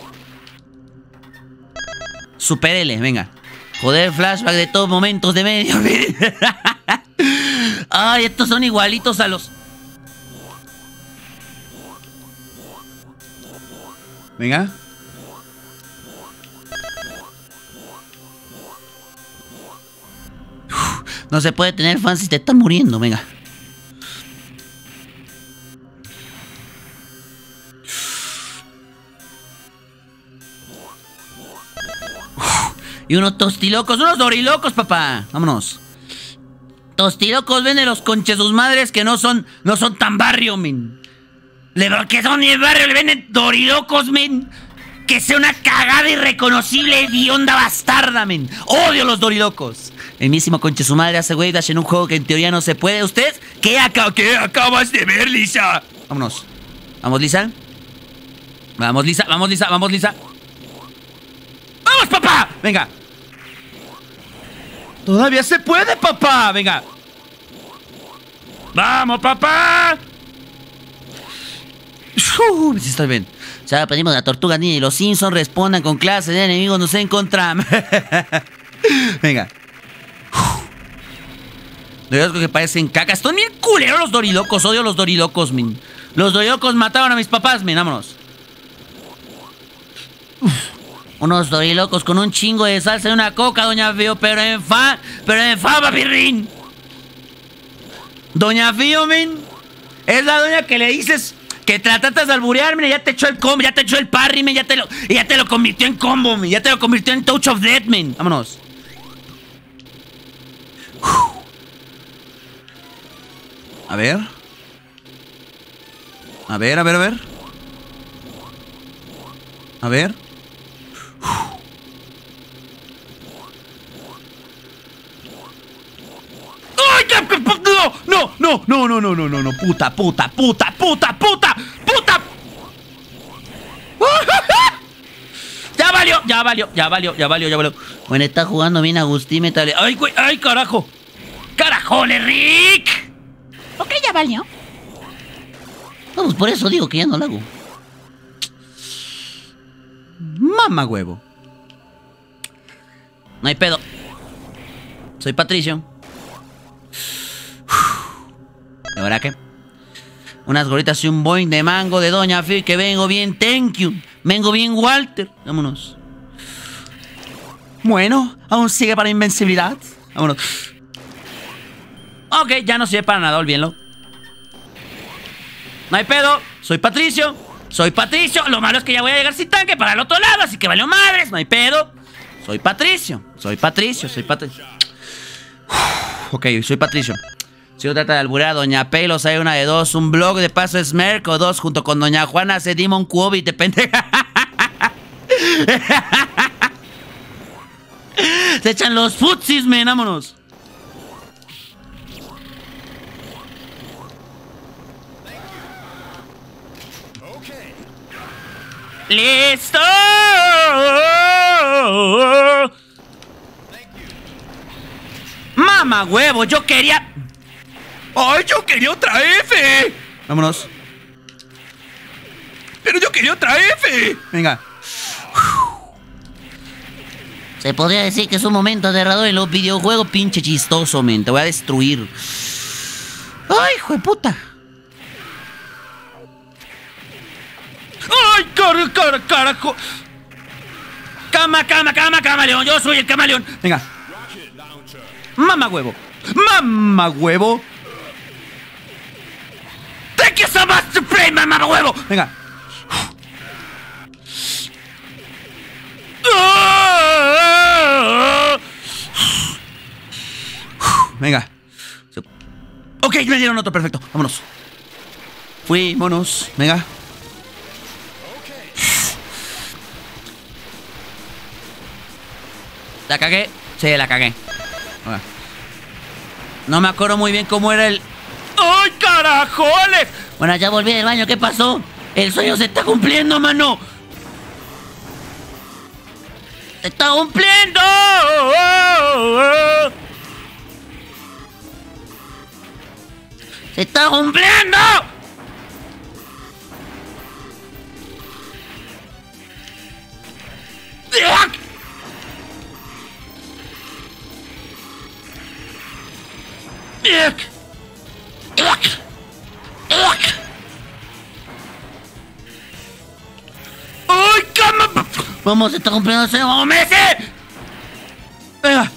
Super L, venga. Joder, flashback de todos momentos de medio. Ay, estos son igualitos a los... Venga. No se puede tener fans si te están muriendo, venga. Y unos tostilocos, unos dorilocos, papá. Vámonos. Tostilocos, venden los conches sus madres que no son, no son tan barrio, men. Le, que son ni el barrio, le venden dorilocos, men. Que sea una cagada irreconocible y onda bastarda, men. Odio los dorilocos. El mismísimo conche su madre hace wave dash en un juego que en teoría no se puede. ¿Usted qué, acá, qué acabas de ver, Lisa? Vámonos. Vamos, Lisa. Vamos, Lisa, vamos, Lisa, vamos, Lisa. ¡Vamos, papá! Venga. Todavía se puede, papá. Venga. ¡Vamos, papá! Uh, sí, estoy bien. Ya pedimos a la Tortuga Ninja y los Simpsons respondan con clase de enemigos nos encontramos. Venga. Dorilocos que parecen cacas. Son bien culeros los dorilocos. Odio los dorilocos, men. Los dorilocos mataron a mis papás, men. Vámonos. Uf. Unos dorilocos con un chingo de salsa y una coca, Doña Fío. Pero en fa... Pero en fa, papirrín. Doña Fío, men. Es la doña que le dices... Que te la tratas de alburear, mira, ya te echó el combo, ya te echó el parry, men, ya te lo, ya te lo convirtió en combo, men, ya te lo convirtió en Touch of Death, men. Vámonos. Uf. A ver. A ver, a ver, a ver. A ver. ¡Ay, qué, qué, no! No, no, no, no, no, no, no, puta, puta, puta, puta, puta, puta. Ya valió, ya valió, ya valió, ya valió, ya valió. Bueno, está jugando bien Agustín, metale. ¡Ay, güey! ¡Ay, carajo! ¡Carajoles, Rick! Ok, ya valió. Vamos, por eso digo que ya no lo hago. Mamá huevo. No hay pedo. Soy Patricio. ¿Y ahora qué? Unas gorritas y un boing de mango de Doña Fi, que vengo bien, thank you. Vengo bien, Walter. Vámonos. Bueno, aún sigue para invencibilidad. Vámonos. Ok, ya no sirve para nada, olvídenlo. No hay pedo. Soy Patricio. Soy Patricio. Lo malo es que ya voy a llegar sin tanque para el otro lado, así que valió madres. No hay pedo. Soy Patricio. Soy Patricio. Soy Patricio. Ok, soy Patricio. Si uno trata de alburear a Doña Pelos, hay una de dos. Un blog de paso es Merck o dos junto con Doña Juana hace Demon Cuobi, te pendeja. Se echan los futsis, men, vámonos. ¡Listo! ¡Mamá huevo! Yo quería... ¡Ay, yo quería otra F! Vámonos. ¡Pero yo quería otra F! Venga. Se podría decir que es un momento aterrador en los videojuegos, pinche chistoso, men. Te voy a destruir. ¡Ay, hijo de puta! ¡Ay, car, car, carajo! ¡Cama, cama, cama, camaleón! ¡Yo soy el camaleón! Venga. ¡Mamá huevo! ¡Mamá huevo! ¡Thank you so much to play, mamá huevo! Venga. Venga. Ok, me dieron otro, perfecto. Vámonos. Fuímonos. Venga. ¿La cagué? Sí, la cagué. Venga. No me acuerdo muy bien cómo era el... ¡Ay, carajoles! Bueno, ya volví del baño, ¿qué pasó? El sueño se está cumpliendo, mano. ¡Se está cumpliendo! ¡Se está cumpliendo! ¡Ay, cama! Vamos, se está cumpliendo el sueño, vamos, Messi. Venga.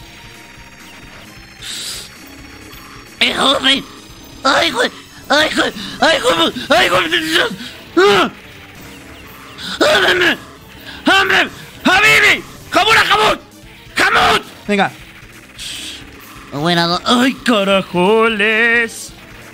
¡Hijo de... ¡Ay, güey! ¡Ay, güey! ¡Ay, güey! ¡Ay, güey! ¡Háblame! ¡Háblame! ¡Habibi! ¡Jamura, jamut! ¡Jamut! Venga. Buena, do... ¡Ay, carajoles!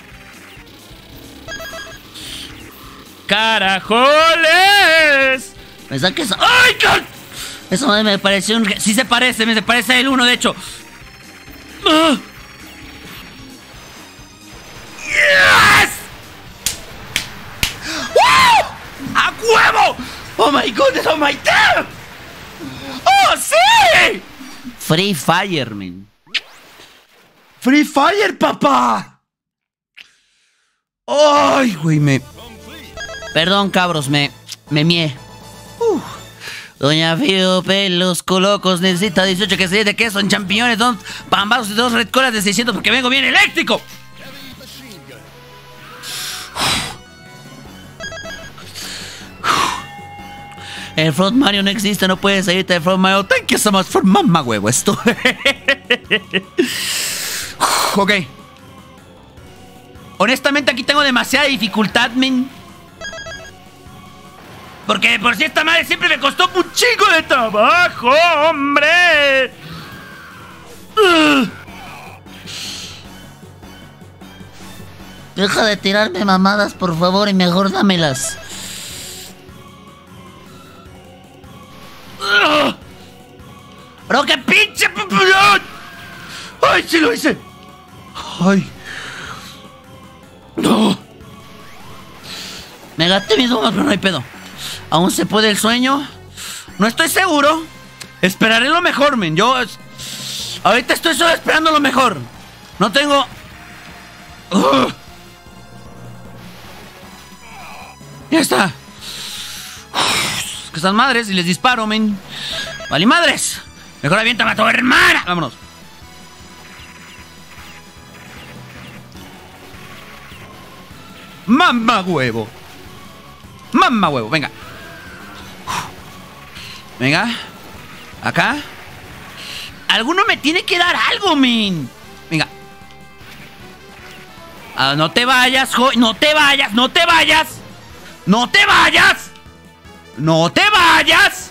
¡Carajoles! Pensaba que eso... ¡Ay, car... Eso me pareció un... Sí se parece, me parece a el uno, de hecho. ¡Ah! ¡Yes! ¡Woo! ¡A huevo! ¡Oh my goodness! ¡Oh my god! ¡Oh, sí! Free Fire, man. ¡Free Fire, papá! ¡Ay, güey! Me... Perdón, cabros, me... Me mié. Uh. Doña Fío, pelos, colocos, necesita dieciocho quesadillas de queso en champiñones, dos pambazos y dos red colas de seiscientos porque vengo bien eléctrico. El Front Mario no existe, no puedes salirte del Front Mario. Thank you so much for mamá huevo esto. Ok. Honestamente aquí tengo demasiada dificultad, men. Porque por si esta madre siempre me costó un chingo de trabajo, hombre. Uh. Deja de tirarme mamadas, por favor, y mejor dámelas. ¡Bro, qué pinche! ¡Ay, sí lo hice! ¡Ay! ¡No! Me gasté mis bombas, pero no hay pedo. ¿Aún se puede el sueño? No estoy seguro. Esperaré lo mejor, men. Yo... ahorita estoy solo esperando lo mejor. No tengo... Uh. Ya está. Que están madres y les disparo, men. Vale, madres. Mejor aviéntame a tu hermana. Vámonos. Mamá huevo. Mamá huevo, venga. Venga. Acá. Alguno me tiene que dar algo, men. Venga. Ah, no te vayas, jo... No te vayas, no te vayas. No te vayas. No te vayas.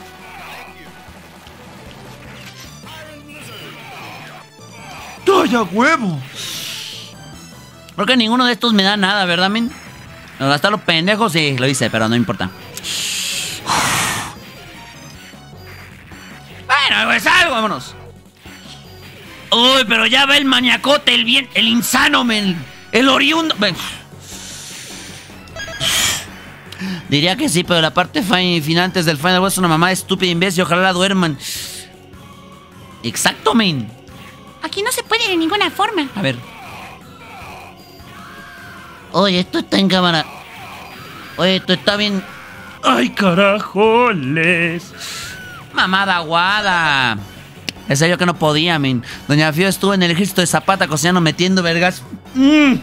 ¡Ay, a huevo! Porque ninguno de estos me da nada, ¿verdad, men? Hasta los pendejos, sí, lo hice, pero no importa. Bueno, pues algo, vámonos. Uy, pero ya va el maniacote, el bien, el insano, men. El oriundo. Ven. Diría que sí, pero la parte final antes del final es una mamá estúpida imbécil. Ojalá la duerman. Exacto, men. Aquí no se puede de ninguna forma. A ver. Oye, esto está en cámara. Oye, esto está bien. ¡Ay, carajoles! Mamada aguada. En serio que no podía, men. Doña Fío estuvo en el ejército de Zapata cocinando, metiendo vergas. Mm.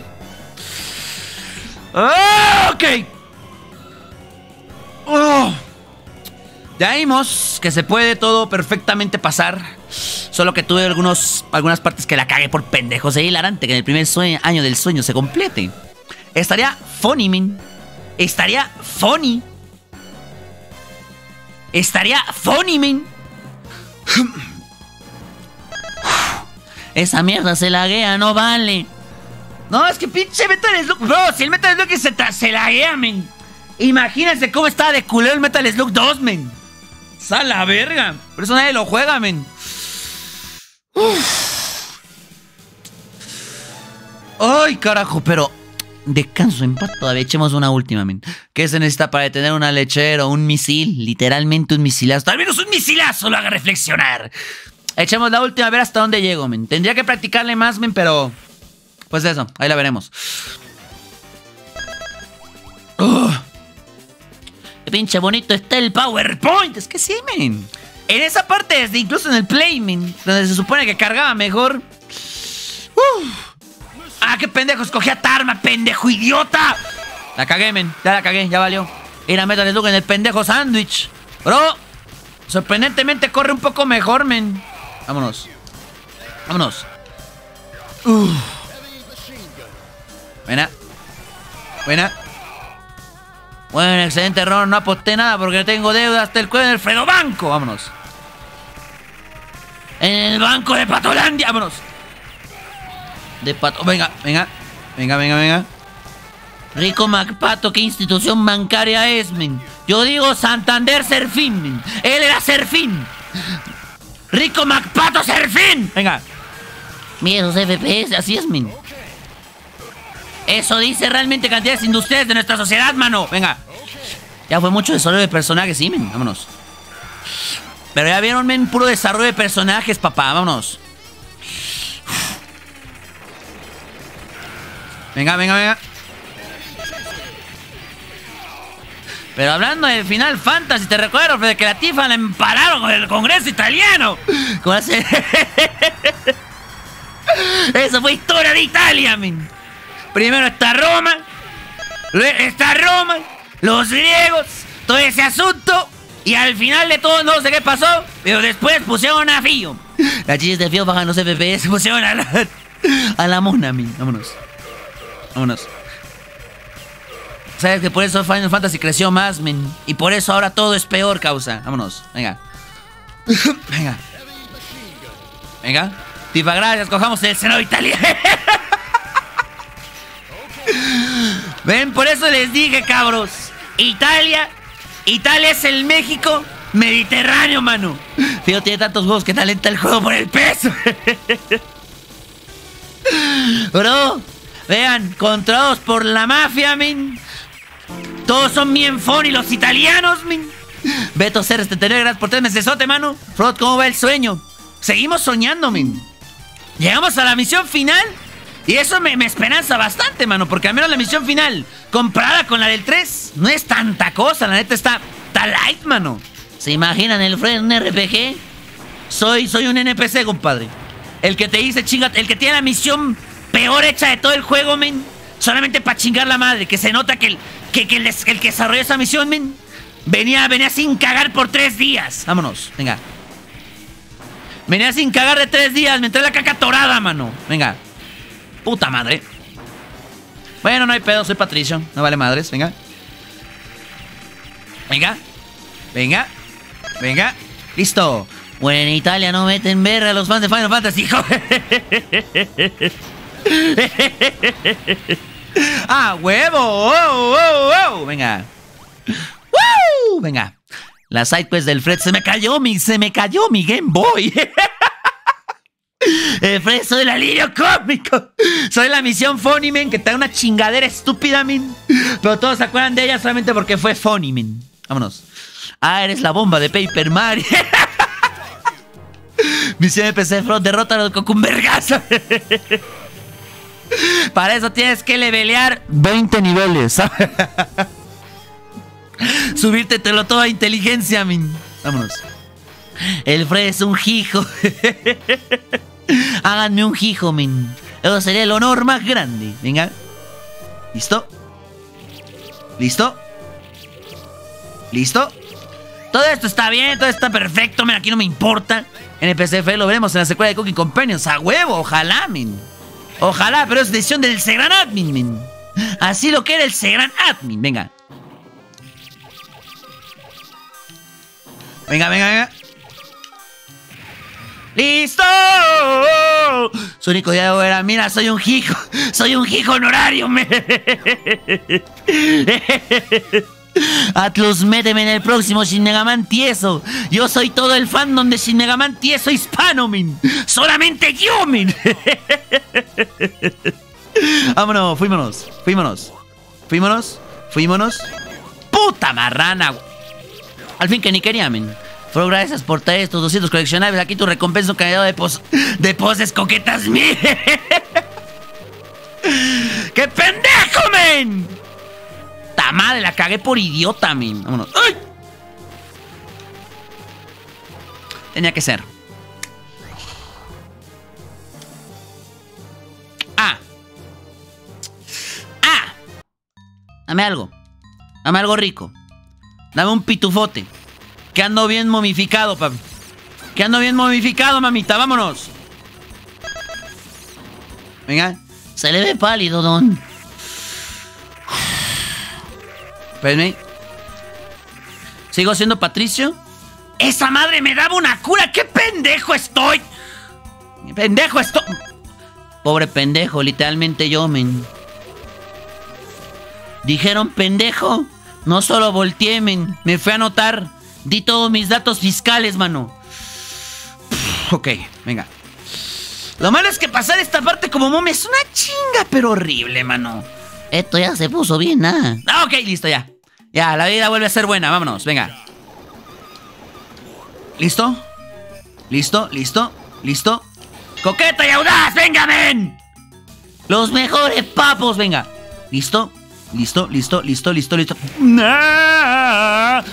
Oh, ok. Oh. Ya vimos que se puede todo perfectamente pasar. Solo que tuve algunos, algunas partes que la cagué por pendejos. Sería hilarante que en el primer sueño, año del sueño se complete. Estaría funny, men. Estaría funny. Estaría funny, men. Esa mierda se laguea, no vale. No, es que pinche Metal Slug. Bro, si el Metal Slug se, se laguea, men. Imagínense cómo estaba de culero el Metal Slug dos, men. ¡Sa la verga! Por eso nadie lo juega, men. Uf. Ay, carajo, pero descanso en paz todavía. Echemos una última, men. ¿Qué se necesita para detener una lechera o un misil? Literalmente un misilazo. Al menos un misilazo lo haga reflexionar. Echemos la última a ver hasta dónde llego, men. Tendría que practicarle más, men, pero... pues eso, ahí la veremos. Uh. Qué pinche bonito está el PowerPoint. Es que sí, men. En esa parte, desde incluso en el Play, men, donde se supone que cargaba mejor. Uh. Ah, qué pendejo, escogí a Tarma, pendejo idiota. La cagué, men, ya la cagué, ya valió. Era Metal Slug en el pendejo sándwich. Bro, sorprendentemente corre un poco mejor, men. Vámonos. Vámonos. Uh. Buena. Buena. Bueno, excelente error. No aposté nada porque tengo deuda hasta el cuello en el Fredo Banco. Vámonos. En el banco de Patolandia. Vámonos. De Pato. Venga, venga. Venga, venga, venga. Rico MacPato, ¿qué institución bancaria es, men? Yo digo Santander Serfín, men. Él era Serfín. Rico MacPato Serfín. Venga. Mira los F P S, así es, men. Eso dice realmente cantidades industriales de nuestra sociedad, mano. Venga. Ya fue mucho desarrollo de personajes, sí, men. Vámonos. Pero ya vieron, men, puro desarrollo de personajes, papá. Vámonos. Venga, venga, venga. Pero hablando de Final Fantasy, te recuerdo de que la Tifa la empararon con el Congreso italiano. ¿Cómo hace? Eso fue historia de Italia, men. Primero está Roma, está Roma, los griegos, todo ese asunto. Y al final de todo no sé qué pasó, pero después pusieron a Fío. Las chichis de Fío bajan los F P S, pusieron a la, a la mona, men. Vámonos. Vámonos. Sabes que por eso Final Fantasy creció más, men. Y por eso ahora todo es peor, causa. Vámonos, venga. Venga. Venga. Tifa, gracias, cojamos el Senado italiano. Ven, por eso les dije, cabros. Italia, Italia es el México Mediterráneo, mano. Fío tiene tantos juegos que talenta el juego por el peso. Bro, vean, controlados por la mafia, min. Todos son mienfoni, los italianos, min. Beto Ceres, setenta y nueve, gracias por tres mesesote, mano. Frod, ¿cómo va el sueño? Seguimos soñando, min. Llegamos a la misión final. Y eso me, me esperanza bastante, mano. Porque al menos la misión final, comparada con la del tres, no es tanta cosa. La neta está, está light, mano. ¿Se imaginan el Fred en un R P G? Soy, soy un N P C, compadre. El que te dice chinga, el que tiene la misión peor hecha de todo el juego, men. Solamente para chingar la madre. Que se nota que el que, que el, el que desarrolló esa misión, men, venía, venía sin cagar por tres días. Vámonos, venga. Venía sin cagar de tres días. Me entré la caca torada, mano. Venga. Puta madre. Bueno, no hay pedo, soy Patricio. No vale madres, venga. Venga. Venga. Venga. Listo. Bueno, en Italia no meten verga a los fans de Final Fantasy, hijo. ¡Ah, huevo! ¡Oh, oh, oh! Venga. ¡Woo! Venga. La sidequest del Fred. Se me cayó mi... Se me cayó mi Game Boy. El Fred, soy el alivio cómico. Soy la misión Funny Man, que te da una chingadera estúpida, min. Pero todos se acuerdan de ella solamente porque fue Funny Man. Vámonos. Ah, eres la bomba de Paper Mario. Misión de P C Front, derrótalo con un vergazo. Para eso tienes que levelear veinte niveles. Subirte te lo todo a inteligencia, min. Vámonos. El Fred es un hijo. Háganme un hijo, min. Eso sería el honor más grande. Venga. ¿Listo? ¿Listo? ¿Listo? Todo esto está bien, todo está perfecto, men. Aquí no me importa. N P C F lo veremos en la secuela de Cooking Companions. A huevo, ojalá, men. Ojalá, pero es decisión del Segran Admin, men. Así lo quiere el Segran Admin. Venga. Venga, venga, venga. ¡Listo! Su único diálogo era: mira, soy un hijo. Soy un hijo honorario, men. Atlus, méteme en el próximo Shin Megaman tieso. Yo soy todo el fandom de Shin Megaman tieso hispano, min. Solamente yo, min. Vámonos, fuímonos, fuímonos. Fuímonos, fuímonos. Puta marrana. Al fin que ni quería, men. Pero gracias por traer estos doscientos coleccionables. Aquí tu recompensa, un candidato de, pos de poses coquetas, min. ¡Qué pendejo, men! ¡Ta madre! La cagué por idiota, men. Vámonos. ¡Ay! Tenía que ser. ¡Ah! ¡Ah! Dame algo. Dame algo rico. Dame un pitufote. Que ando bien momificado, papi. Que ando bien momificado, mamita. Vámonos. Venga. Se le ve pálido, don. Espérenme. ¿Sigo siendo Patricio? ¡Esa madre me daba una cura! ¡Qué pendejo estoy! ¡Pendejo estoy! Pobre pendejo, literalmente yo, men. Dijeron pendejo. No solo volteé, men. Me fui a anotar. Di todos mis datos fiscales, mano. Ok, venga. Lo malo es que pasar esta parte como momia es una chinga, pero horrible, mano. Esto ya se puso bien, nada. Ah, ok, listo, ya. Ya, la vida vuelve a ser buena, vámonos, venga. ¿Listo? ¿Listo? ¿Listo? ¿Listo? ¡Coqueta y audaz! ¡Venga, men! Los mejores papos, venga. ¿Listo? ¿Listo? ¿Listo? ¿Listo? ¿Listo? ¿Listo? ¡Nah!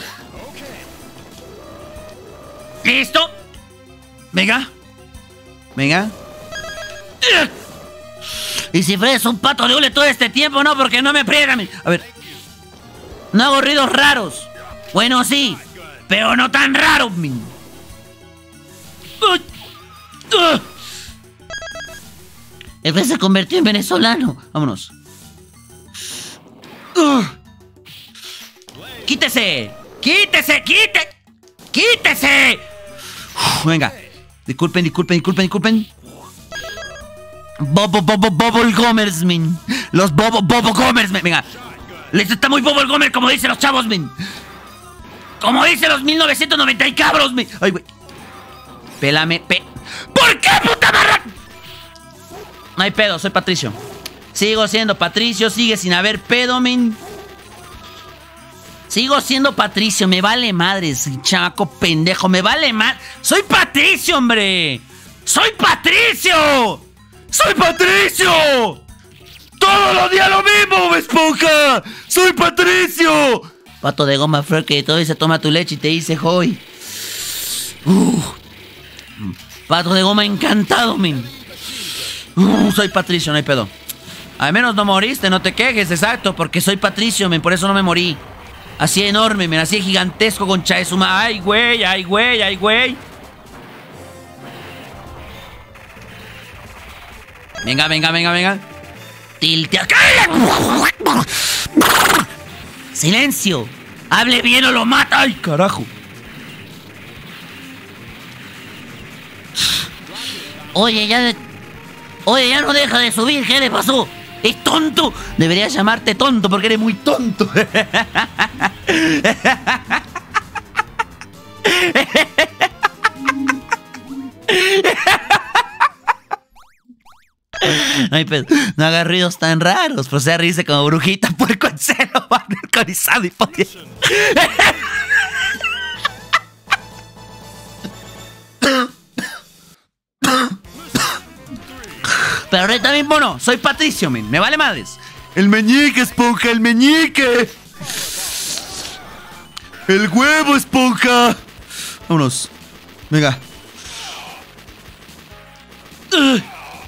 ¿Listo? Venga. Venga. Y si Fred es un pato de hule todo este tiempo, no, porque no me priega. A ver. No hago ruidos raros. Bueno, sí, pero no tan raros, min. El Fred se convirtió en venezolano. Vámonos. ¡Quítese! ¡Quítese! ¡Quite! ¡Quítese! Uf, venga. Disculpen, disculpen, disculpen, disculpen. Bobo, bobo, bobble gomers, min. Los bobo, bobo gomers, min. Venga. Les está muy bobo el gomer, como dicen los chavos, min. Como dicen los mil novecientos noventa y cabros, men. Ay, güey. Pélame, pe... ¿Por qué, puta madre? No hay pedo, soy Patricio. Sigo siendo Patricio, sigue sin haber pedo, men. Sigo siendo Patricio, me vale madres, chamaco pendejo, me vale madre. ¡Soy Patricio, hombre! ¡Soy Patricio! ¡Soy Patricio! ¡Todos los días lo mismo, Esponja! ¡Soy Patricio! Pato de goma, flor, que todavía se toma tu leche y te dice hoy. Uh, pato de goma encantado, men. Uh, soy Patricio, no hay pedo. Al menos no moriste, no te quejes, exacto, porque soy Patricio, men, por eso no me morí. Así enorme, men, así gigantesco, concha de su madre. Ay, güey, ay, güey, ay, güey. Venga, venga, venga, venga. Tiltea. Silencio. Hable bien o lo mata. Ay, carajo. Oye, ya de... Oye, ya no deja de subir. ¿Qué le pasó? Es tonto. Deberías llamarte tonto porque eres muy tonto. No hay pedo. No hagas ruidos tan raros. Procede a reírse como brujita, puerco en celo, alcoholizado y podio. Pero ahorita mismo no, soy Patricio, men. Me vale madres. El meñique, Esponja, el meñique. El huevo, Esponja. Vámonos. Venga. Uh.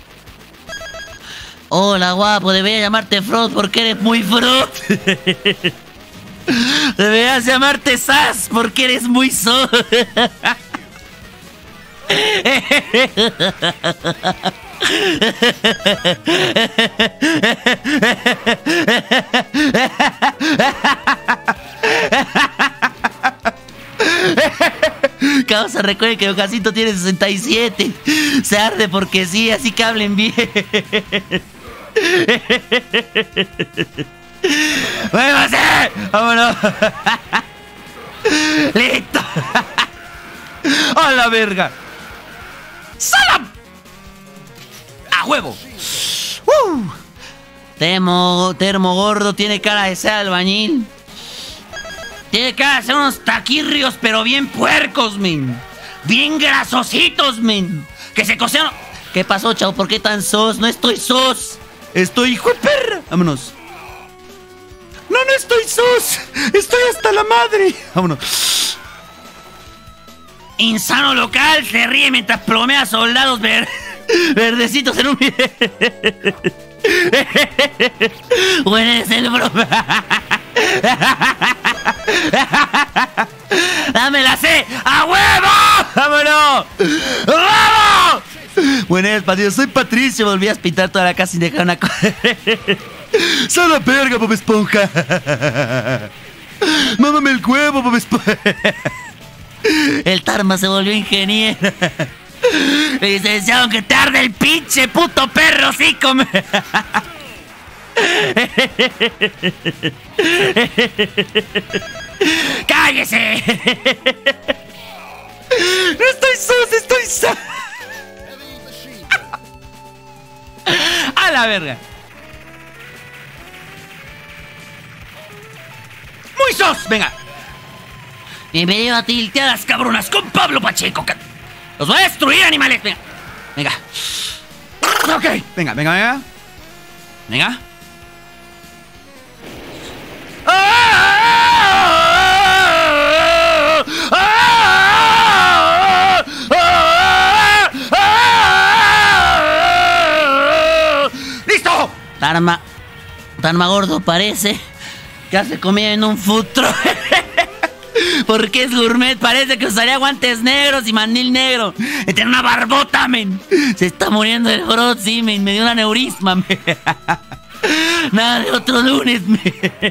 Hola, guapo. Debería llamarte Frog porque eres muy Frog. Deberías llamarte Sass porque eres muy So. Causa, recuerden que Ocasito tiene sesenta y siete. Se arde porque sí, así que hablen bien. ¡Muévase! ¡Vámonos! ¡Listo! ¡A la verga! ¡Salam! ¡A huevo! ¡Uh! Temo, termo gordo, tiene cara de ser albañil. Tiene cara de ser unos taquirrios, pero bien puercos, men. Bien grasositos, men. Que se cocieron. ¿Qué pasó, chavo? ¿Por qué tan sos? No estoy sos. Estoy hijo de perra. Vámonos. No, no estoy sos. Estoy hasta la madre. Vámonos. Insano local se ríe mientras plomea soldados ver verdecitos en un video. Bueno, es el broma. ¡Dame la C! ¡A huevo! ¡Vámonos! ¡Vamos! Buenas, Patricio. Soy Patricio. Volví a pintar toda la casa sin dejar una cosa. ¡Soy la verga, Bob Esponja! ¡Mámame el huevo, Bob Esponja! El Tarma se volvió ingeniero. Licenciado, que tarde el pinche puto perro, sí, come. ¡Cállese! ¡No estoy sos, estoy sos! ¡A la verga! ¡Muy sos! ¡Venga! Bienvenido a Tilteadas Cabronas con Pablo Pacheco. ¡Los voy a destruir, animales! Venga. Venga. Ok. Venga, venga, venga. Venga. ¡Listo! Tarma. Tarma gordo parece que hace comida en un food truck. Porque es gourmet, parece que usaría guantes negros y mandil negro. Tiene una barbota, men. Se está muriendo el brot, sí, men. Me dio un aneurisma, men. Nada de otro lunes, men.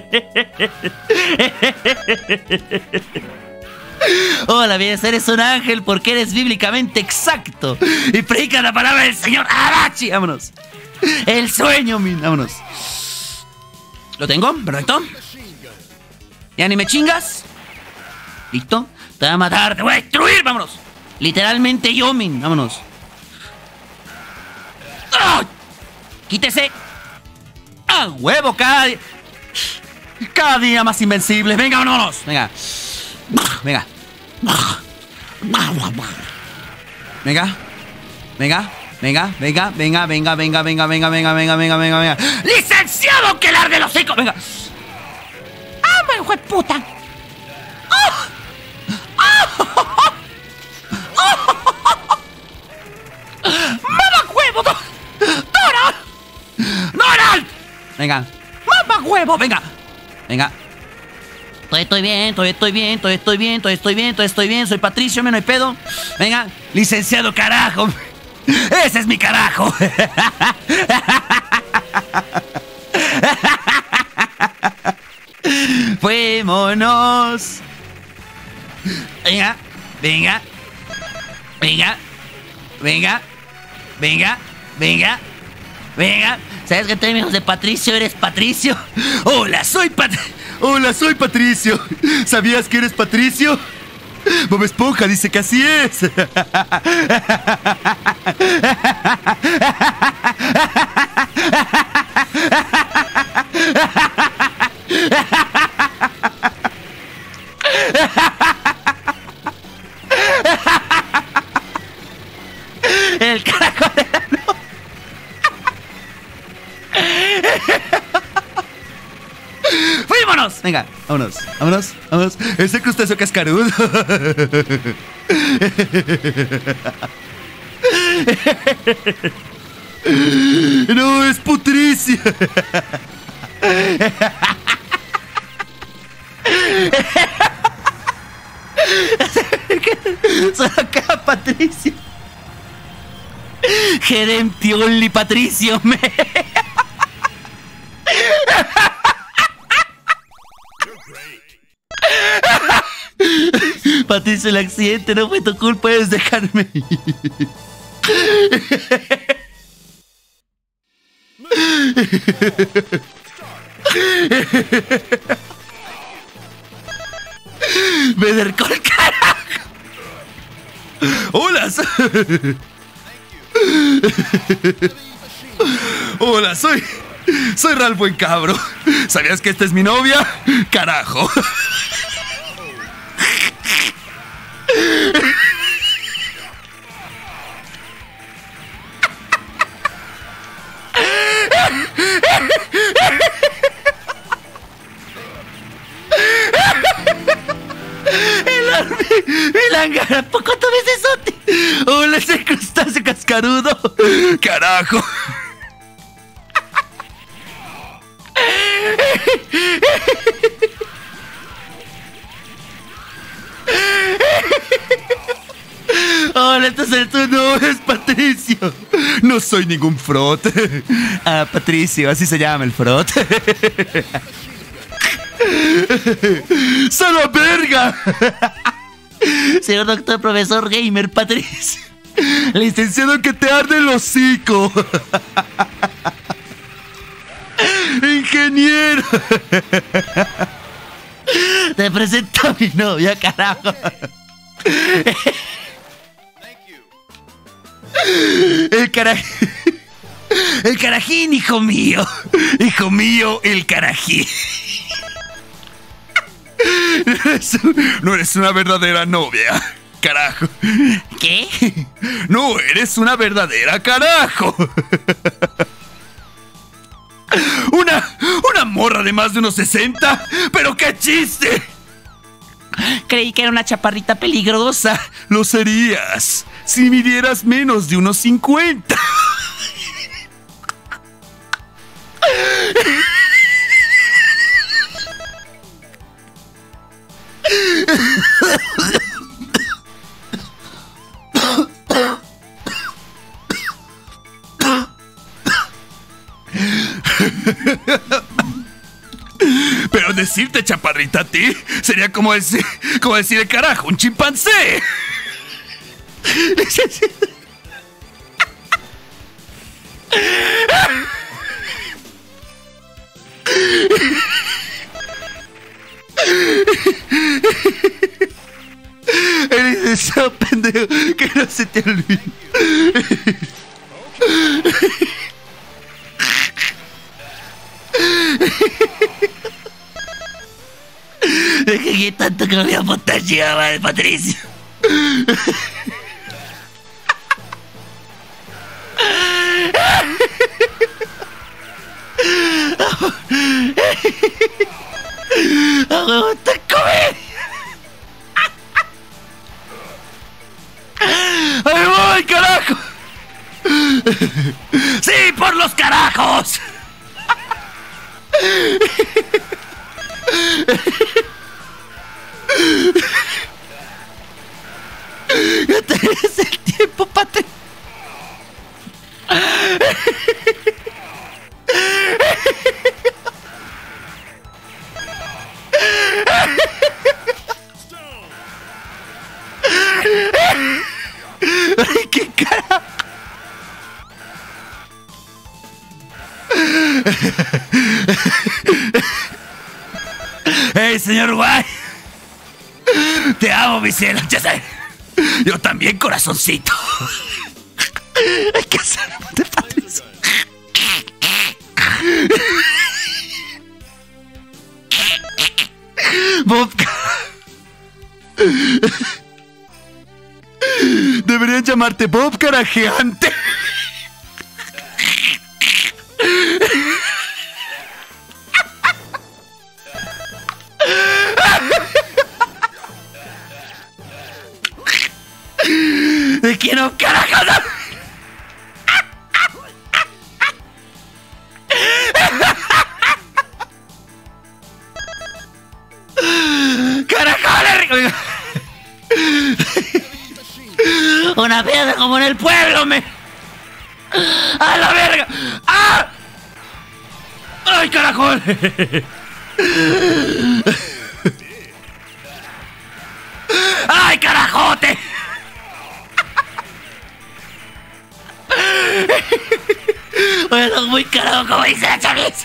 Hola, bien, eres un ángel porque eres bíblicamente exacto y predica la palabra del Señor. ¡Arachi! Vámonos. El sueño, men. Vámonos. ¿Lo tengo? Perfecto. ¿Ya ni me chingas? ¿Listo? Te voy a matar, te voy a destruir, vámonos. Literalmente Yomin, vámonos. ¡Ah! Quítese. ¡Ah, huevo! Cada día, cada día más invencibles. Venga, vámonos. Venga. Venga. Venga. Venga. Venga, venga, venga, venga, venga, venga, venga, venga, venga, venga, venga, venga. ¡Licenciado que largue los hocico! Venga. ¡Ah, hijo de puta! ¡Oh! ¡Oh! ¡Oh! ¡Mamá huevo! ¡Dora! ¡Donald! Venga. ¡Mamá huevo! Venga. Venga. Todavía estoy bien, todavía estoy bien, todavía estoy bien, todavía estoy bien, todavía estoy bien. Soy Patricio, me no hay pedo. Venga. Licenciado, carajo. ¡Ese es mi carajo! ¡Fuémonos! Venga, venga, venga, venga, venga, venga, venga. ¿Sabes qué términos de Patricio eres Patricio? Hola, soy Pat... Hola, soy Patricio. ¿Sabías que eres Patricio? Bob Esponja dice que así es. El carajo de la no. ¡Fuímonos! Venga, vámonos, vámonos, vámonos. Ese crustáceo cascarudo. No, es Patricio. Solo acá, Patricio. Gerentioli Patricio, me. Patricio, el accidente no fue tu culpa, puedes dejarme ir. Better Call, carajo. Hola. Hola, soy Soy Ralph Buencabro. ¿Sabías que esta es mi novia? Carajo. Milangara, ¿poco tú ves eso? Hola, ese crustáceo cascarudo. Carajo. Hola, entonces tú no es Patricio. No soy ningún frot. Ah, Patricio, así se llama el frot. ¡Solo verga! Señor doctor, profesor gamer, Patricio. Licenciado que te arde el hocico. Ingeniero. Te presento a mi novia, carajo. El carajín. El carajín, hijo mío. Hijo mío, el carajín. No eres, no eres una verdadera novia, carajo. ¿Qué? No eres una verdadera carajo. Una, una morra de más de unos sesenta. ¡Pero qué chiste! Creí que era una chaparrita peligrosa. Lo serías si midieras menos de unos cincuenta. Pero decirte chaparrita a ti sería como decir, como decir el carajo, un chimpancé. se te olvida. Es que tanto que no había potasio, madre Patricio. ¡A huevo, te comer! ¡Ahí voy, carajo! ¡Sí, por los carajos! Ya tenés el tiempo, Patrick. Ay, qué cara. Hey, señor Guay. Te amo, mi cielo. Ya sabes. Yo también, corazoncito. Hay que hacer de Patricio. Vodka. Deberían llamarte Bob Carajeante. ¿De quién no, carajo? No. ¡Caracoles! Una piedra como en el pueblo, me... ¡A la verga! ¡Ah! ¡Ay, caracol! ¡Ay, carajote! Bueno, muy carajo, como dice la chaviza.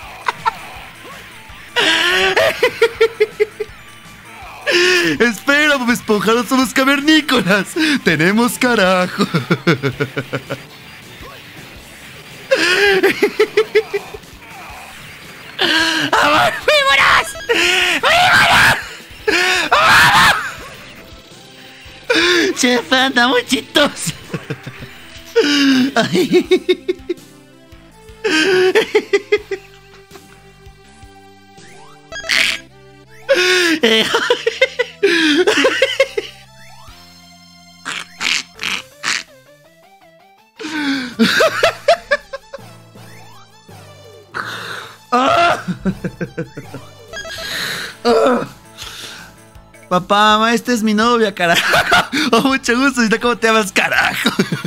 Espera, Bob Esponja, no somos cavernícolas. Tenemos carajo. ¡Vámonos! ¡Vámonos! ¡Vámonos! Chef, anda muy chistoso. Ay. Eh. Ah. Ah. Papá, mamá, esta es mi novia, carajo. Oh, mucho gusto, ¿cómo te llamas, carajo?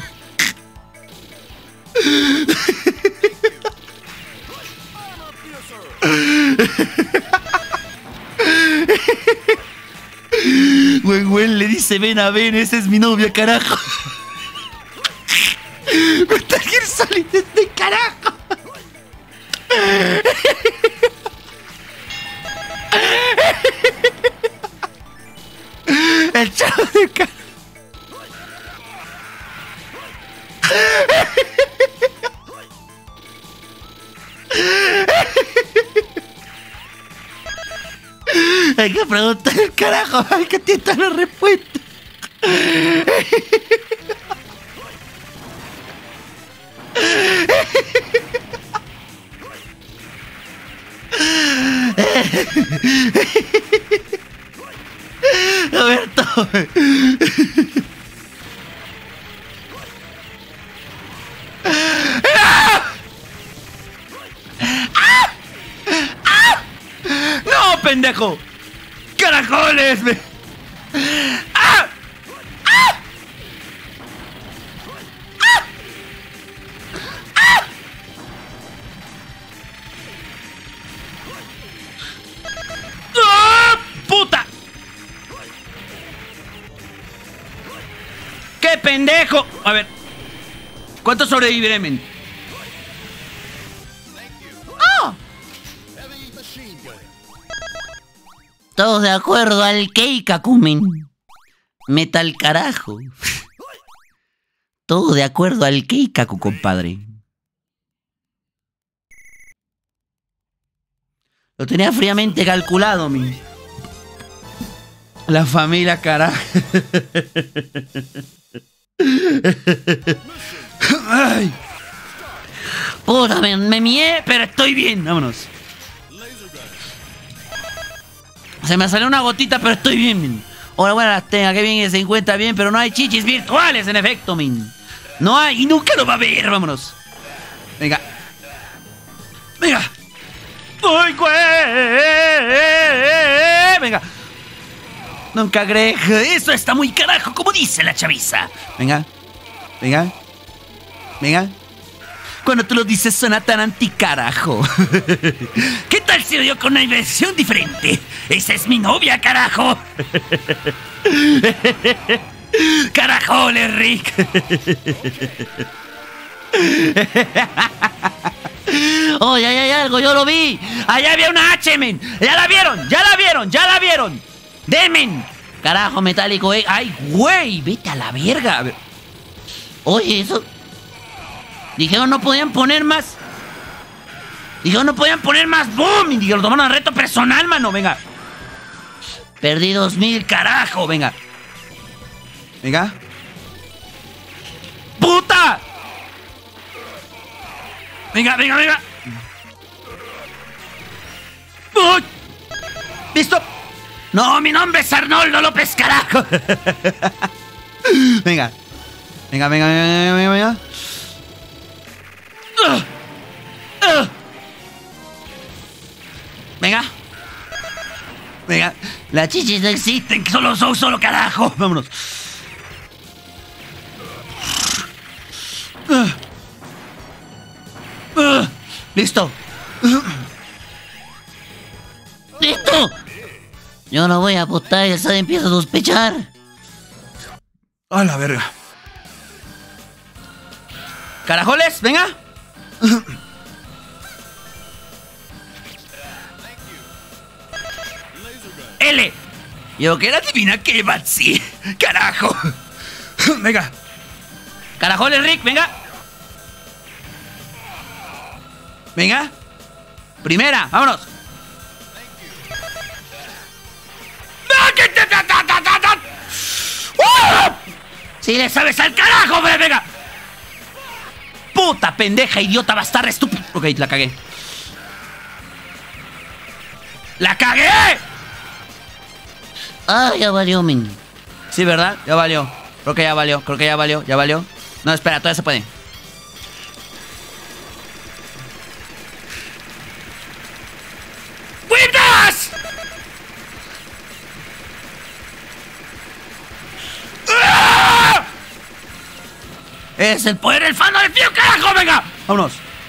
Gwen Gwen le dice ven a ven, esa es mi novia, carajo. Metal Gear Solid es de carajo. El chavo de carajo. Hay que preguntar el carajo, hay que tirar la respuesta. Roberto. ¡No, pendejo! ¡Caracoles! Me... ¡Ah! ¡Ah! ¡Ah! ¡Ah! ¡Puta! ¡Qué pendejo! A ver, ¿cuánto sobreviviré, men? Todos de acuerdo al Keikakumen. Metal carajo. Todo de acuerdo al Keikaku, compadre. Lo tenía fríamente calculado, mi. La familia, carajo. Ay. Puta, me, me mié, pero estoy bien. Vámonos. Se me salió una gotita, pero estoy bien, min. Ahora, bueno, las tenga, que bien que se encuentra bien, pero no hay chichis virtuales, en efecto, min. No hay, y nunca lo va a ver, vámonos. Venga. Venga. ¡Uy, güey! Venga. Nunca agregue. Eso está muy carajo, como dice la chaviza. Venga. Venga. Venga. Cuando tú lo dices suena tan anticarajo. ¿Qué tal si lo dio con una inversión diferente? Esa es mi novia, carajo. Carajoles, Rick. Oh, ya, ya, ya, algo, yo lo vi. Allá había una H, men. Ya la vieron, ya la vieron, ya la vieron. Demen. Carajo, metálico, eh. Ay, güey, vete a la verga. A ver. Oye, eso. Dijeron no podían poner más. Dijeron no podían poner más boom. Y dijeron, tomaron reto personal, mano. Venga. Perdí dos mil, carajo. Venga. Venga. ¡Puta! Venga, venga, venga. ¡Uy! ¿Listo? No, mi nombre es Arnoldo López, carajo. Venga. Venga, venga, venga, venga, venga, venga. Uh, uh. Venga. Venga. Las chichis no existen, que solo son solo carajo. Vámonos. Uh. Uh. Listo. Uh. Listo. Yo no voy a apostar y el S A D empieza a sospechar. A la verga. Carajoles, venga. L. Yo quiero adivinar qué va así. Carajo. Venga. Carajoles, Rick, venga. Venga. Primera, vámonos. Si le sabes al carajo, hombre, venga. Puta pendeja, idiota, bastarda, estúpido. Ok, la cagué. ¡La cagué! Ah, ya valió, min. Sí, ¿verdad? Ya valió. Creo que ya valió. Creo que ya valió. Ya valió. No, espera, todavía se puede. ¡Whipdas! ¡Ah! Es el poder del fano de fío, carajo, venga. Vámonos.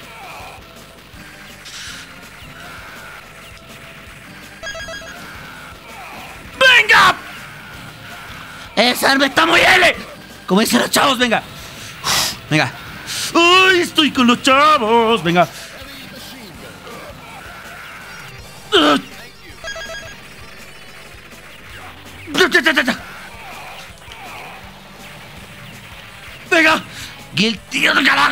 ¡Venga! Esa arma está muy L. Como dicen los chavos, venga. Venga. ¡Ay, estoy con los chavos! Venga. Uh. Venga. Guilty.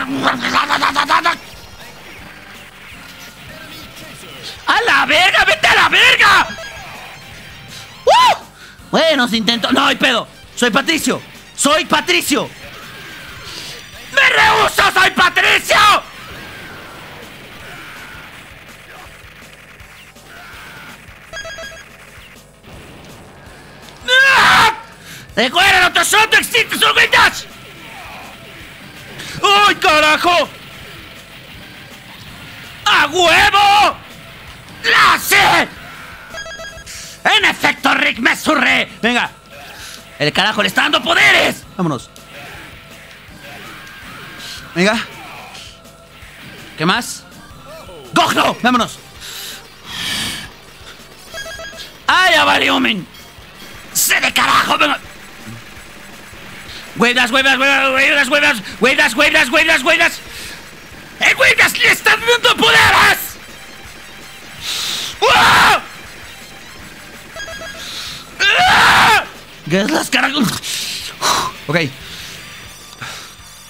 ¡A la verga! ¡Vete a la verga! ¡Uh! Bueno, se intentó. No hay pedo. Soy Patricio. Soy Patricio. ¡Me rehuso! ¡Soy Patricio! ¡Ah! ¡Recuerda, otro shot existe, solo Dash! ¡Ay, carajo! ¡A huevo! ¡La sé! En efecto, Rick, me zurré. Venga. El carajo le está dando poderes. Vámonos. Venga. ¿Qué más? ¡Cógelo! Vámonos. ¡Ay, ya valió, men! ¡Se de carajo! Venga. Huevas, huevas, huevas, huevas, huevas, huevas, huevas, huevas, huevas. ¡El huevas le está dando poderes! ¡Wow! ¡Ah! ¿Qué es las carajos? Ok.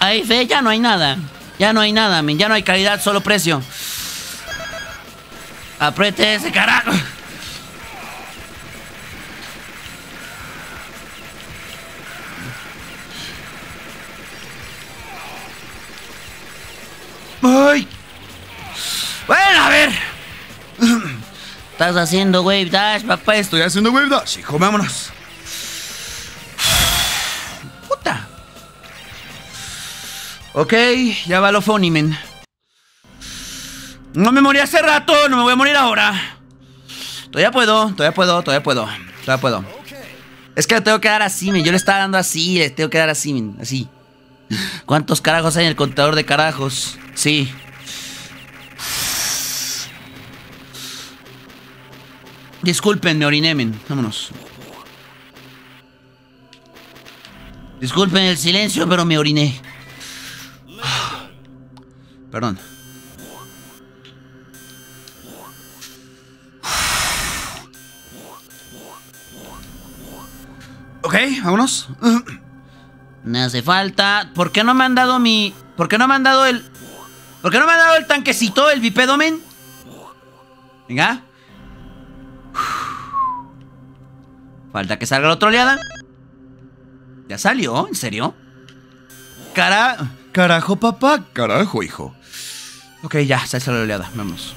Ahí, fe, ya no hay nada. Ya no hay nada, men. Ya no hay calidad, solo precio. Apriete ese carajo. ¡Ay! Bueno, a ver. Estás haciendo wave dash, papá. Estoy haciendo wave dash, hijo. Vámonos. Puta. Ok, ya va lo funny, men. No me morí hace rato, no me voy a morir ahora. Todavía puedo, todavía puedo, todavía puedo. Todavía puedo. Es que le tengo que dar así, men. Yo le estaba dando así, le tengo que dar así, men. Así. ¿Cuántos carajos hay en el contador de carajos? Sí. Disculpen, me oriné, men. Vámonos. Disculpen el silencio, pero me oriné. Perdón. Ok, vámonos. Me hace falta. ¿Por qué no me han dado mi... ¿Por qué no me han dado el... ¿Por qué no me han dado el tanquecito, el bipedo, men? Venga. Falta que salga la otra oleada. ¿Ya salió? ¿En serio? Cara... Carajo, papá. Carajo, hijo. Ok, ya, sale la oleada. Vámonos.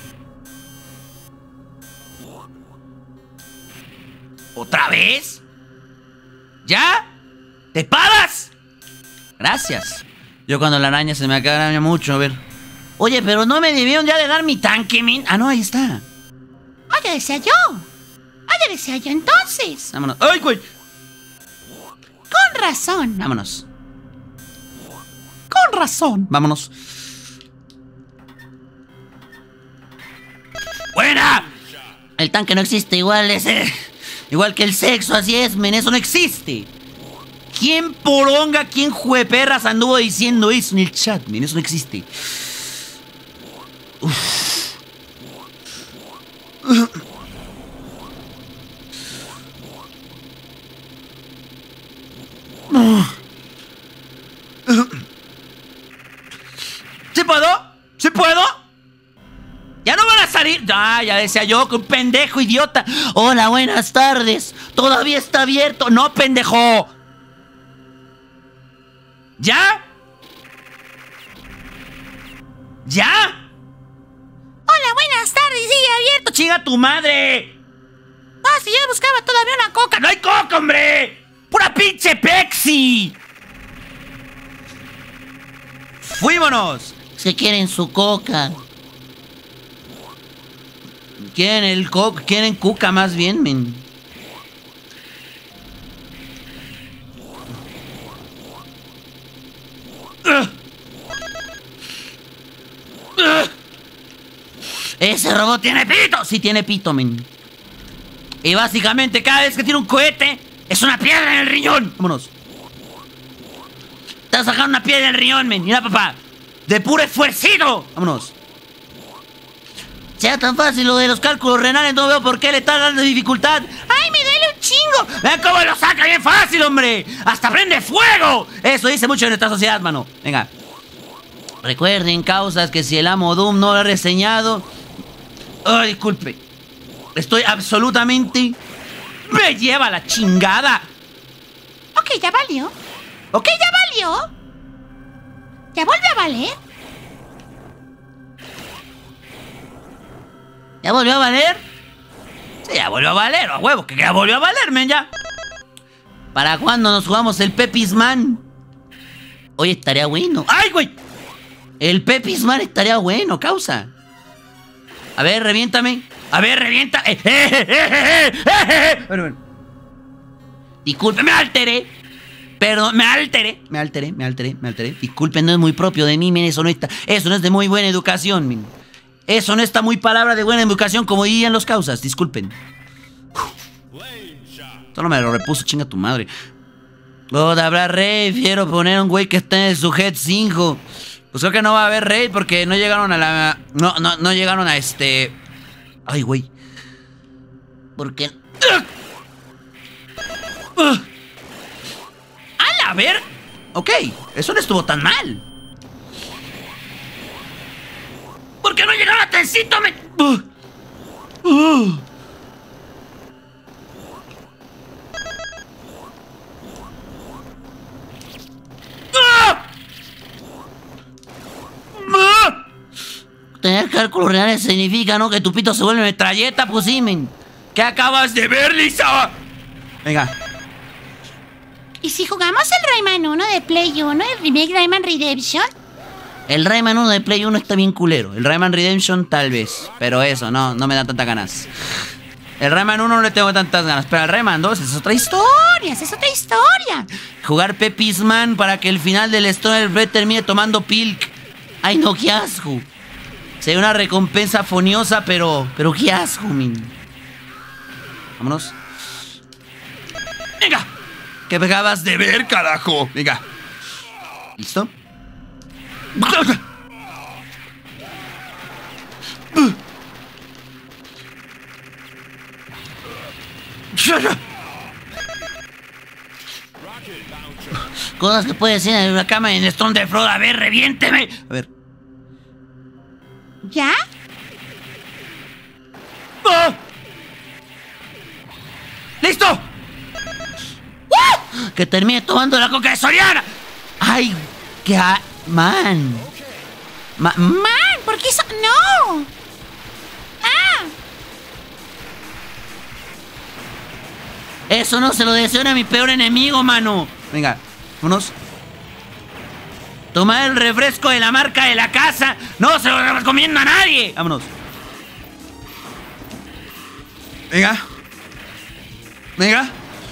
¿Otra vez? ¿Ya? ¿Te paras? Gracias. Yo cuando la araña se me acaba mucho, a ver. Oye, pero no me debieron ya de dar mi tanque, min. Ah, no, ahí está. Oye, decía yo. Oye, decía yo entonces. Vámonos. ¡Ay, güey! Con razón. Vámonos. Con razón. Vámonos. ¡Buena! El tanque no existe igual, ese. Igual que el sexo, así es, men. Eso no existe. ¿Quién poronga, quién jueperras anduvo diciendo eso en el chat, men? Eso no existe. Uf. ¿Sí puedo? ¿Sí puedo? ¿Ya no van a salir? Ah, ya decía yo, que un pendejo idiota. Hola, buenas tardes. Todavía está abierto. No, pendejo. ¿Ya? ¿Ya? Hola, buenas tardes. Sigue abierto. ¡Chinga tu madre! Ah, si yo buscaba todavía una coca. ¡No hay coca, hombre! ¡Pura pinche Pepsi! ¡Fuímonos! Se quieren su coca. Quieren el coca, quieren cuca más bien, men. Uh. Uh. Ese robot tiene pito. Sí tiene pito, men. Y básicamente cada vez que tiene un cohete es una piedra en el riñón. Vámonos. Te vas a sacar una piedra en el riñón, men. Mira, papá. De puro esfuercito. Vámonos. Sea tan fácil lo de los cálculos renales, no veo por qué le está dando dificultad. ¡Ay, me duele un chingo! ¡Vean cómo lo saca bien fácil, hombre! ¡Hasta prende fuego! Eso dice mucho de nuestra sociedad, mano. Venga. Recuerden, causas, que si el amo Doom no lo ha reseñado... ¡Oh, disculpe! Estoy absolutamente... ¡Me lleva la chingada! Ok, ya valió. Ok, ya valió. ¿Ya volvió a valer? ¿Ya volvió a valer? Sí, ya volvió a valer, a huevo, que ya volvió a valer, men, ya. ¿Para cuándo nos jugamos el Pepisman? Hoy estaría bueno. ¡Ay, güey! El Pepisman estaría bueno, causa. A ver, reviéntame. A ver, revienta. Eh, eh, eh, eh, eh, eh. Bueno, bueno. Disculpe, me alteré. Perdón, me alteré. Me alteré, me alteré, me alteré. Disculpen, no es muy propio de mí, men. Eso no está. Eso no es de muy buena educación, men. Eso no está muy palabra de buena educación, como dirían los causas. Disculpen. Solo me lo repuso, chinga tu madre. Oh, habrá rey. Quiero poner un güey que esté en su head cinco. Pues creo que no va a haber rey porque no llegaron a la... No, no, no llegaron a este... Ay, güey. Porque... ¡Uh! ¡Uh! ¡A la ver! Ok, eso no estuvo tan mal. ¿Por qué no llegaba Tencito, men? Uh, uh. Tener cálculos reales significa, ¿no? Que tu pito se vuelve metralleta, pues sí, men. ¿Qué acabas de ver, Lisa? Venga. ¿Y si jugamos el Rayman uno de Play uno, el remake Rayman Redemption? El Rayman uno de Play uno está bien culero. El Rayman Redemption tal vez. Pero eso, no, no me da tantas ganas. El Rayman uno no le tengo tantas ganas. Pero el Rayman dos es otra historia. ¡Historias! ¡Es otra historia! Jugar Peppi's Man para que el final del Stoner Bread termine tomando Pilk. Ay, no, qué asco. Sería una recompensa foniosa, pero... Pero qué asco, min. Vámonos. Venga. ¿Qué acabas de ver, carajo? Venga. ¿Listo? Cosas que puede decir en una cama en Stone de Frodo. A ver, reviénteme. A ver. ¿Ya? ¡Ah! ¡Listo! ¡Uh! Que termine tomando la coca de Soriana. ¡Ay! ¡Qué a... man! Ma ¡Man! ¿Por qué eso? ¡No! ¡Ah! Eso no se lo deseo a mi peor enemigo, mano. Venga, vámonos. Tomar el refresco de la marca de la casa no se lo recomiendo a nadie. Vámonos. Venga. Venga.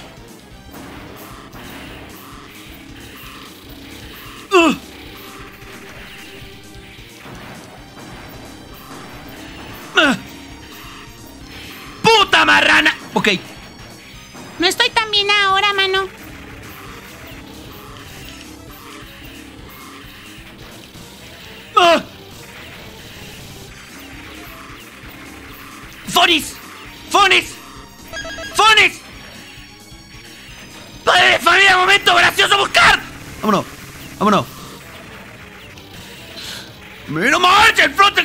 Uh. Uh. ¡Puta marrana! Ok. No estoy tan bien ahora, mano. Uh. ¡Fonis! ¡Fonis! ¡Fonis! ¡Padre de familia, momento gracioso buscar! Vámonos. Vámonos. ¡Mira más! ¡El flote!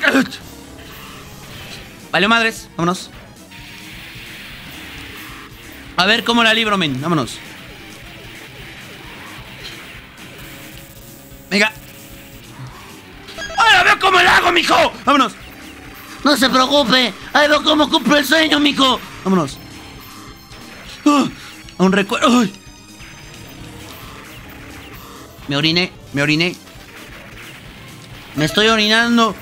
Vale, madres. Vámonos. A ver cómo la libro, men. Vámonos. Venga. ¡Ahora veo cómo la hago, mijo! ¡Vámonos! No se preocupe. Ahí veo cómo cumplo el sueño, mijo. Vámonos. Uh, un recuerdo. ¡Ay! Me oriné, me oriné. Me estoy orinando.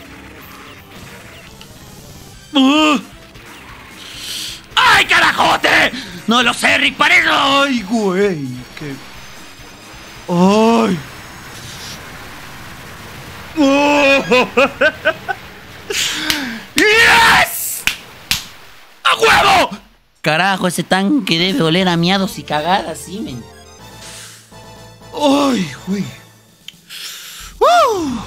Uh. ¡Ay, carajote! No lo sé, Rick, para eso. ¡Ay, güey! ¡Qué... ¡Ay! ¡Oh! ¡Yes! ¡A huevo! Carajo, ese tanque debe oler a miados y cagadas, sí, men. ¡Ay, güey! ¡Uh!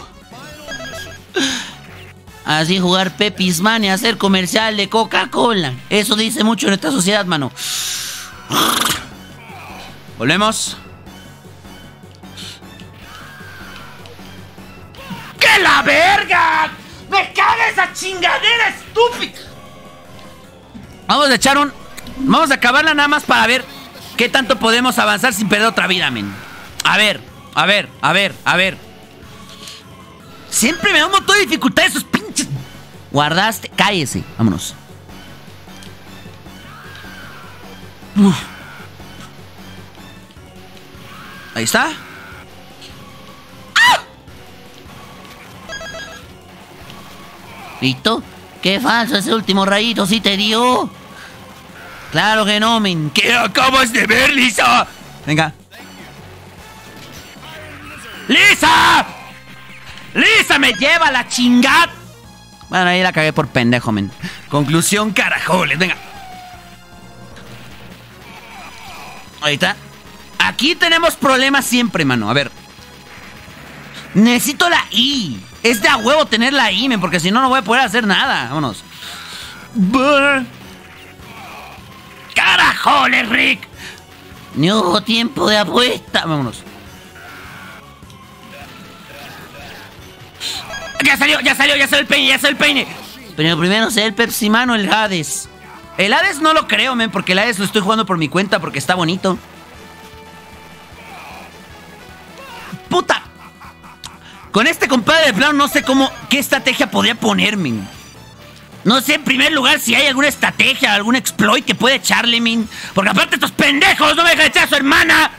Así jugar Peppi's Man y hacer comercial de Coca-Cola. Eso dice mucho en nuestra sociedad, mano. Volvemos. ¡Que la verga! ¡Me caga esa chingadera estúpida! Vamos a echar un... Vamos a acabarla nada más para ver qué tanto podemos avanzar sin perder otra vida, men. A ver, a ver, a ver, a ver. Siempre me da un montón de dificultad esos pinches... Guardaste... Cállese, vámonos. Uf. Ahí está. ¡Ah! ¿Listo? Qué falso ese último rayito, ¿sí te dio? Claro que no, men. ¿Qué acabas de ver, Lisa? Venga. ¡Lisa! ¡Lisa me lleva la chingada! Bueno, ahí la cagué por pendejo, men. Conclusión, carajoles, venga. Ahí está. Aquí tenemos problemas siempre, mano. A ver. Necesito la I. Es de a huevo tener la I, men, porque si no, no voy a poder hacer nada. Vámonos. ¡Carajoles, Rick! Ni hubo tiempo de apuesta. Vámonos. Ya salió, ya salió, ya salió el peine, ya salió el peine. Pero primero será el Pepsi Man o el Hades. El Hades no lo creo, men, porque el Hades lo estoy jugando por mi cuenta porque está bonito. ¡Puta! Con este compadre de plano no sé cómo, qué estrategia podría ponerme. No sé, en primer lugar, si hay alguna estrategia, algún exploit que puede echarle, min. Porque aparte estos pendejos no me dejan echar a su hermana.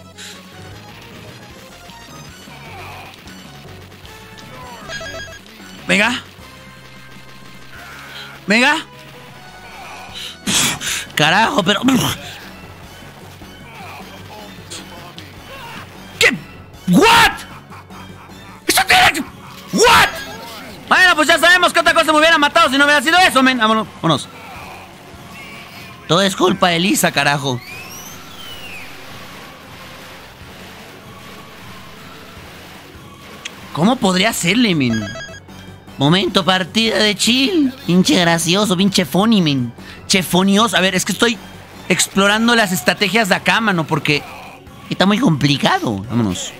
Venga. Venga. Carajo, pero... ¿Qué? ¿What? ¿Eso tiene? ¿What? Bueno, pues ya sabemos que otra cosa me hubiera matado si no hubiera sido eso, men. Vámonos, vámonos. Todo es culpa de Lisa, carajo. ¿Cómo podría hacerle, men? Momento partida de chill. Pinche gracioso, pinche funny, men. Che, fonioso. A ver, es que estoy explorando las estrategias de acá, mano, porque está muy complicado. Vámonos.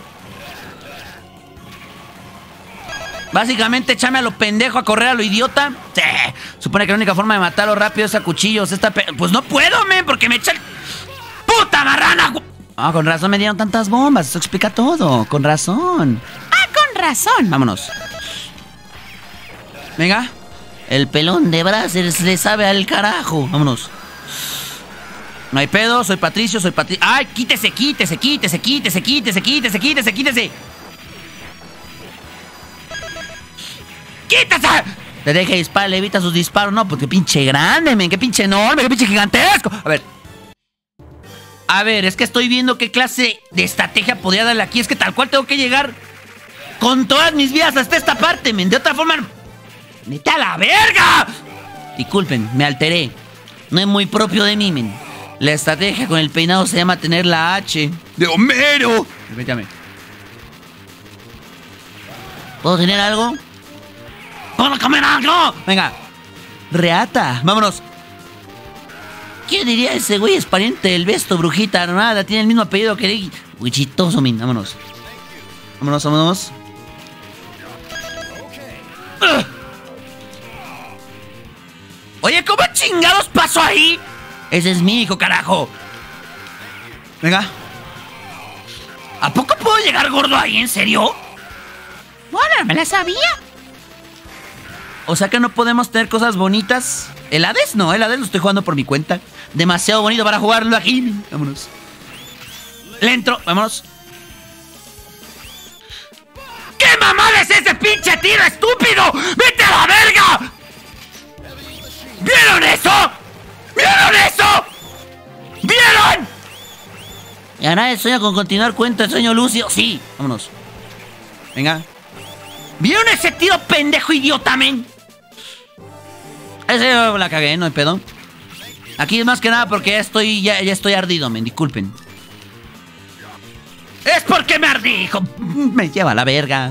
Básicamente, échame a lo pendejo a correr a lo idiota. Sí. Supone que la única forma de matarlo rápido es a cuchillos. Esta pe... Pues no puedo, men, porque me echan... ¡Puta marrana! Ah, con razón me dieron tantas bombas. Eso explica todo. Con razón. Ah, con razón. Vámonos. Venga. El pelón de Brazzers le sabe al carajo. Vámonos. No hay pedo, soy Patricio, soy Patricio. ¡Ay, quítese, quítese, quítese, quítese, quítese, quítese, quítese, quítese! ¡Quítese! Le deja disparar, le evita sus disparos. No, pues qué pinche grande, men. Qué pinche enorme, qué pinche gigantesco. A ver. A ver, es que estoy viendo qué clase de estrategia podría darle aquí. Es que tal cual tengo que llegar con todas mis vidas hasta esta parte, men. De otra forma... ¡Neta a la verga! Disculpen, me alteré. No es muy propio de mí, men. La estrategia con el peinado se llama tener la H. ¡De Homero! Permítame. ¿Puedo tener algo? ¡Puedo comer algo! Venga. Reata. Vámonos. ¿Quién diría ese güey es pariente del Besto, brujita armada? Tiene el mismo apellido que él. Uy, chistoso, men. Vámonos. Vámonos, vámonos. Uh. Oye, ¿cómo chingados pasó ahí? Ese es mi hijo, carajo. Venga. ¿A poco puedo llegar gordo ahí? ¿En serio? Bueno, me la sabía. O sea que no podemos tener cosas bonitas. El Hades no, el Hades lo estoy jugando por mi cuenta. Demasiado bonito para jugarlo aquí. Vámonos. Le entro, vámonos. ¿Qué mamada es ese pinche tiro estúpido? ¡Vete a la verga! ¿Vieron eso? ¿Vieron eso? ¿Vieron? ¿Y a nadie sueña con continuar cuenta el sueño lúcido? Sí, vámonos. Venga. ¿Vieron ese tiro pendejo idiota, men? Ese la cagué, no hay pedo. Aquí es más que nada porque ya estoy, ya, ya estoy ardido, men, disculpen. Es porque me ardí, hijo. Me lleva a la verga.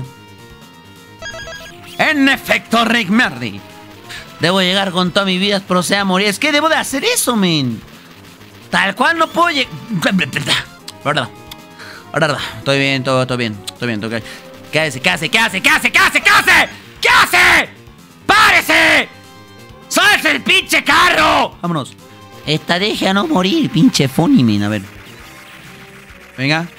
En efecto, Rick, me ardí. Debo llegar con toda mi vida, proceda a morir. Es que debo de hacer eso, men. Tal cual no puedo llegar. Verdad. Verdad. Estoy bien, todo, todo bien. Estoy bien, todo bien. ¿Qué hace? ¿Qué hace? ¿Qué hace? ¿Qué hace? ¿Qué hace? ¿Qué hace? ¿Qué hace? ¡Párese! ¡Salse el pinche carro! Vámonos. Esta deja no morir, pinche funny, men. A ver. Venga.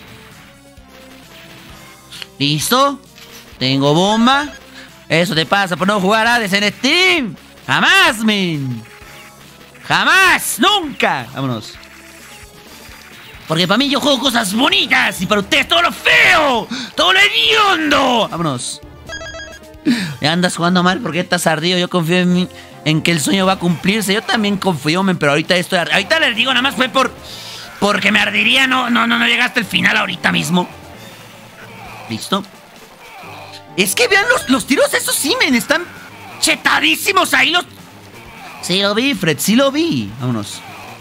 ¿Listo? Tengo bomba. Eso te pasa por no jugar Hades en Steam. Jamás, men. Jamás, nunca. Vámonos. Porque para mí yo juego cosas bonitas y para ustedes todo lo feo, todo lo hediondo. Vámonos. Ya andas jugando mal porque estás ardido. Yo confío en mí, en que el sueño va a cumplirse. Yo también confío, men, pero ahorita estoy ardido. Ahorita les digo, nada más fue por... Porque me ardiría, no, no, no, no llegaste al final ahorita mismo. ¿Listo? Es que vean los, los tiros, esos sí, men, están chetadísimos ahí los... Sí lo vi, Fred, sí lo vi. Vámonos.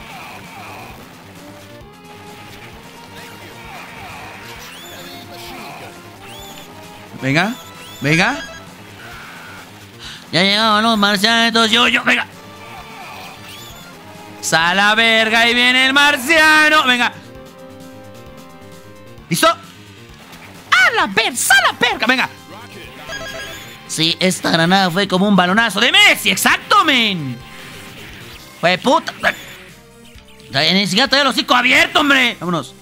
Venga, venga. Ya llegaron los marcianos, yo, yo, venga. ¡Sal a verga! ¡Ahí viene el marciano! ¡Venga! ¿Listo? ¡A la ver! ¡Sal a verga! ¡Venga! Sí, esta granada fue como un balonazo de Messi. ¡Exacto, men! Fue puta. Ni siquiera trae el hocico abierto, hombre. Vámonos.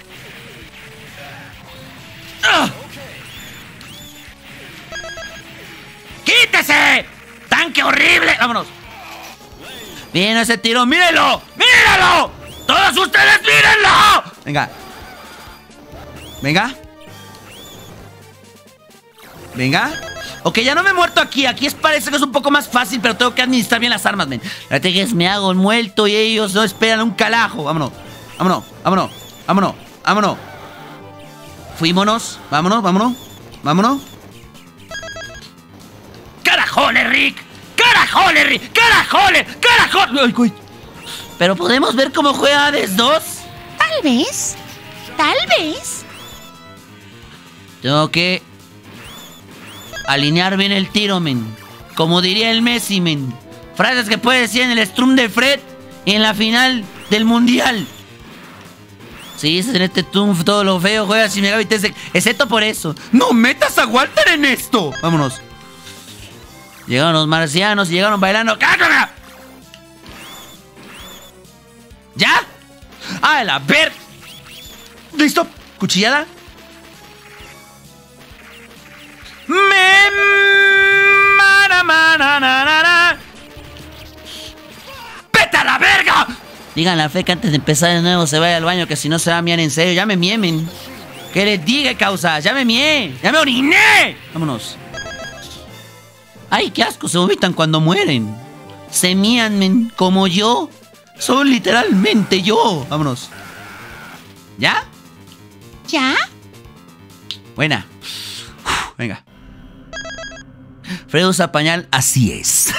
¡Ah! ¡Quítese! ¡Tanque horrible! ¡Vámonos! Bien ese tiro. ¡Mírenlo! ¡Mírenlo! ¡Todos ustedes mírenlo! Venga. Venga. Venga. Ok, ya no me he muerto aquí. Aquí es, parece que es un poco más fácil, pero tengo que administrar bien las armas, men. La verdad es me hago el muerto y ellos no esperan un calajo. Vámonos. Vámonos. Vámonos. Vámonos. Vámonos. Fuímonos. Vámonos. Vámonos. Vámonos. ¡Carajoles, Rick! ¡Carajoles, Rick! ¡Carajoles! ¡Carajoles! Ay, güey. Pero podemos ver cómo juega Hades dos. Tal vez. Tal vez. Tengo que alinear bien el tiro, men. Como diría el Messi, men. Frases que puede decir en el Strum de Fred y en la final del Mundial. Si dices en este Tumf todo lo feo, juega sin megabit, excepto por eso. ¡No metas a Walter en esto! Vámonos. Llegaron los marcianos y llegaron bailando. ¡Cácara! ¿Ya? ¡Ah, la ver! ¿Listo? ¿Cuchillada? Me... Mana, mana, na, na, na. ¡Vete a la verga! Díganle a Fe que antes de empezar de nuevo se vaya al baño, que si no se va a miar en serio. Ya me miemen. ¿Qué les diga, causa? Ya me mié. Ya me oriné. Vámonos. Ay, qué asco, se vomitan cuando mueren. Se mían, men, como yo. Son literalmente yo. Vámonos. ¿Ya? ¿Ya? Buena. Uf, venga. Fred usa pañal, así es.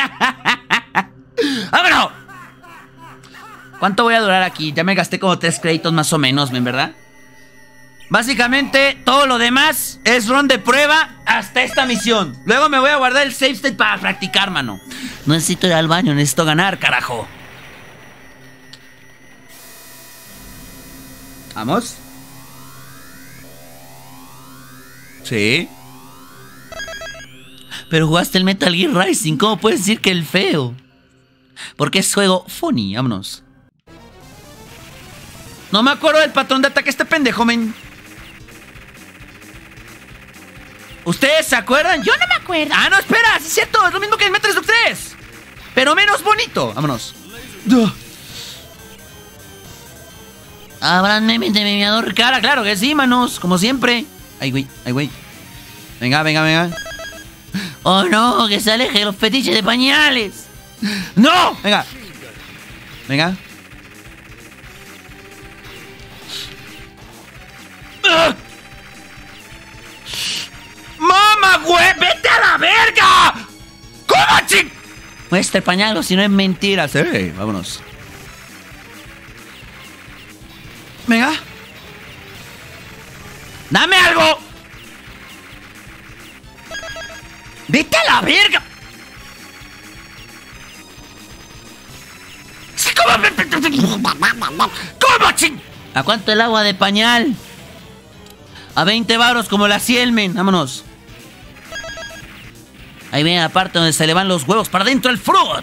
¡Vámonos! ¿Cuánto voy a durar aquí? Ya me gasté como tres créditos más o menos, men, ¿verdad? Básicamente, todo lo demás es run de prueba hasta esta misión. Luego me voy a guardar el save state para practicar, mano. No necesito ir al baño, necesito ganar, carajo. ¿Vamos? Sí. Pero jugaste el Metal Gear Rising, ¿cómo puedes decir que el feo? Porque es juego funny, vámonos. No me acuerdo del patrón de ataque este pendejo, men. ¿Ustedes se acuerdan? Yo no me acuerdo. Ah, no, espera, sí es cierto, es lo mismo que el Metal Slug tres. Pero menos bonito, vámonos. ¿Habrán memes de memeador cara? Claro que sí, manos, como siempre. Ay, güey, ay, güey. Venga, venga, venga. Oh, no, que se aleje de los fetiches de pañales. ¡No! Venga. Venga. ¡Ugh! ¡Mamá, güey! ¡Vete a la verga! ¿Cómo, ching? Muestra el pañal o si no es mentira. Sí, vámonos. Venga. ¡Dame algo! ¡Vete a la verga! ¿Cómo? ¿Cómo, ching? ¿A cuánto el agua de pañal? A veinte varos como la Cielmen. Vámonos. Ahí viene la parte donde se le van los huevos para adentro el fruit.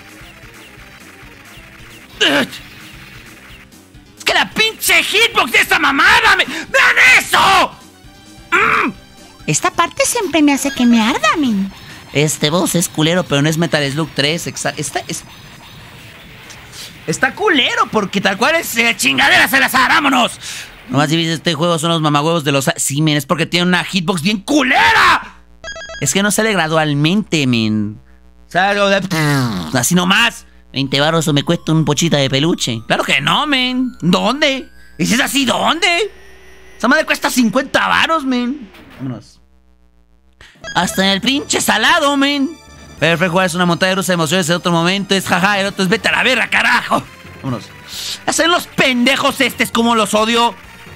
Es que la pinche hitbox de esta mamada me... ¡Vean eso! Mm. Esta parte siempre me hace que me arda, men. Este boss es culero, pero no es Metal Slug tres. Está, está, es... está culero porque tal cual es eh, chingadera se las hará. ¡Vámonos! Lo más difícil de este juego son los mamagüevos de los... Sí, men, es porque tiene una hitbox bien culera. Es que no sale gradualmente, men. Sale de... así nomás. veinte baros o me cuesta un pochita de peluche. Claro que no, men. ¿Dónde? ¿Y si es así, dónde? Esa madre cuesta cincuenta varos, men. Vámonos. Hasta en el pinche salado, men. Perfect jugar es una montaña rusa de emociones en otro momento. Es jaja, el otro es vete a la verga, carajo. Vámonos. Hacen los pendejos estos como los odio.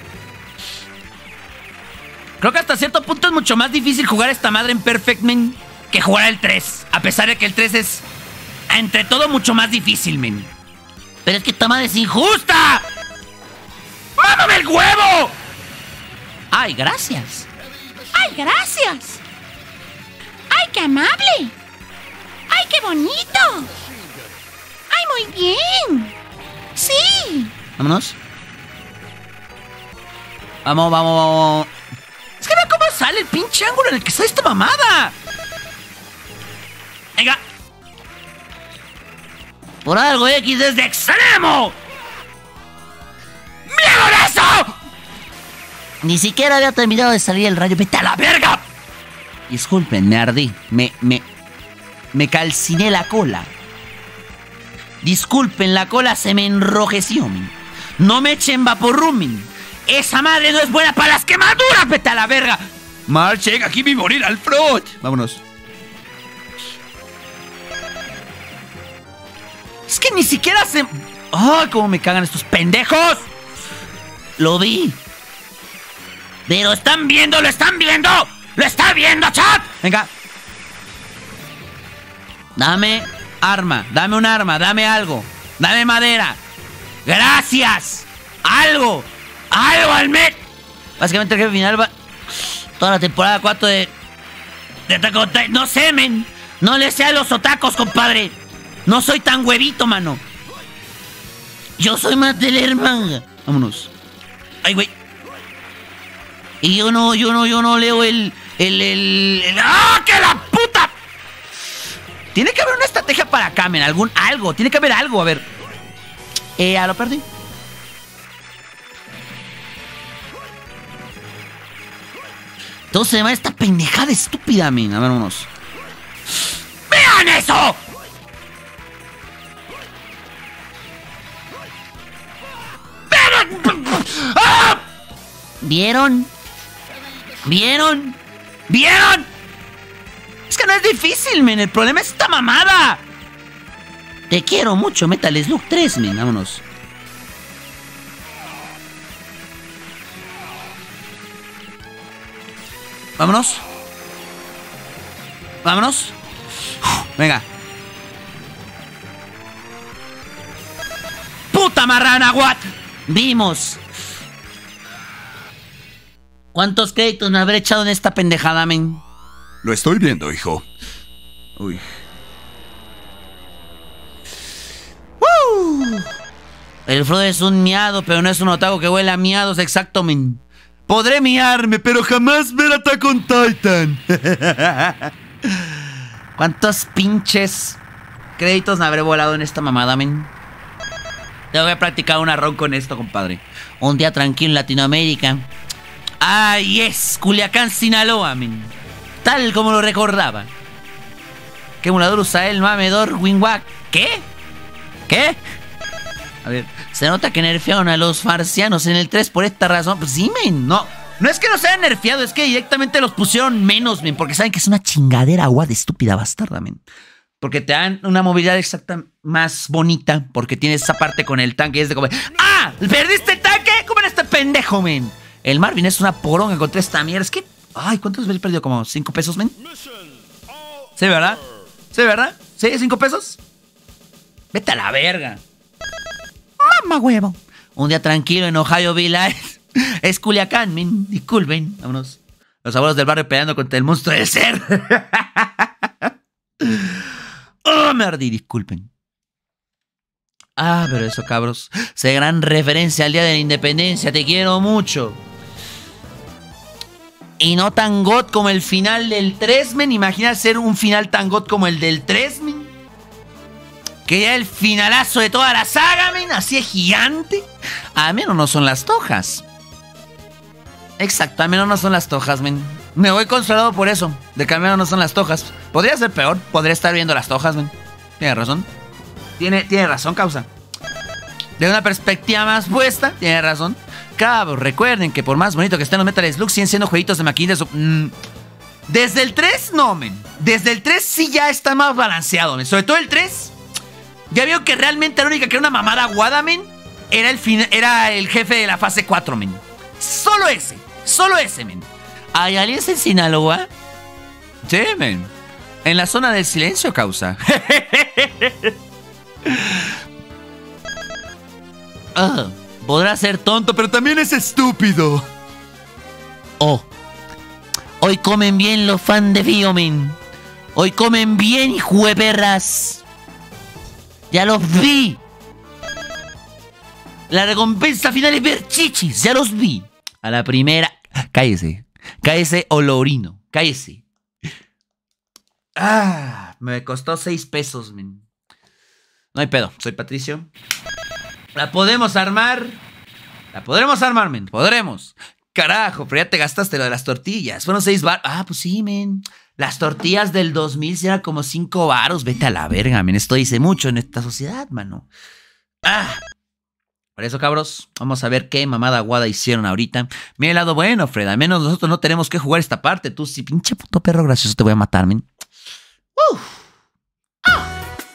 Creo que hasta cierto punto es mucho más difícil jugar esta madre en Perfect, men, que jugar el tres. A pesar de que el tres es, entre todo, mucho más difícil, men. Pero es que esta madre es injusta. ¡Mámame el huevo! ¡Ay, gracias! ¡Ay, gracias! qué amable! ¡Ay, qué bonito! ¡Ay, muy bien! ¡Sí! Vámonos. Vamos, vamos, vamos. Es que ve cómo sale el pinche ángulo en el que está esta mamada. Venga. Por algo X desde extremo. ¡Mira eso! Ni siquiera había terminado de salir el rayo. ¡Vete a la verga! Disculpen, me ardí. Me, me, me calciné la cola. Disculpen, la cola se me enrojeció, min. No me echen vaporrum, min. Esa madre no es buena para las quemaduras. ¡Vete a la verga! Marche, aquí vi morir al front. Vámonos. Es que ni siquiera se... ¡Ay, cómo me cagan estos pendejos! Lo vi. Pero están viendo, lo están viendo. ¡Lo está viendo, chat! Venga. Dame arma, dame un arma, dame algo. Dame madera. ¡Gracias! ¡Algo! ¡Algo al met! Básicamente el jefe final va... Toda la temporada cuatro de... De Attack on Titan. No sé, men. No le sé a los otacos, compadre. No soy tan huevito, mano. Yo soy más de leer manga. Vámonos. Ay, güey. Y yo no, yo no, yo no leo el... El, el, el... ¡Ah, que la puta! Tiene que haber una estrategia para acá, men. Algún... Algo. Tiene que haber algo, a ver. Eh, ¿a lo perdí? Entonces se llama esta pendejada estúpida, men. A ver, vámonos. ¡Vean eso! ¡Ah! ¿Vieron? ¿Vieron? ¿Vieron? Es que no es difícil, men. El problema es esta mamada. Te quiero mucho, Metal Slug tres, men. Vámonos. Vámonos. Vámonos. Uf, venga. ¡Puta marrana, what! Vimos. ¿Cuántos créditos me habré echado en esta pendejada, men? Lo estoy viendo, hijo. Uy. ¡Woo! El Frodo es un miado, pero no es un otaku que huele a miados, exacto, men. Podré miarme, pero jamás ver Attack on Titan. ¿Cuántos pinches créditos me habré volado en esta mamada, men? Tengo que practicar un arrón con esto, compadre. Un día tranquilo en Latinoamérica. ¡Ah, yes! Culiacán, Sinaloa, men. Tal como lo recordaba. ¿Qué emulador usa el mamedor Winwack? ¿Qué? ¿Qué? A ver, se nota que nerfearon a los farcianos en el tres por esta razón. Pues sí, men. No, no es que los hayan nerfeado, es que directamente los pusieron menos, men. Porque saben que es una chingadera agua de estúpida bastarda, men. Porque te dan una movilidad exacta más bonita. Porque tienes esa parte con el tanque y es de como... ¡Ah! ¿Perdiste el tanque? ¿Cómo era este pendejo, men? El Marvin es una poronga contra esta mierda. Es que... Ay, ¿cuántos veces he perdido? ¿Como cinco pesos, men? Sí, ¿verdad? Sí, ¿verdad? ¿Sí? ¿Cinco pesos? Vete a la verga. Mamá huevo. Un día tranquilo en Ohio Village. Es Culiacán, men. Disculpen. Vámonos. Los abuelos del barrio peleando contra el monstruo del ser. Oh, me ardí. Disculpen. Ah, pero eso, cabros. Se gran referencia al Día de la Independencia. Te quiero mucho. Y no tan got como el final del tres, men. Imagina ser un final tan got como el del tres, men. Que ya el finalazo de toda la saga, men. Así es gigante. A menos no son las tojas. Exacto, a menos no son las tojas, men. Me voy consolado por eso. De que al menos no son las tojas. Podría ser peor. Podría estar viendo las tojas, men. Tiene razón. Tiene, tiene razón, causa. De una perspectiva más puesta, tiene razón. Cabros, recuerden que por más bonito que estén los Metal Slug, siguen siendo jueguitos de maquinitas. Mm. Desde el tres, no, men. Desde el tres sí ya está más balanceado, men. Sobre todo el tres. Ya veo que realmente la única que era una mamada aguada, men, era el, fin era el jefe de la fase cuatro, men. Solo ese. Solo ese, men. ¿Hay aliens en Sinaloa? Sí, men. En la zona del silencio, causa. Oh, podrá ser tonto, pero también es estúpido. Oh, hoy comen bien los fans de Biomen. Hoy comen bien, hijo de perras. Ya los vi. La recompensa final es ver chichis. Ya los vi. A la primera. Cállese. Cállese, olorino. Cállese. Ah, me costó seis pesos, men. No hay pedo. Soy Patricio. La podemos armar. La podremos armar, men. Podremos. Carajo, pero ya te gastaste lo de las tortillas. Fueron seis bar... Ah, pues sí, men. Las tortillas del dos mil eran como cinco varos. Vete a la verga, men. Esto dice mucho en esta sociedad, mano. Ah. Por eso, cabros, vamos a ver qué mamada aguada hicieron ahorita. Mira el lado bueno, Fred. Al menos nosotros no tenemos que jugar esta parte. Tú sí, pinche puto perro gracioso, te voy a matar, men. Uf. Ah.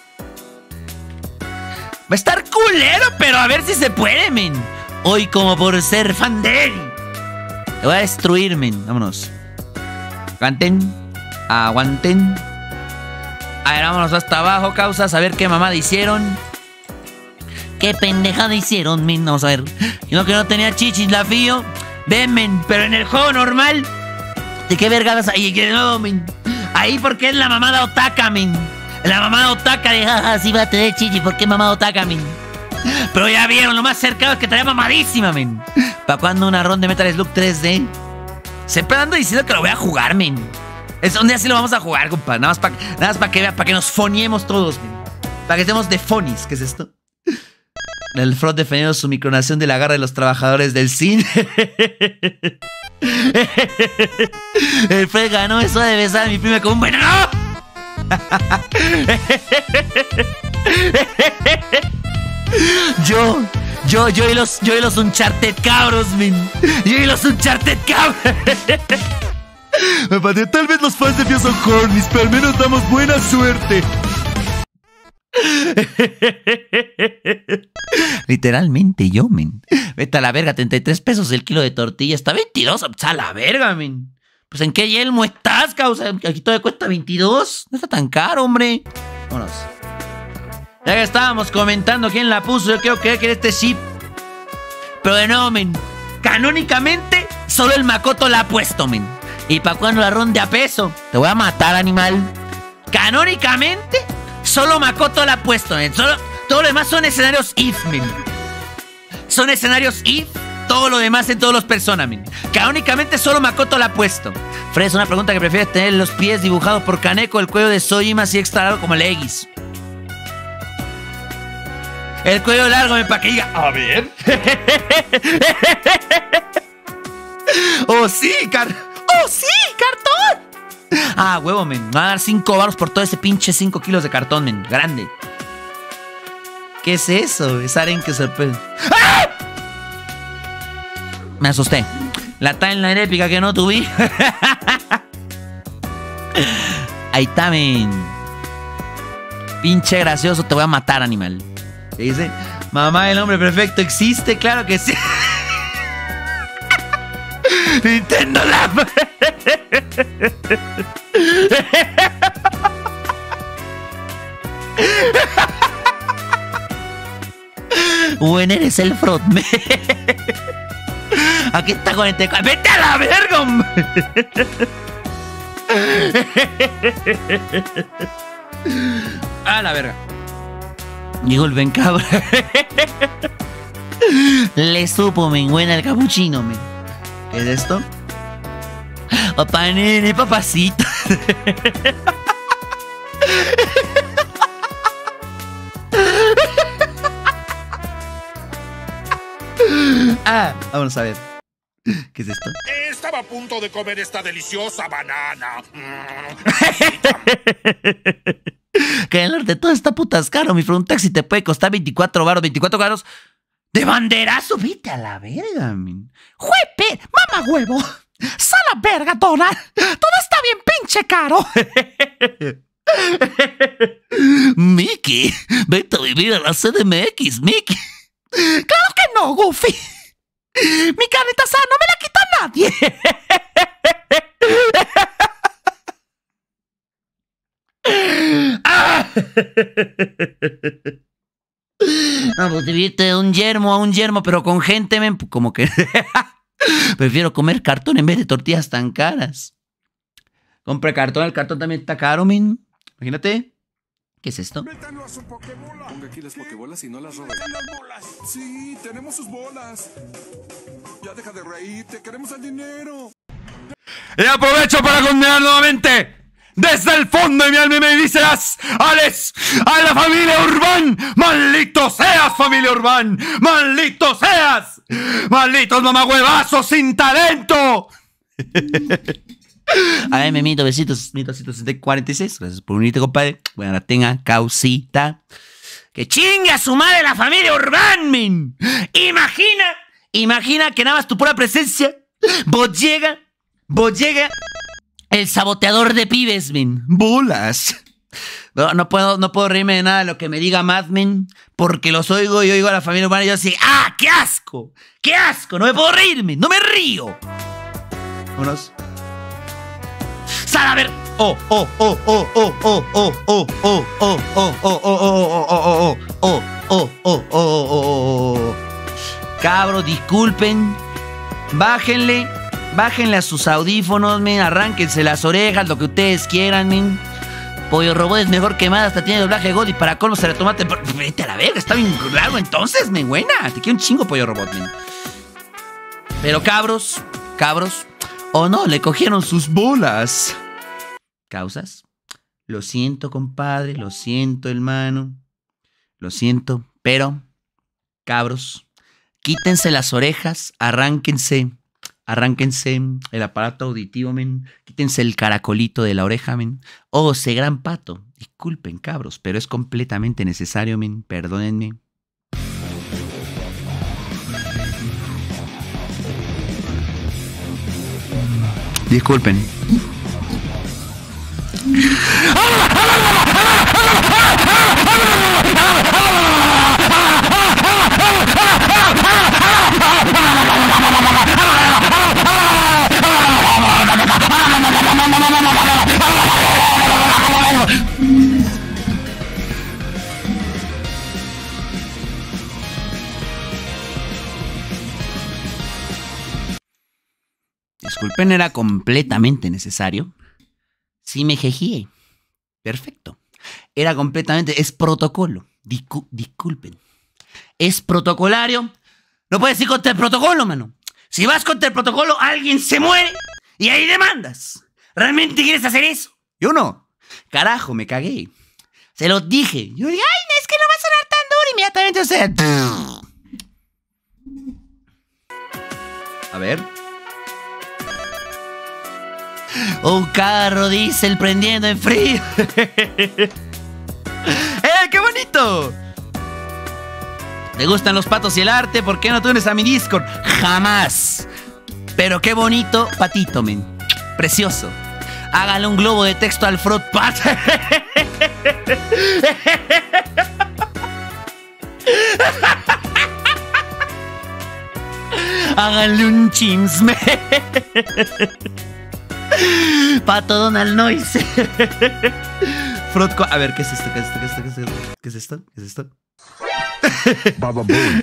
Va a estar culero, pero a ver si se puede, men. Hoy como por ser fan de él. Te voy a destruir, men. Vámonos. Aguanten. Aguanten. A ver, vámonos hasta abajo, causas. A ver qué mamada hicieron. Qué pendejada hicieron, men. Vamos a ver. Yo que no tenía chichis, la fío. Ven, men. Pero en el juego normal. ¿De qué vergadas ahí? Que no, men. Ahí porque es la mamada otaka, men. La mamada otaka de jaja, sí va a tener chichis. ¿Por qué mamada otaka, men? Pero ya vieron, lo más cercano es que traía mamadísima, men. ¿Para cuándo una ronda de Metal Slug tres D? Siempre ando diciendo que lo voy a jugar, men. Es un día sí lo vamos a jugar, compa. Nada más para nada más para que vea, para que nos foniemos todos, men. Para que estemos de fonies. ¿Qué es esto? El Frog defendiendo su micronación de la garra de los trabajadores del cine. El Fred ganó eso de besar a mi prima como un bueno. ¡No! Yo, yo, yo y los, yo y los Uncharted cabros, men. Yo y los Uncharted cabros. Me parece, tal vez los fans de Fio son hornies, pero al menos damos buena suerte. Literalmente yo, men. Vete a la verga, treinta y tres pesos el kilo de tortilla. Está veintidós, a la verga, men. Pues ¿en qué yelmo estás, causa? Aquí todavía cuesta veintidós. No está tan caro, hombre. Vámonos. Ya que estábamos comentando quién la puso, yo creo que era este chip. Pero de nuevo, men. Canónicamente, solo el Makoto la ha puesto, men. ¿Y para cuándo la ronde a peso? Te voy a matar, animal. Canónicamente, solo Makoto la ha puesto, men. Solo, todo lo demás son escenarios if, men. Son escenarios if. Todo lo demás en todos los personas, men. Canónicamente solo Makoto la ha puesto. Fred, una pregunta que prefieres tener los pies dibujados por Kaneko, el cuello de Sojima así extra largo como el Aegis. El cuello largo, men, para que diga. A ver. Oh, sí, car... Oh, sí, cartón. Ah, huevo, men. Me van a dar cinco baros por todo ese pinche cinco kilos de cartón, men. Grande. ¿Qué es eso? Es arenque sorprende. ¡Ah! Me asusté. La timeline épica que no tuve. Ahí está, men. Pinche gracioso, te voy a matar, animal. ¿Qué dice? Mamá, el hombre perfecto existe, claro que sí. Nintendo Lab. Bueno, eres el frontman. Aquí está con este... ¡Vete a la verga, hombre! A la verga. Llegó el Ben Cabra. Le supo, men. Buena el capuchino, men. ¿Qué es esto? Papá nene, papacito. Ah, vamos a ver. ¿Qué es esto? Estaba a punto de comer esta deliciosa banana. Que en el norte todo está putas caro. Mi un taxi te puede costar veinticuatro varos. veinticuatro varos de banderazo. Vete a la verga, min. ¡Juepe! ¡Mamá huevo! ¡Sala verga, Donald! ¡Todo está bien pinche caro! Mickey, vete a vivir a la C D M X, Mickey. ¡Claro que no, Goofy! ¡Mi carnita asada no me la quita nadie! ¡Ah! No, pues dividirte de un yermo a un yermo, pero con gente, men, como que... Prefiero comer cartón en vez de tortillas tan caras. Compra cartón, el cartón también está caro, men. Imagínate. ¿Qué es esto? Métanlo a su pokebola. Ponga aquí las pokebolas y no las robe. ¡Metan las bolas! Sí, tenemos sus bolas. Ya deja de reírte, queremos el dinero. Y aprovecho para condenar nuevamente desde el fondo de mi alma y me vísceras, Alex, a la familia Urbán. ¡Maldito seas, familia Urbán! ¡Maldito seas! ¡Malditos mamahuevazos sin talento! A ver, Memito, besitos, mito ciento cuarenta y seis. Gracias por unirte, compadre. Bueno, la tenga, causita. Que chingue a su madre la familia Urbán, men. Imagina, imagina que nada más tu pura presencia, vos llega, vos llega el saboteador de pibes, men. Bolas. No, no puedo, no puedo reírme de nada de lo que me diga Mad Men, porque los oigo y oigo a la familia Urbana y yo así, ¡ah, qué asco! ¡Qué asco! No me puedo reírme, no me río. Vámonos. ¡Sal a ver! ¡Oh, oh, oh, oh, oh, oh, oh, oh, oh, oh, oh, oh, oh, oh, oh, oh, oh, oh, oh. Cabros, disculpen. Bájenle, bájenle a sus audífonos, men. Arránquense las orejas, lo que ustedes quieran, men. Pollo Robot es mejor que Mad, hasta tiene doblaje God y para colmo se le tomate. Vete a la verga, está bien largo entonces, men, buena. Te quiero un chingo, Pollo Robot, men. Pero cabros, cabros, o no, le cogieron sus bolas. ¿Causas? Lo siento, compadre, lo siento, hermano. Lo siento, pero, cabros, quítense las orejas, arránquense, arránquense el aparato auditivo, men. Quítense el caracolito de la oreja, men. Oh, ese gran pato. Disculpen, cabros, pero es completamente necesario, men. Perdónenme. Disculpen. Disculpen, era completamente necesario. Sí me jejié. Perfecto. Era completamente... Es protocolo. Discu disculpen. Es protocolario. No puedes ir contra el protocolo, mano. Si vas contra el protocolo, alguien se muere y ahí demandas. ¿Realmente quieres hacer eso? Yo no. Carajo, me cagué. Se los dije. Yo dije, ay, no, es que no va a sonar tan duro inmediatamente. O sea... A ver... Un carro diésel prendiendo en frío. ¡Eh, qué bonito! ¿Te gustan los patos y el arte? ¿Por qué no te unes a mi Discord? Jamás. Pero qué bonito patito, men. Precioso. Hágale un globo de texto al Frog Pat. Háganle un chisme. Pato Donald Noise. Frotco. A ver, ¿qué es esto? ¿Qué es esto? ¿Qué es esto? ¿Qué es esto? ¿Qué es esto? ¿Qué es esto? Baba Boom.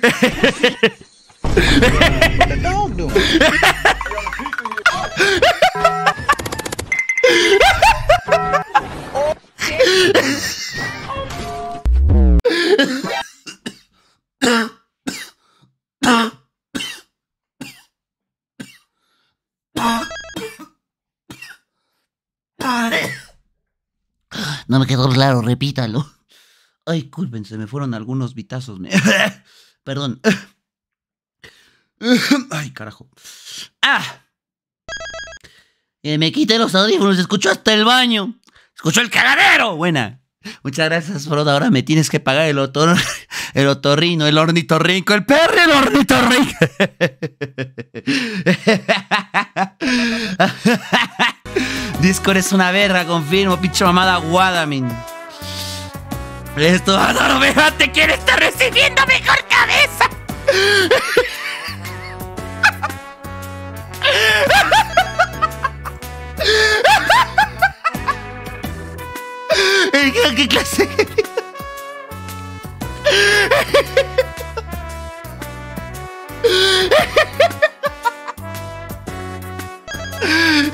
No me quedó claro, repítalo. Ay, disculpen, se me fueron algunos vitazos. Me... Perdón. Ay, carajo. ¡Ah! Eh, me quité los audífonos, escuchó hasta el baño. Escuchó el cagadero. Buena. Muchas gracias, Frodo. Ahora me tienes que pagar el otor... el otorrino, el ornitorrinco, el perro, el ornitorrinco. Discord es una verga, confirmo, pinche mamada Guadamin. Esto, Adoro, te quiere estar recibiendo mejor cabeza. ¿Qué clase?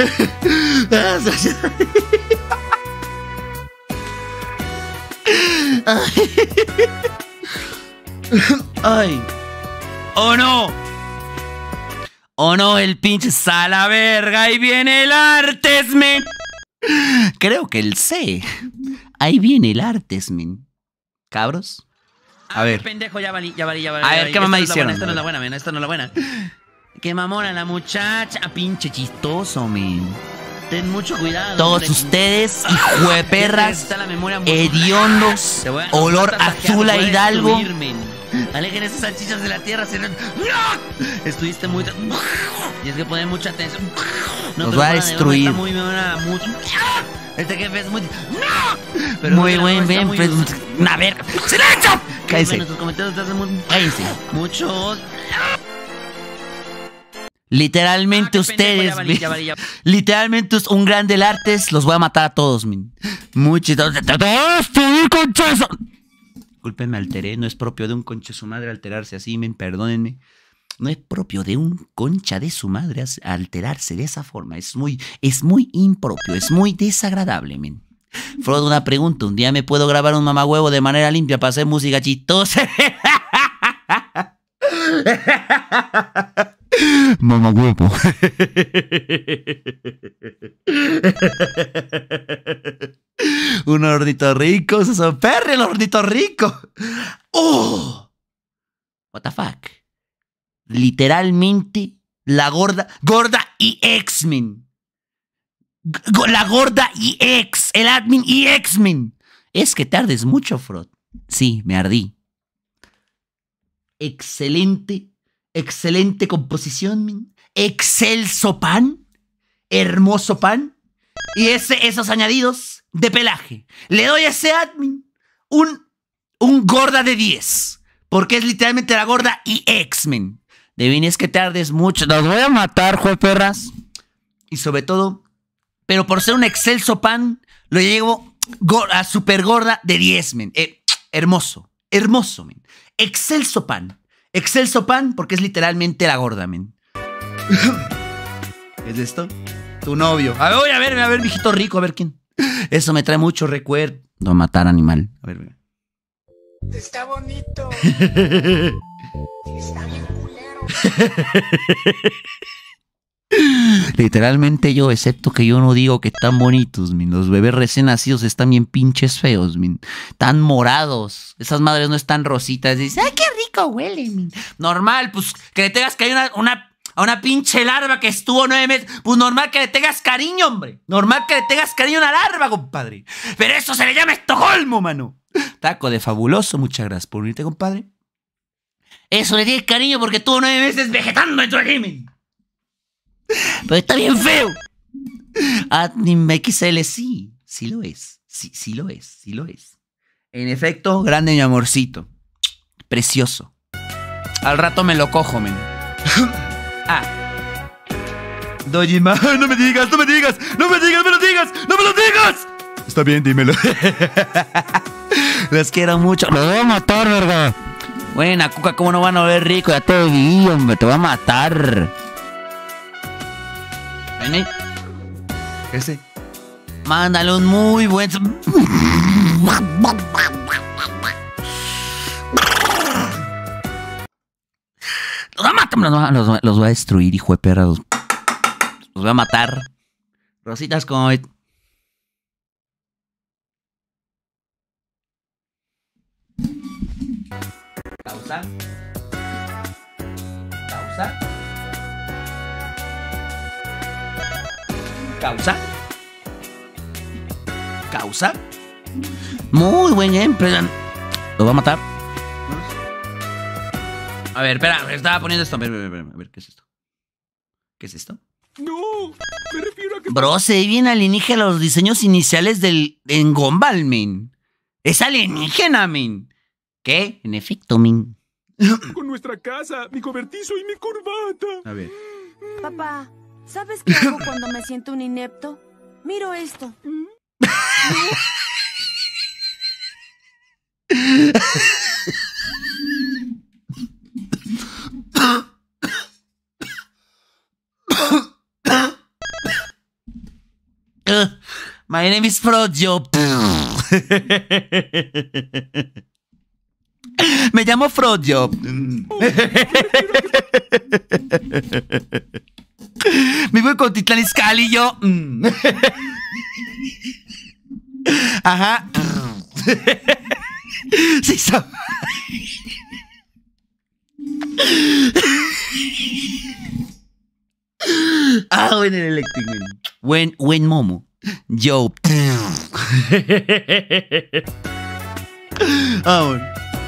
Ay. ¡Oh no! ¡Oh no! El pinche sala verga. Ahí viene el Artesmen. Creo que el C. Ahí viene el Artesmen. ¿Cabros? A ver. Pendejo, ya valí, ya valí, ya valí. A ver, ¿qué mamá hicieron? Esta no es la buena, men. Esta no es la buena. Qué mamona la muchacha. Pinche chistoso, men. Ten mucho cuidado. Todos hombre. ustedes, hijo de perras, Está la memoria muy- hediondos, Te voy a- olor nos vas a saquear, azul a puedes Hidalgo. subir, men. Alejen esas salchichas de la tierra. Se... ¡No! Estuviste muy... Tienes que poner mucha atención. No Nos te va a lo van destruir. Está muy... mucho... Este jefe es muy... ¡No! Pero Muy no, buen, está bien, muy- pues, una verga. ¡Silencio! Cállese. Bueno, tus comentarios te hacen muy... Cállese. Muchos... Literalmente Ah, qué pendejo, ustedes, ya valí, men. ya valí, ya- Literalmente us- un gran del artes, los voy a matar a todos, men. Muy chistoso. ¡Te voy a destruir, conchazo! Disculpen, me alteré. No es propio de un concha de su madre alterarse así, men. Perdónenme. No es propio de un concha de su madre as- alterarse de esa forma. Es muy, es muy impropio, es muy desagradable, men. Frodo, una pregunta. ¿Un día me puedo grabar un mamagüevo de manera limpia para hacer música chistosa? Mamagüevo. Un hornito rico, esos son perros, el hornito rico. ¡Oh! What the fuck. Literalmente, la gorda, gorda y X-Men. G- La gorda y ex, el admin y X-Men. Es que tardes mucho, Frod. Sí, me ardí. Excelente, excelente composición, min. Excelso pan, hermoso pan. Y ese, esos añadidos de pelaje. Le doy a ese admin un, un gorda de diez. Porque es literalmente la gorda y X-Men. Devin, es que tardes mucho. Los voy a matar, jue perras. Y sobre todo, pero por ser un excelso pan, lo llevo go- a super gorda de diez, men. Eh, hermoso, hermoso, men. Excelso pan. Excelso pan porque es literalmente la gorda, men. ¿Qué es esto? Tu novio. A ver, voy a ver, a ver, mijito rico, a ver quién. Eso me trae mucho recuerdo. No matar animal. A ver, ver. Está bonito. Está bien culero. Literalmente yo, excepto que yo no digo que están bonitos, min. Los bebés recién nacidos están bien pinches feos, min. Tan morados. Esas madres no están rositas. Dices, ay, qué rico huele, min. Normal, pues que le tengas que hay una, una, a una pinche larva que estuvo nueve meses. Pues normal que le tengas cariño, hombre. Normal que le tengas cariño a una larva, compadre. Pero eso se le llama Estocolmo, mano. Taco de fabuloso, muchas gracias por unirte, compadre. Eso le tienes cariño porque estuvo nueve meses vegetando dentro de aquí, min. Pero está bien feo. Admin X L sí, sí lo es. Sí, sí lo es, sí lo es. En efecto, grande mi amorcito. Precioso. Al rato me lo cojo, men. Ah. Dojima, no me digas, no me digas, no me digas, me lo digas, no me lo digas. Está bien, dímelo. Los quiero mucho. Los voy a matar, verga. Buena, Cuca, ¿cómo no van a ver rico? Ya te vi, hombre, te voy a matar. Ven. Ese. Mándale un muy buen. Los voy a matar, los voy a, los, los voy a destruir, hijo de perra. Los, los voy a matar. Rositas como. Causa. Causa. Causa. Causa. Muy buen gameplay. Lo va a matar. A ver, espera, me estaba poniendo esto. A ver, a ver, a ver, a ver, ¿qué es esto? ¿Qué es esto? No, me refiero a que... Bro, se ve bien alienígena los diseños iniciales del en Gumball, men. Es alienígena, men. ¿Qué? En efecto, men. Con nuestra casa, mi cobertizo y mi corbata. A ver. Papá, ¿sabes qué hago cuando me siento un inepto? Miro esto. My name is Frodio. Me llamo Frodio. Vivo en Cuautitlán Izcalli y yo. Ajá. Sí, so... Ah, buen el Electric, man. Buen, buen Momo. Yo. Ah, bueno.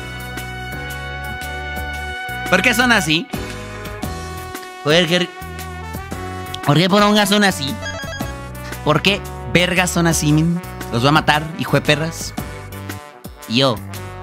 ¿Por qué son así? ¿Por qué, ¿Por qué porongas son así? ¿Por qué vergas son así, min? Los voy a matar, hijo de perras. Y yo.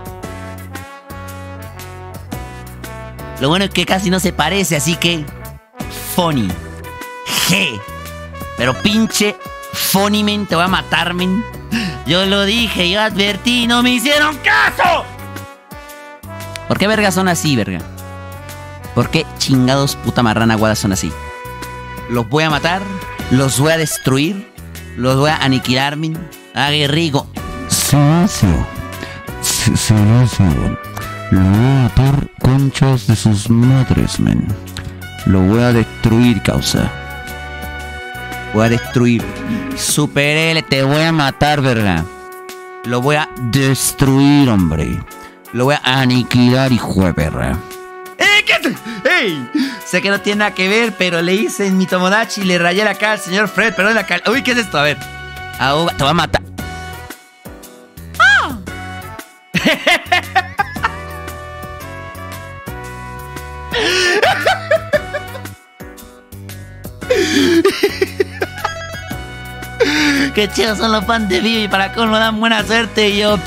Lo bueno es que casi no se parece, así que... Funny. G. Pero pinche funny, men, te voy a matar, men. Yo lo dije, yo advertí, no me hicieron caso. ¿Por qué vergas son así, verga? ¿Por qué chingados puta marrana guada son así? Los voy a matar, los voy a destruir, los voy a aniquilar, men. Aguerrigo. Silencio. Si- Silencio. Lo voy a matar conchas de sus madres, men. Lo voy a destruir, causa. Voy a destruir. Super L, te voy a matar, verga. Lo voy a destruir, hombre. Lo voy a aniquilar, hijo de perra. ¡Eh, qué te... ¡Ey! Sé que no tiene nada que ver, pero le hice en mi Tomodachi y le rayé la cara al señor Fred, perdón la cara. Uy, ¿qué es esto? A ver. Ahoga, te voy a matar. ¡Oh! Qué chidos son los fans de Vivi, para colmo dan buena suerte y yo...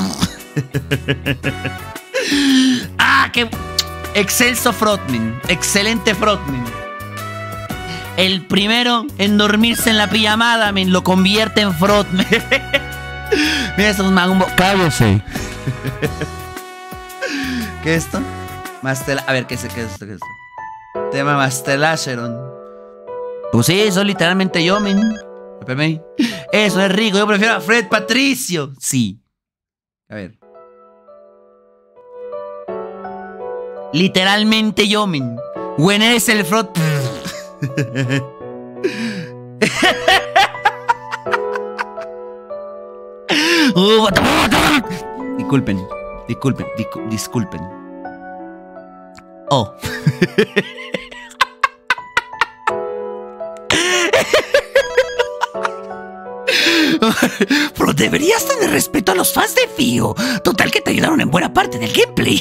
¡Ah, qué... Excelso Frotman, excelente Frotman. El primero en dormirse en la pijamada, men, lo convierte en Frotman. Mira estos magumbo. Cállese. ¿Qué es esto? Mastel... A ver, ¿qué es, qué es esto? ¿Qué es esto? Tema Mastelacheron. Pues sí, eso literalmente yo, men. Espérame. Eso es rico, yo prefiero a Fred Patricio. Sí. A ver. Literalmente yo, men. When eres el Frot... Uh, disculpen, disculpen, discu- disculpen. Oh. Pero deberías tener respeto a los fans de Fío. Total que te ayudaron en buena parte del gameplay.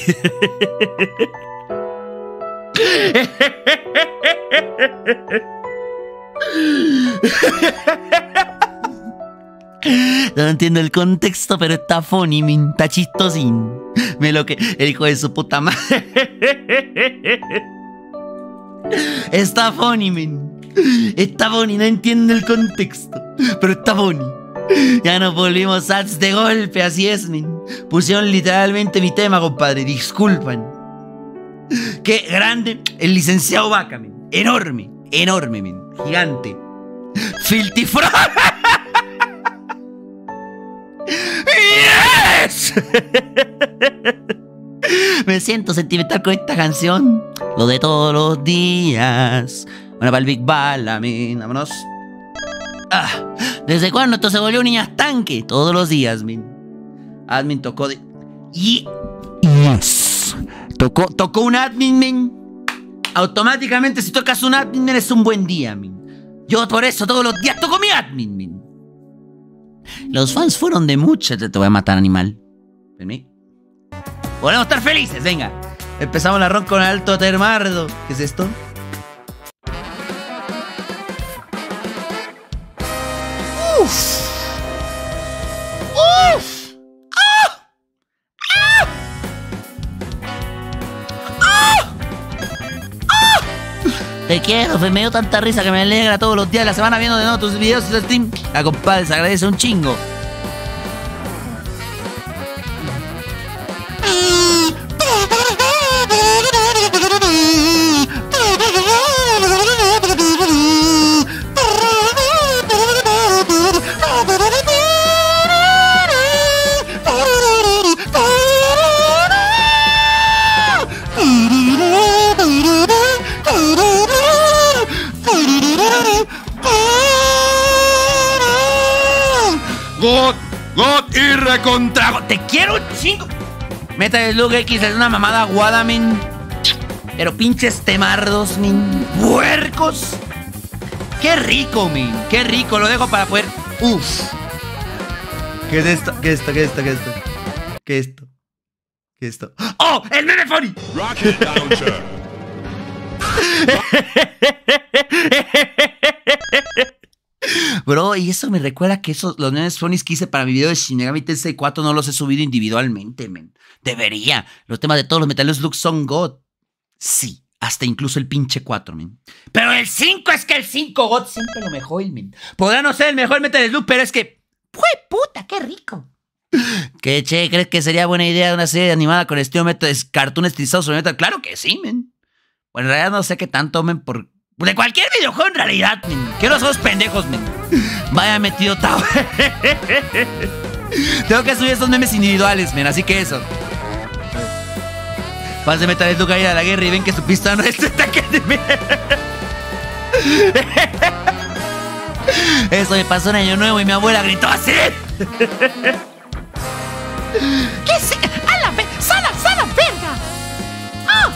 No entiendo el contexto, pero está funny, min. Está chistosín. Me lo que... El hijo de su puta madre. Está funny, min. Está funny, no entiendo el contexto, pero está funny. Ya nos volvimos ads de golpe, así es, min. Pusieron literalmente mi tema, compadre. Disculpan. Qué grande el licenciado Vaca, min. Enorme, enorme, min. Gigante. Filtifro. ¡Yes! Me siento sentimental con esta canción. Lo de todos los días. Bueno, para el Big Ball, min. Vámonos. Ah, ¿desde cuándo esto se volvió un niñas tanque? Todos los días, min. Admin tocó de... Y... Yes. Tocó, tocó un admin, min. Automáticamente si tocas un admin, es un buen día, min. Yo por eso todos los días toco mi admin, min. Los fans fueron de muchas. Te voy a matar, animal. Ven. Podemos estar felices, venga. Empezamos la ron con alto termardo. ¿Qué es esto? Uf. Uf. ¡Ah! ¡Ah! ¡Ah! ¡Ah! Te quiero, fe, me dio tanta risa que me alegra todos los días de la semana viendo de nuevo tus videos y tu stream. La compadre se agradece un chingo. God, God y recontra God. Te quiero un chingo. Metal Slug X es una mamada aguada, men. Pero pinches temardos, men. Puercos. Qué rico, men. Qué rico. Lo dejo para poder. Uf. ¿Qué es esto? ¿Qué es esto? ¿Qué es esto? ¿Qué es esto? ¿Qué es esto? ¿Qué es esto? ¡Oh! ¡El meme funny! Rocket launcher. Bro, y eso me recuerda que esos, los memes funnies que hice para mi video de Shin Megami Tensei cuatro no los he subido individualmente, men. Debería. Los temas de todos los Metal Slug son God. Sí, hasta incluso el pinche cuatro, men. Pero el cinco es que el cinco God siempre lo mejor, men. Podrá no ser el mejor Metal Slug, pero es que... ¡Fue puta! ¡Qué rico! ¿Qué, che? ¿Crees que sería buena idea una serie animada con estilo Metal, cartoon estilizado sobre Metal? Claro que sí, men. Bueno, en realidad no sé qué tanto, men, por... De cualquier videojuego en realidad, men. Que no somos pendejos, men. Vaya metido tao. Tengo que subir estos memes individuales, men. Así que eso. Vas de Metal Slug a ir a la guerra y ven que su pistola no es tu ataque de mierda. Eso me pasó en Año Nuevo y mi abuela gritó así. ¿Qué se...? ¡A la ve... ¡Sala, sala, verga! ¡Ah!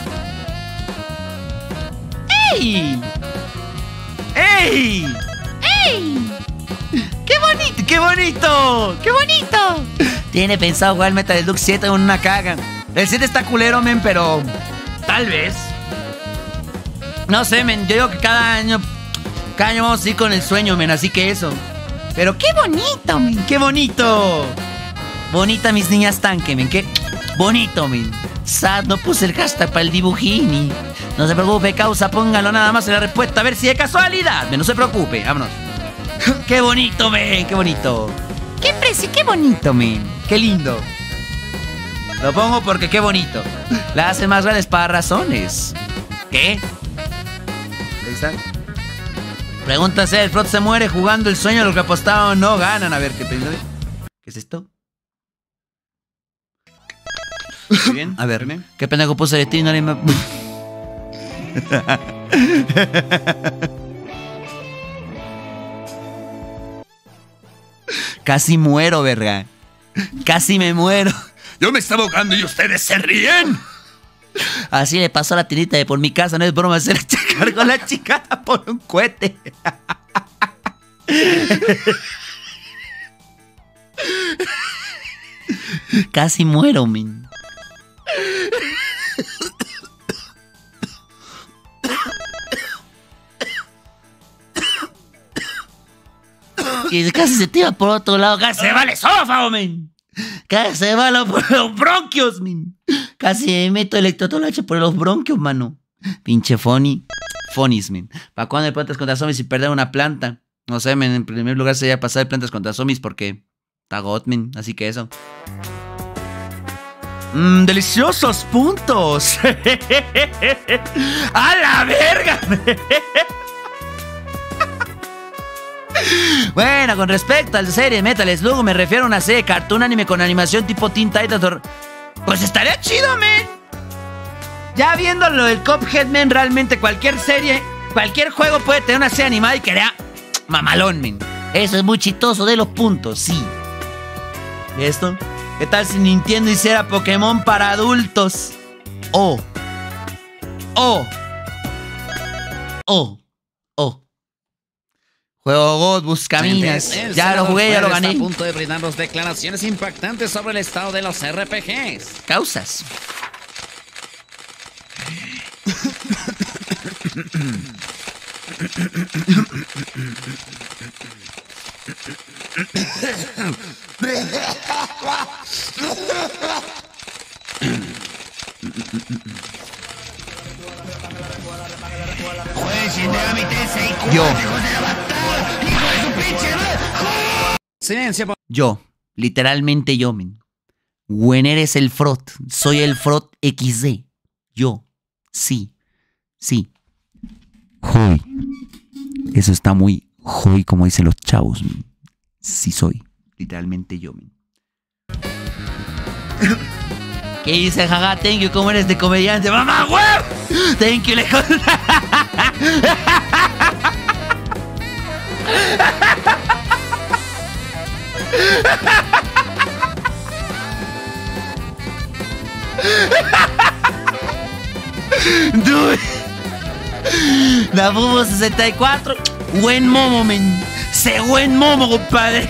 ¡Ey! ¡Ey! ¡Ey! ¡Qué bonito! ¡Qué bonito! ¡Qué bonito! Tiene pensado jugar Metal Slug siete con una caga. El siete está culero, men, pero... Tal vez. No sé, men. Yo digo que cada año... Cada año vamos a ir con el sueño, men. Así que eso. Pero qué bonito, men. ¡Qué bonito! Bonita mis niñas tanque, men. Qué bonito, men. Sad, no puse el hashtag para el dibujini. No se preocupe, causa, póngalo nada más en la respuesta. A ver si de casualidad. Men, no se preocupe, vámonos. ¡Qué bonito, men! ¡Qué bonito! ¡Qué precio! ¡Qué bonito! Bonito, men. ¡Qué lindo! Lo pongo porque qué bonito. La hace más grandes para razones. ¿Qué? Ahí está. Pregúntase, el Frot se muere jugando el sueño. Los que apostaban no ganan. A ver, ¿qué, ¿qué es esto? Muy bien. A ver, ¿qué pendejo puse de ti? No le... Casi muero, verga. Casi me muero. Yo me estaba ahogando y ustedes se ríen. Así le pasó a la tirita de por mi casa. No es broma, se la cargó la chicana por un cohete. Casi muero, men. Y casi se tira por otro lado. Casi se va el esófago, men. Casi se va lo, por los bronquios, men. Casi me meto electrotolache por los bronquios, mano. Pinche funny. Funnies, men. ¿Para cuándo hay plantas contra zombies y perder una planta? No sé, men. En primer lugar sería pasar de plantas contra zombies porque está got, men. Así que eso. Mmm, deliciosos puntos. ¡A la verga! Bueno, con respecto a la serie Metal Slug, me refiero a una serie de cartoon anime con animación tipo Teen Titans. Pues estaría chido, men. Ya viendo lo del Cuphead, men, realmente cualquier serie, cualquier juego puede tener una serie animada y que sea mamalón, men. Eso es muy chistoso de los puntos, sí. ¿Y esto? ¿Qué tal si Nintendo hiciera Pokémon para adultos? Oh. Oh. Oh. Oh. Juego God, Buscaminas. Ya lo jugué, ya lo gané. Está a punto de brindarnos declaraciones impactantes sobre el estado de los R P Gs. Causas. Yo. Silencio. Yo. Literalmente yo, men. When eres el Frot. Soy el Frot equis de. Yo. Sí. Sí. Hoy. Eso está muy hoy, como dicen los chavos, men. Sí soy. Literalmente yo, men. ¿Qué dice, jaja? Thank you, ¿cómo eres de comediante? ¡Mamá, huev! Thank you, lejos. Labubu sesenta y cuatro. Buen momo, men. Se buen momo, compadre.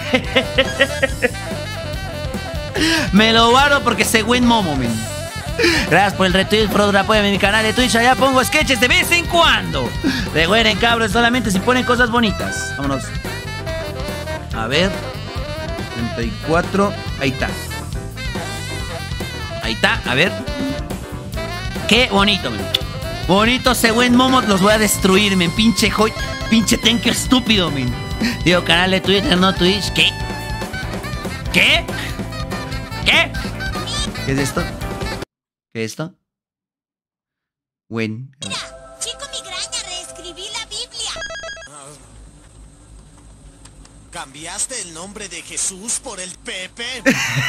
Me lo guardo porque se buen momo, men. Gracias por el retweet, por otro apoyo en mi canal de Twitch. Allá pongo sketches de vez en cuando. Recuerden, cabros, solamente si ponen cosas bonitas. Vámonos. A ver. treinta y cuatro. Ahí está. Ahí está, a ver. Qué bonito, men. Bonito ese buen momo. Los voy a destruir, men. Pinche joy. Pinche tenque estúpido, men. Digo, canal de Twitter, no Twitch. ¿Qué? ¿Qué? ¿Qué? ¿Qué es esto? ¿Qué es esto? Buen. Mira, chico migraña, reescribí la Biblia. ¿Cambiaste el nombre de Jesús por el Pepe?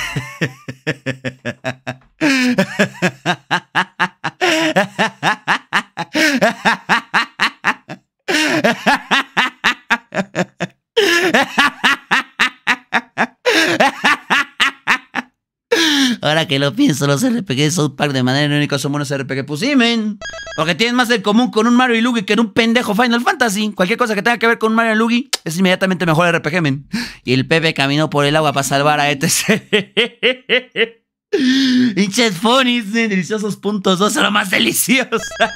Ahora que lo pienso, los R P G de South Park de manera única son buenos R P G. Pues sí, men. Porque tienen más en común con un Mario y Luigi que en un pendejo Final Fantasy. Cualquier cosa que tenga que ver con un Mario y Luigi es inmediatamente mejor R P G, men. Y el Pepe caminó por el agua para salvar a E T C. Hinches funnies, deliciosos puntos dos, lo más delicioso.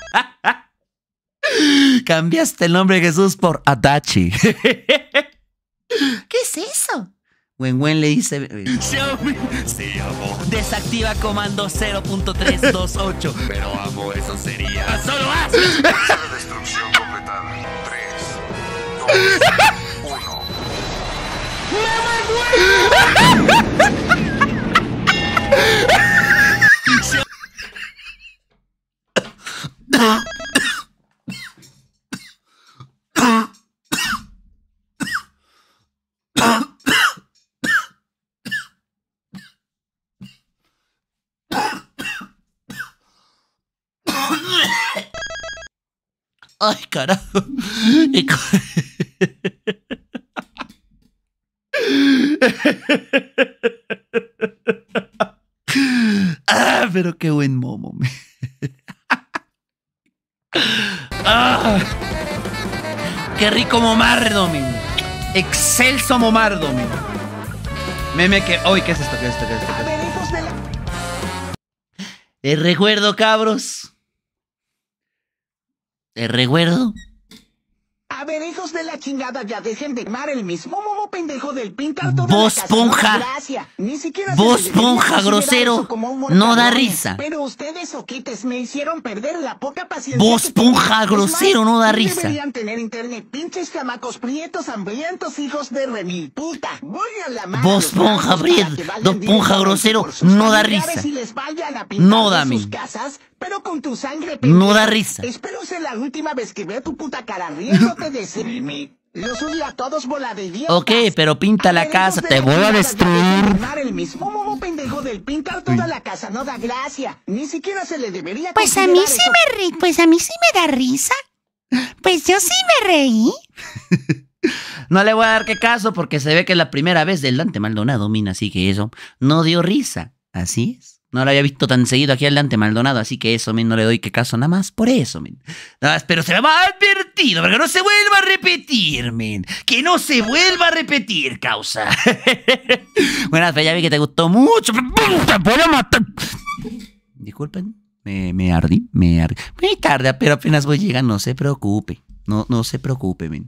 Cambiaste el nombre de Jesús por Adachi. ¿Qué es eso? Wen Wen le dice... Xiaomi, sí, amo. Desactiva comando cero punto trescientos veintiocho. Pero amo, eso sería... ¡Solo haz! Destrucción completada. tres, dos, uno. Ay, carajo. Y co- Ah, pero qué buen momo. Me. Ah, qué rico momardo, men. Excelso momardo, men. Meme que... Uy, ¿qué es esto? ¿Qué es esto? ¿Qué es esto? ¿Qué es esto? El recuerdo, cabros. El recuerdo. A ver, hijos de la chingada, ya dejen de mar el mismo momo pendejo del pintar toda Vos, la casa. ponja. No, gracia. Ni siquiera Vos, se les debería ponja, considerar grosero. eso como un No da mortadón. risa. Pero ustedes, oquites, me hicieron perder la poca paciencia. Vos, que tengo. ponja, Es grosero, más, no da sí risa. Deberían tener internet, pinches chamacos prietos, hambrientos, hijos de remil puta. Voy a la mano. Vos, ponja, prieto, dos ponja, grosero, no da risa. No da, sus men. casas, pero con tu sangre. No da pendeja. risa. Espero ser la última vez que vea tu puta cara riéndote de ese meme. Los odio a todos, bola de idiotas. Ok, pero pinta la casa, te voy a destruir. El mismo momo pendejo del pintar toda la casa no da gracia. Ni siquiera se le debería Pues a mí considerar sí eso. me ri, pues a mí sí me da risa. Pues yo sí me reí. No le voy a dar que caso porque se ve que es la primera vez del Dante Maldonado, mina, así que eso no dio risa. Así es. No lo había visto tan seguido aquí al Dante Maldonado, así que eso, men, no le doy que caso nada más por eso, men. Nada más, pero se me va advertido para que no se vuelva a repetir, men. Que no se vuelva a repetir, causa. Bueno, ya vi que te gustó mucho. ¡Te puedo matar! Disculpen, me, me ardí, me ardí. Muy tarde, pero apenas voy llegando, no se preocupe. No, no se preocupe, men.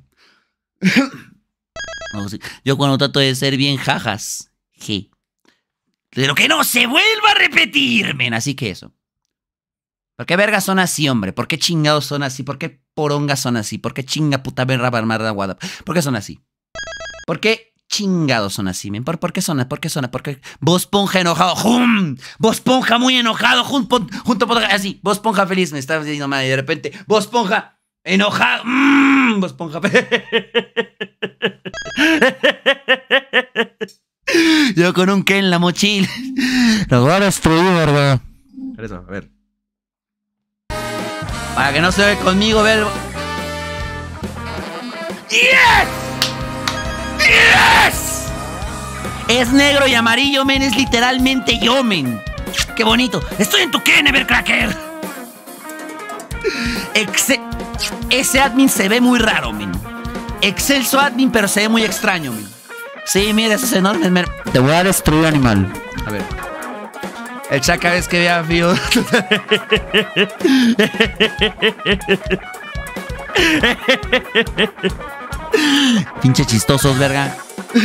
No, sí. Yo cuando trato de ser bien jajas, je. Pero que no se vuelva a repetir, men. Así que eso. ¿Por qué vergas son así, hombre? ¿Por qué chingados son así? ¿Por qué porongas son así? ¿Por qué chinga puta verra barmarda guada? ¿Por qué son así? ¿Por qué chingados son así, men? ¿Por, ¿Por qué son? ¿Por qué son? ¿Por qué? Vos ponja enojado. ¡Jum! Vos ponja muy enojado. Junto, junto, así. Vos ponja feliz. Me estaba diciendo mal y de repente. Vos ponja enojado. ¡Mmm! Vos ponja. Yo con un Ken en la mochila. Lo voy a destruir, ¿verdad? Eso, a ver. Para que no se ve conmigo, ver. ¡Yes! ¡Yes! Es negro y amarillo, men. Es literalmente yo, men. ¡Qué bonito! ¡Estoy en tu Ken, Evercracker! Exe... Ese admin se ve muy raro, men. Excelso admin, pero se ve muy extraño, men. Sí, mira, esos enormes, men. Te voy a destruir, animal. A ver. El Chaca vez que vea fío. Pinche chistosos, verga.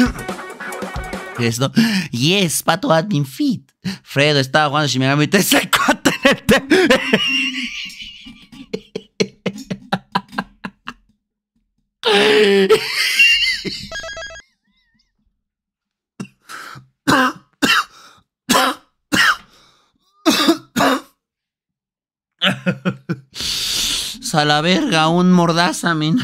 Esto. Yes, Pato Admin Fit. Fredo estaba jugando Shin Megami Tensei cuatro en el T V. A la verga, un mordaza, men.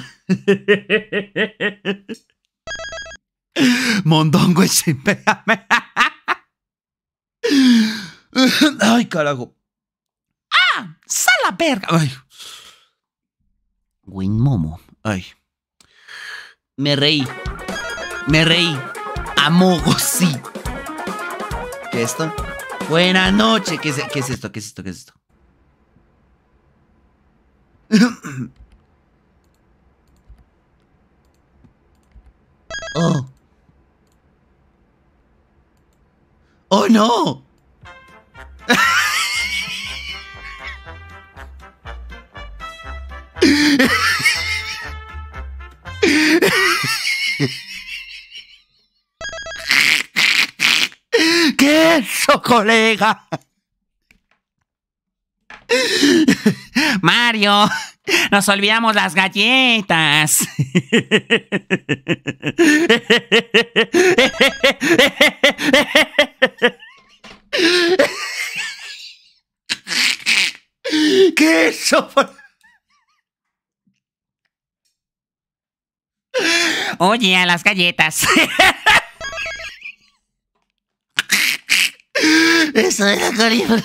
Mondongo y Shin Megami. Ay, carajo. ¡Ah! ¡Sala verga! Ay. Win Momo. Ay. Me reí. Me reí. Amogo, sí. ¿Qué es esto? Buenas noches. ¿Qué es, qué es esto? ¿Qué es esto? ¿Qué es esto? Oh. Oh no. ¿Qué es eso, colega? Mario, nos olvidamos las galletas. ¿Qué es eso? Oye, a las galletas. Eso era Caribe.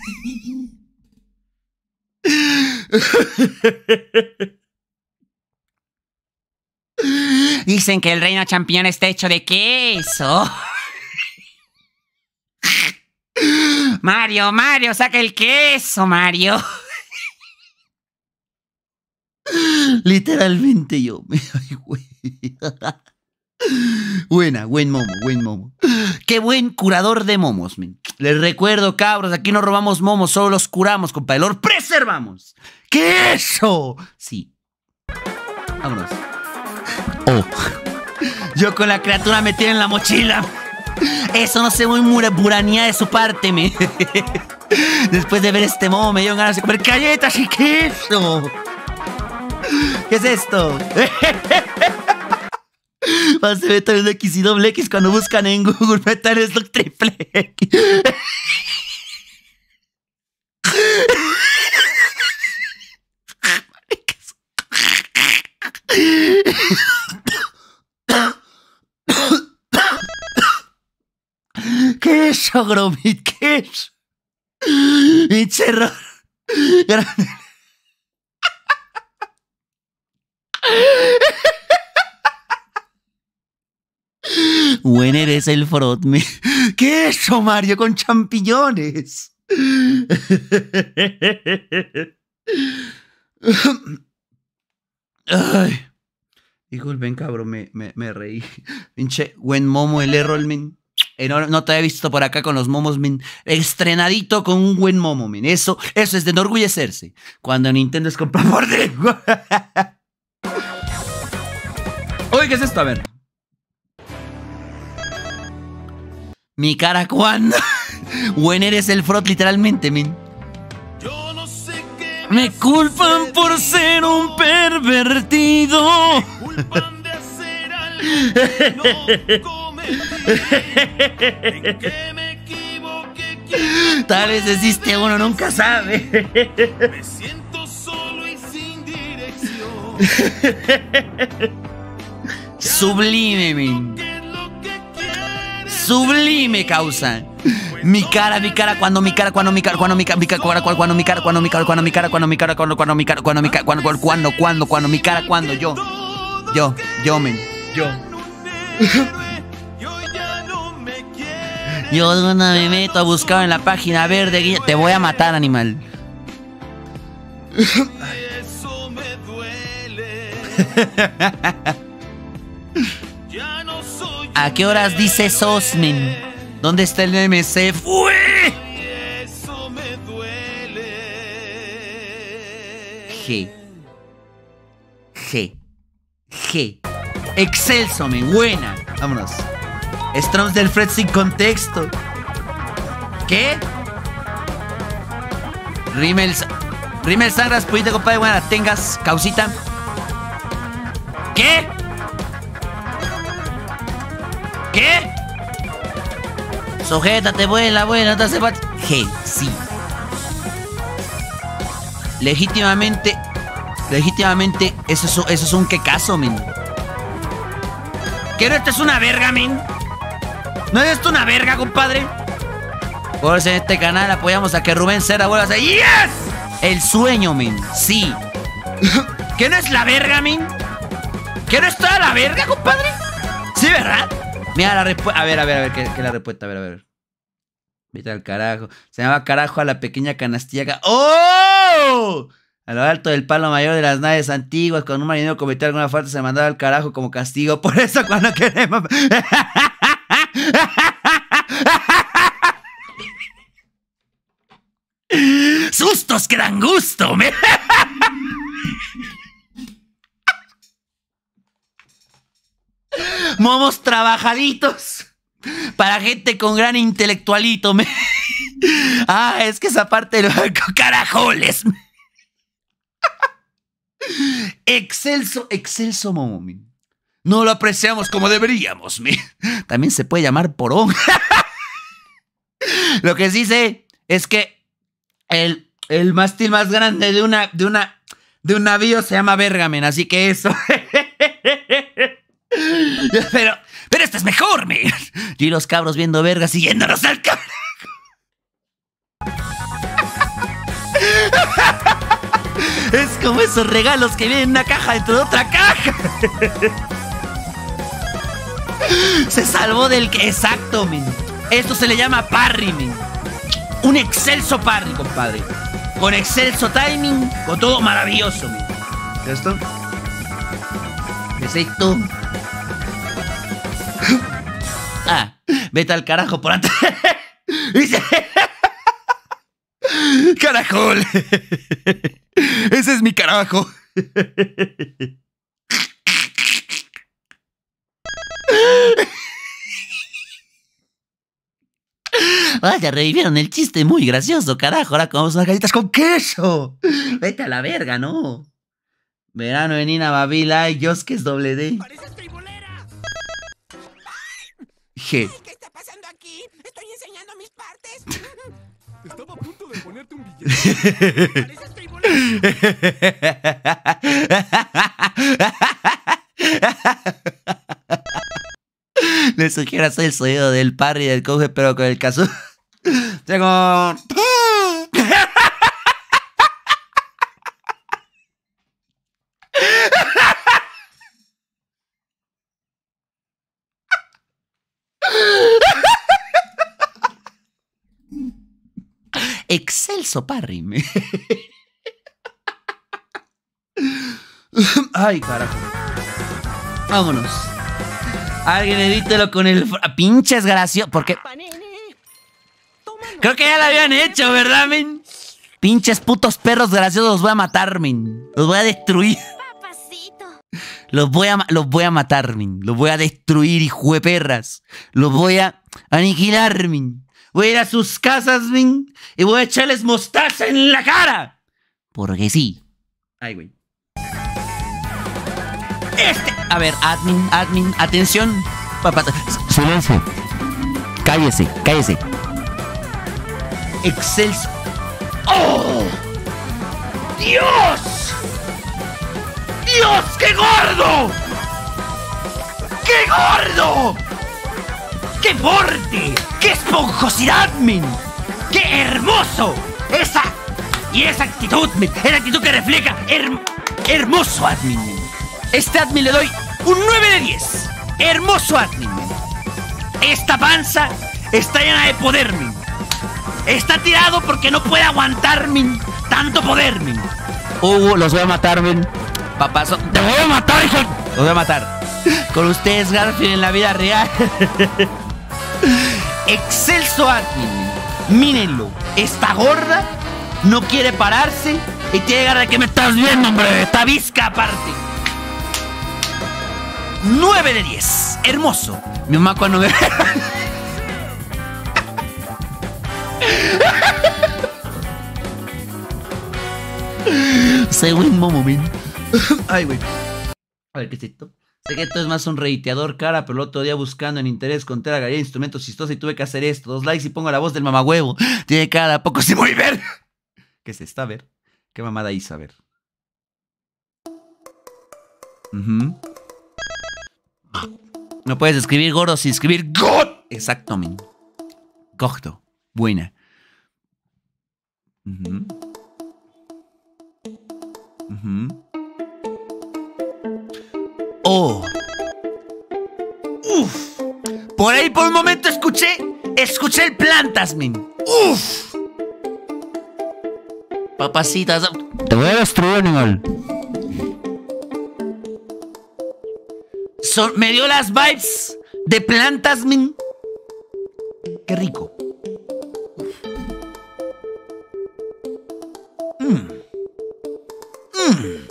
Dicen que el reino champiñón está hecho de queso. Mario, Mario, saca el queso, Mario. Literalmente yo. Ay, güey. Buena, buen momo, buen momo. Qué buen curador de momos, men. Les recuerdo, cabros, aquí no robamos momos, solo los curamos, compadre. Los preservamos. ¿Qué es eso? Sí. Vámonos. Oh. Yo con la criatura metida en la mochila. Eso no se muy buranía de su parte, me. Después de ver este momo me dieron ganas de comer galletas y queso. ¿Qué es esto? Vas a ver también X y doble X cuando buscan en Google Metal Slug triple X. ¿Qué es eso, Gromit? ¿Qué es? Pinche error grande. Buen eres el frotme. ¿Qué es eso, Mario? Con champiñones. Ay. Disculpen, cabrón, me, me, me reí. Pinche buen momo, el error, men. Eh, no, no te había visto por acá con los momos, men. Estrenadito con un buen momo, men. Eso, eso es de enorgullecerse. Cuando Nintendo es compra por dentro. Oye, ¿qué es esto? A ver. Mi cara cuando. Buen eres el frot, literalmente, men. Yo no sé qué Me culpan por ser un pervertido. me culpan de hacer algo que no cometí. En que me equivoqué, quién Tal vez existe uno, nunca sabe. me siento solo y sin dirección. Sublime, men. ¿Qué es lo que quieres? Sublime, causa. Mi cara, mi cara, cuando mi cara, cuando mi cara, cuando mi cara, mi cara, cuando cuando mi cara, cuando mi cara, cuando mi cara, cuando mi cara, cuando cuando mi cara, cuando mi cara, cuando cuando cuando cuando mi cara, cuando yo, yo, yo, men, yo. Yo de una me meto a buscar en la página verde, te voy a matar, animal. Eso me duele. ¿A qué horas dice sos, men? ¿Dónde está el M C? ¡Fue! G. G. G. Excelso, men. Buena. Vámonos. Stroms del Fred sin contexto. ¿Qué? Rimmel. Rimmel Sangras, pudiste, compadre. Buena, la tengas. Causita. ¿Qué? ¿Qué? Sujétate, vuela, vuela, no te hace falta. G, sí. Legítimamente. Legítimamente, eso es, eso es un quecazo, men. ¿Qué no? Esto es una verga, men. ¿No es esto una verga, compadre? Por eso en este canal apoyamos a que Rubén Cerda vuelva a ser. ¡Yes! El sueño, men. Sí. ¿Qué no es la verga, men? ¿Qué no es toda la verga, compadre? Sí, ¿verdad? Mira la respuesta. A ver, a ver, a ver, ¿qué, qué es la respuesta? A ver, a ver. Vete al carajo. Se llama carajo a la pequeña canastilla. ¡Oh! A lo alto del palo mayor de las naves antiguas, cuando un marinero cometía alguna falta, se mandaba al carajo como castigo. Por eso cuando queremos... ¡Sustos que dan gusto! Me... Momos trabajaditos para gente con gran intelectualito. Me... Ah, es que esa parte de los carajoles. Excelso, excelso momo. Me. No lo apreciamos como deberíamos. Me. También se puede llamar porón. Lo que sí sé es que el, el mástil más grande de una, de una, de un navío se llama Bergamen, así que eso. Pero, pero esto es mejor, me. Y los cabros viendo vergas siguiéndonos al cabrón. Es como esos regalos que vienen en una caja dentro de otra caja. Se salvó del que. Exacto, men. Esto se le llama parry, men. Un excelso parry, compadre. Con excelso timing, con todo maravilloso, men. ¿Esto? Perfecto. Ah, vete al carajo por antes. Dice. Carajol. Ese es mi carajo. Vaya, revivieron el chiste muy gracioso, carajo. Ahora comemos unas galletas con queso. Vete a la verga, ¿no? Verano en Nina Babila y Yosques doble D. G. ¿Qué está pasando aquí? Estoy enseñando mis partes. Estaba a punto de ponerte un billete. Pareces Le sugiero hacer el sonido del parry y del coge, pero con el caso. Tengo. Excelso parry. Ay, carajo. Vámonos. Alguien edítelo con el... Pinches gracioso. Porque... Creo que ya lo habían hecho, ¿verdad, men? Pinches putos perros graciosos, los voy a matar, men. Los voy a destruir. Los voy a, los voy a matar, men. Los voy a destruir, hijo de perras. Los voy a aniquilar, men. Voy a ir a sus casas, men, y voy a echarles mostaza en la cara. Porque sí. Ay, güey. Este... A ver, admin, admin, atención. Papá. Silencio. Cállese, cállese. Excelso. ¡Oh! ¡Dios! ¡Dios, qué gordo! ¡Qué gordo! ¡Qué porte! ¡Qué esponjosidad, men! ¡Qué hermoso! Esa... Y esa actitud, men. Esa actitud que refleja... Her, hermoso admin, men. Este admin le doy un nueve de diez. Hermoso admin, men. Esta panza está llena de poder, men. Está tirado porque no puede aguantar, men, tanto poder, men. Hugo, los voy a matar, men. papazo. ¡Te voy a matar, hijo! Te voy a matar. Con ustedes, Garfield, en la vida real. Excelso admin. Mírenlo. Está gorda, no quiere pararse y tiene ganas de que me estás viendo, hombre. Está visca aparte. nueve de diez. Hermoso. Mi mamá cuando me... Soy buen momo, men. Ay, güey. A ver, ¿qué es esto? Sé que esto es más un reiteador cara, pero el otro día buscando en interés conté la galería de instrumentos chistosos y tuve que hacer esto. Dos likes y pongo la voz del mamagüevo. Tiene cara, ¿a poco se muy ver? ¿Qué es esta? A ver. ¿Qué mamada hizo? A ver. Uh-huh. No puedes escribir gordo sin escribir God. Exacto, men. Gordo. Buena. Uh-huh. Uh-huh. Oh. Uf. Por ahí por un momento escuché. Escuché el plantas, men. Uf. Papacitas. Te voy a destruir, animal. Son, me dio las vibes de plantas, men. Qué rico. Mmm. Mmm.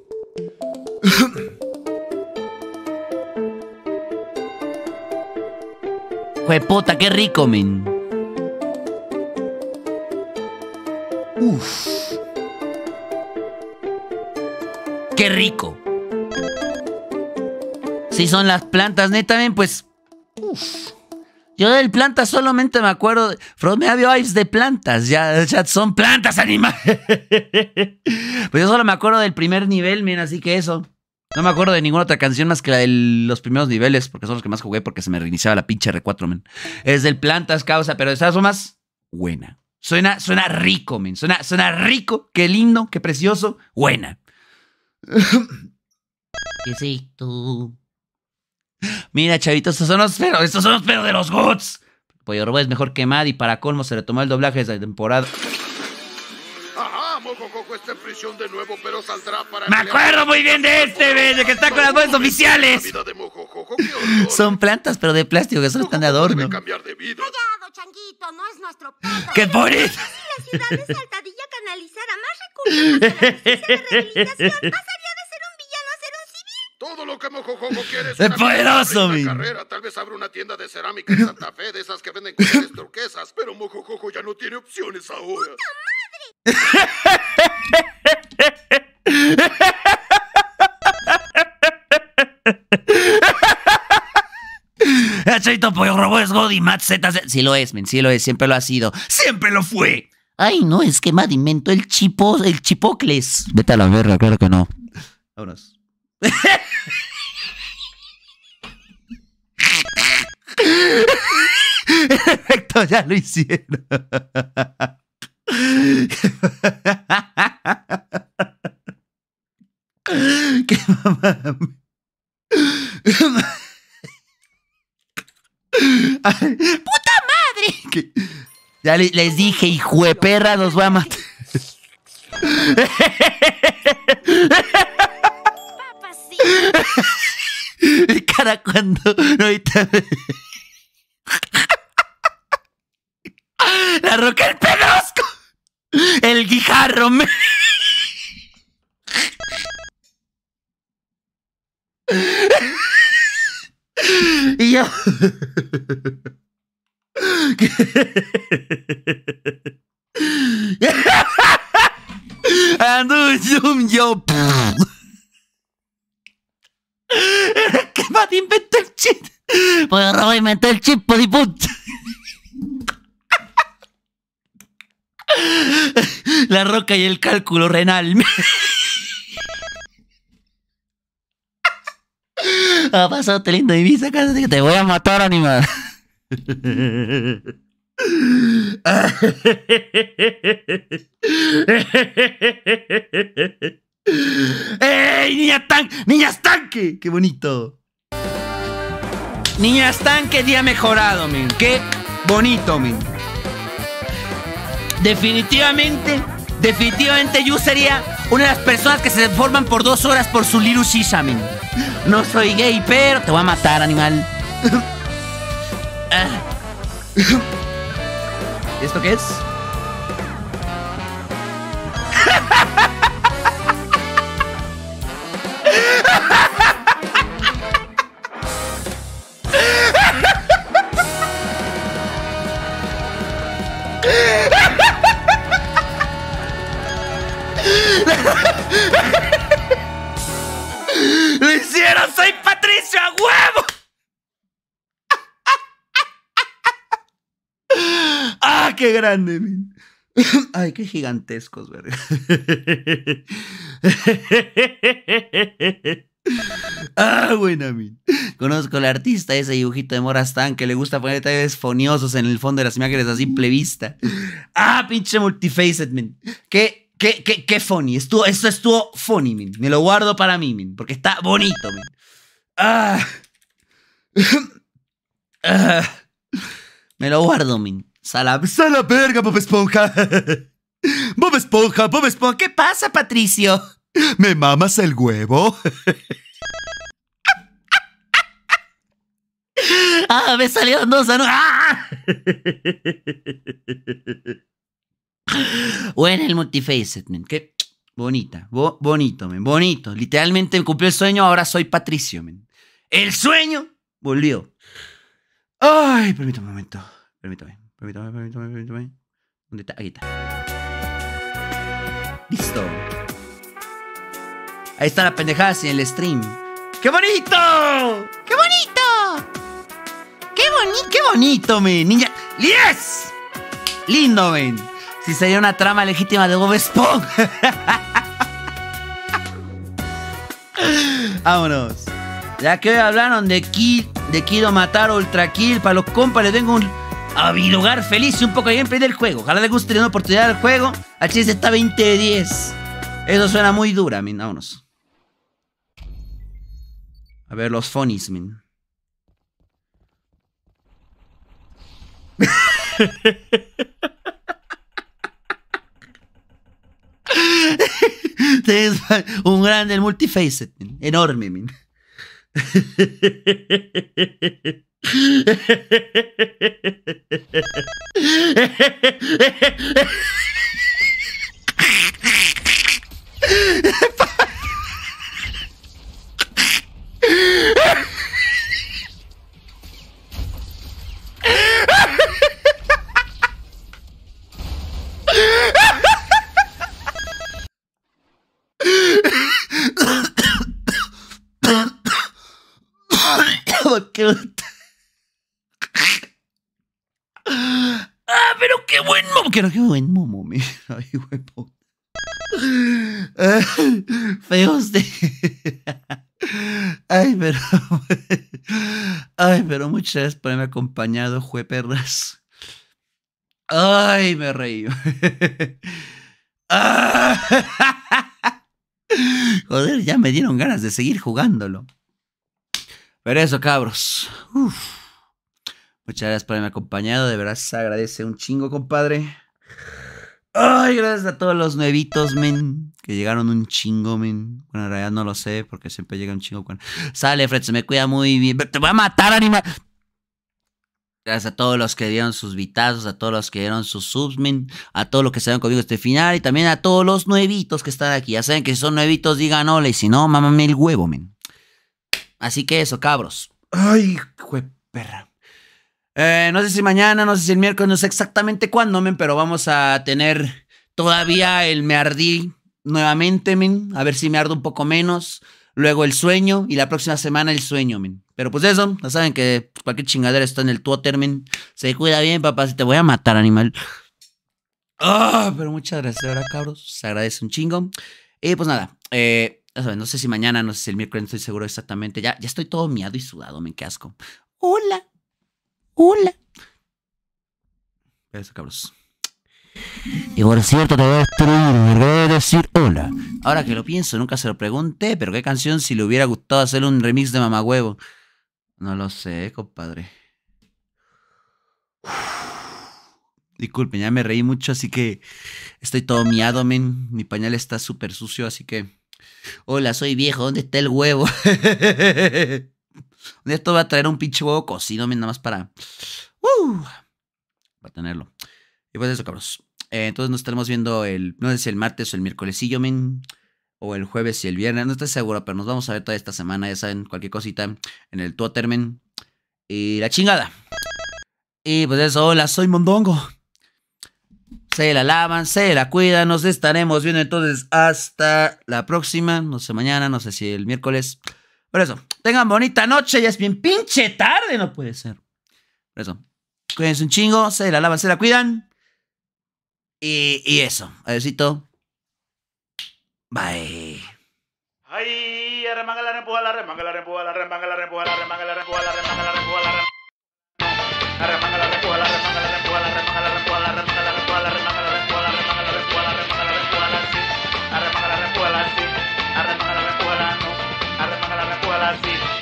Jueputa, qué rico, men. Uf. Qué rico. Si son las plantas, neta, men, pues... Uf. Yo del planta solamente me acuerdo... De, From me había vibes de plantas. Ya, ya son plantas, animales. Pues yo solo me acuerdo del primer nivel, men, así que eso. No me acuerdo de ninguna otra canción más que la de los primeros niveles, porque son los que más jugué porque se me reiniciaba la pinche R cuatro, men. Es del plantas, causa, pero esa es más buena. Suena, suena rico, men. Suena, suena rico, qué lindo, qué precioso. Buena. ¿Qué sí, tú? Mira, chavitos, estos son los pedos, estos son los pedos de los gods. Pollo Robot es mejor que Mad y para colmo se retomó el doblaje de la temporada. Ajá, Mojojojo está en prisión de nuevo, pero saldrá para... Me acuerdo muy bien de este, ven, de que está con las voces oficiales. Son plantas, pero de plástico, que solo están de adorno. Cambiar de vida. Callado, changuito, no es nuestro pedo. ¡Qué por eso! Si la ciudad de Saltadilla canalizara más recursos para la justicia de rehabilitación, pasaría de ser un villano a ser un civil. Todo lo que Mojojojo quiere es ¡Es una poderoso, mi! carrera. Tal vez abra una tienda de cerámica en Santa Fe, de esas que venden colores turquesas. Pero Mojojojo ya no tiene opciones ahora. Chavito, Pollo Robot es God y Matt Z. Sí lo es, men, sí lo es, siempre lo ha sido. ¡Siempre lo fue! Ay, no, es que Matt inventó el chipo, el chipocles. Vete a la verga, claro que no. Vámonos. Perfecto, ya lo hicieron. Qué mamá. ¡Puta madre! ¿Qué? Ya le, les dije, hijo de perra, los voy a matar. Mi cara cuando... No, ahorita... La Roca, el pedrosco. El guijarro, me... Y yo... Ando un zoom yo... ¿Qué más inventó el chip? Pues Robo inventó el chip, por puta. La Roca y el cálculo renal. Ha pasado te lindo divisa, cállate que te voy a matar, animal. ¡Ey, niña tanque! ¡Niñas tanque! ¡Qué bonito! Niñas tanque, día mejorado, men. ¡Qué bonito, men! Definitivamente, definitivamente yo sería una de las personas que se forman por dos horas por su Little Shisha, men. No soy gay, pero te voy a matar, animal. Ah. ¿Esto qué es? ¡Lo hicieron! ¡Soy Patricio a huevo! ¡Ah, qué grande, men! Ay, qué gigantescos, verga. Ah, buena, men. Conozco al artista, ese dibujito de Morastán que le gusta poner detalles foniosos en el fondo de las imágenes a simple vista. Ah, pinche multifaced, men. Qué, qué, qué, qué funny. Estuvo, esto estuvo funny, men. Me lo guardo para mí, men, porque está bonito, men. Ah. Ah. Me lo guardo, men. Sala, sala verga, Bob Esponja. Bob Esponja, Bob Esponja. ¿Qué pasa, Patricio? ¿Me mamas el huevo? Ah, me salieron dos. ¿No? ¡Ah! Bueno, el multifaced, men. Qué bonita. Bo bonito, men. Bonito. Literalmente me cumplió el sueño. Ahora soy Patricio, men. El sueño volvió. Ay, permítame un momento. Permítame, permítame, permítame, permítame. ¿Dónde está? Ahí está. Listo. Ahí está la pendejada en el stream. ¡Qué bonito! ¡Qué bonito! ¡Qué bonito! ¡Qué bonito, men! Ninja. ¡Yes! Lindo, men. Si sería una trama legítima de Bob Esponja. Vámonos. Ya que hablaron de Kill, de Kido matar Ultra Kill, para los compas les tengo un lugar feliz y un poco de gameplay del juego. Ojalá les guste una oportunidad del juego. H S está veinte de diez. Eso suena muy dura, men. Vámonos. A ver los funnies, men. Un grande el multifaced, men. Enorme, men. Ah, pero qué buen momo. Qué, qué buen momo, me. Ay, huevo. Feos de. Ay, pero. Ay, pero muchas gracias por haberme acompañado, jueperras. Ay, me reí. Joder, ya me dieron ganas de seguir jugándolo. Pero eso, cabros. Uf. Muchas gracias por haberme acompañado. De verdad se agradece un chingo, compadre. Ay, gracias a todos los nuevitos, men. Que llegaron un chingo, men. Bueno, en realidad no lo sé, porque siempre llega un chingo. Cuando... Sale, Fred, se me cuida muy bien. Te voy a matar, animal. Gracias a todos los que dieron sus vitazos, a todos los que dieron sus subs, men. A todos los que estuvieron conmigo este final. Y también a todos los nuevitos que están aquí. Ya saben que si son nuevitos, digan hola. Y si no, mámame el huevo, men. Así que eso, cabros. Ay, jue perra. Eh, no sé si mañana, no sé si el miércoles, no sé exactamente cuándo, men, pero vamos a tener todavía el Me Ardí nuevamente, men. A ver si me ardo un poco menos. Luego el sueño y la próxima semana el sueño, men. Pero pues eso, ya saben que cualquier chingadera está en el Twitter, men. Se cuida bien, papá, si te voy a matar, animal. Ah, pero muchas gracias, ahora, cabros. Se agradece un chingo. Y pues nada, eh, ya saben, no sé si mañana, no sé si el miércoles, no estoy seguro exactamente. Ya, ya estoy todo miado y sudado, men, qué asco. Hola. Hola. Eso, cabros. Y por cierto, te voy a destruir, me voy a decir hola. Ahora que lo pienso, nunca se lo pregunté, pero qué canción si le hubiera gustado hacer un remix de Mamagüevo. No lo sé, compadre. Disculpen, ya me reí mucho, así que estoy todo miado, men. Mi pañal está súper sucio, así que... Hola, soy viejo, ¿dónde está el huevo? Esto va a traer un pinche huevo cocido, men, nada más para... Uh, para tenerlo. Y pues eso, cabros. Eh, entonces nos estaremos viendo el... No sé si el martes o el miércolesillo, men. O el jueves y el viernes, no estoy seguro, pero nos vamos a ver toda esta semana, ya saben, cualquier cosita en el Twitter, men. Y la chingada. Y pues eso, hola, soy Mondongo. Se la lavan, se la cuidan, nos estaremos viendo entonces hasta la próxima, no sé mañana, no sé si el miércoles. Por eso, tengan bonita noche, ya es bien pinche tarde, no puede ser. Por eso, cuídense un chingo, se la lavan, se la cuidan. Y, y eso, adiósito. Bye. Ay, arremanga la rempuja, la remanga la rempuja, la remanga la rempuja, la remanga la rempuja, la remanga la rempuja, la remanga arremanga la rempuja, la remanga la rempuja, la remanga la rempuja, la remanga la rempuja, la remanga la rempuja, la remanga la rempuja, la remanga la rempuja, la sí, arremanga la rempuja, la sí, arremanga la rempuja, la no, arremanga la rempuja, la sí.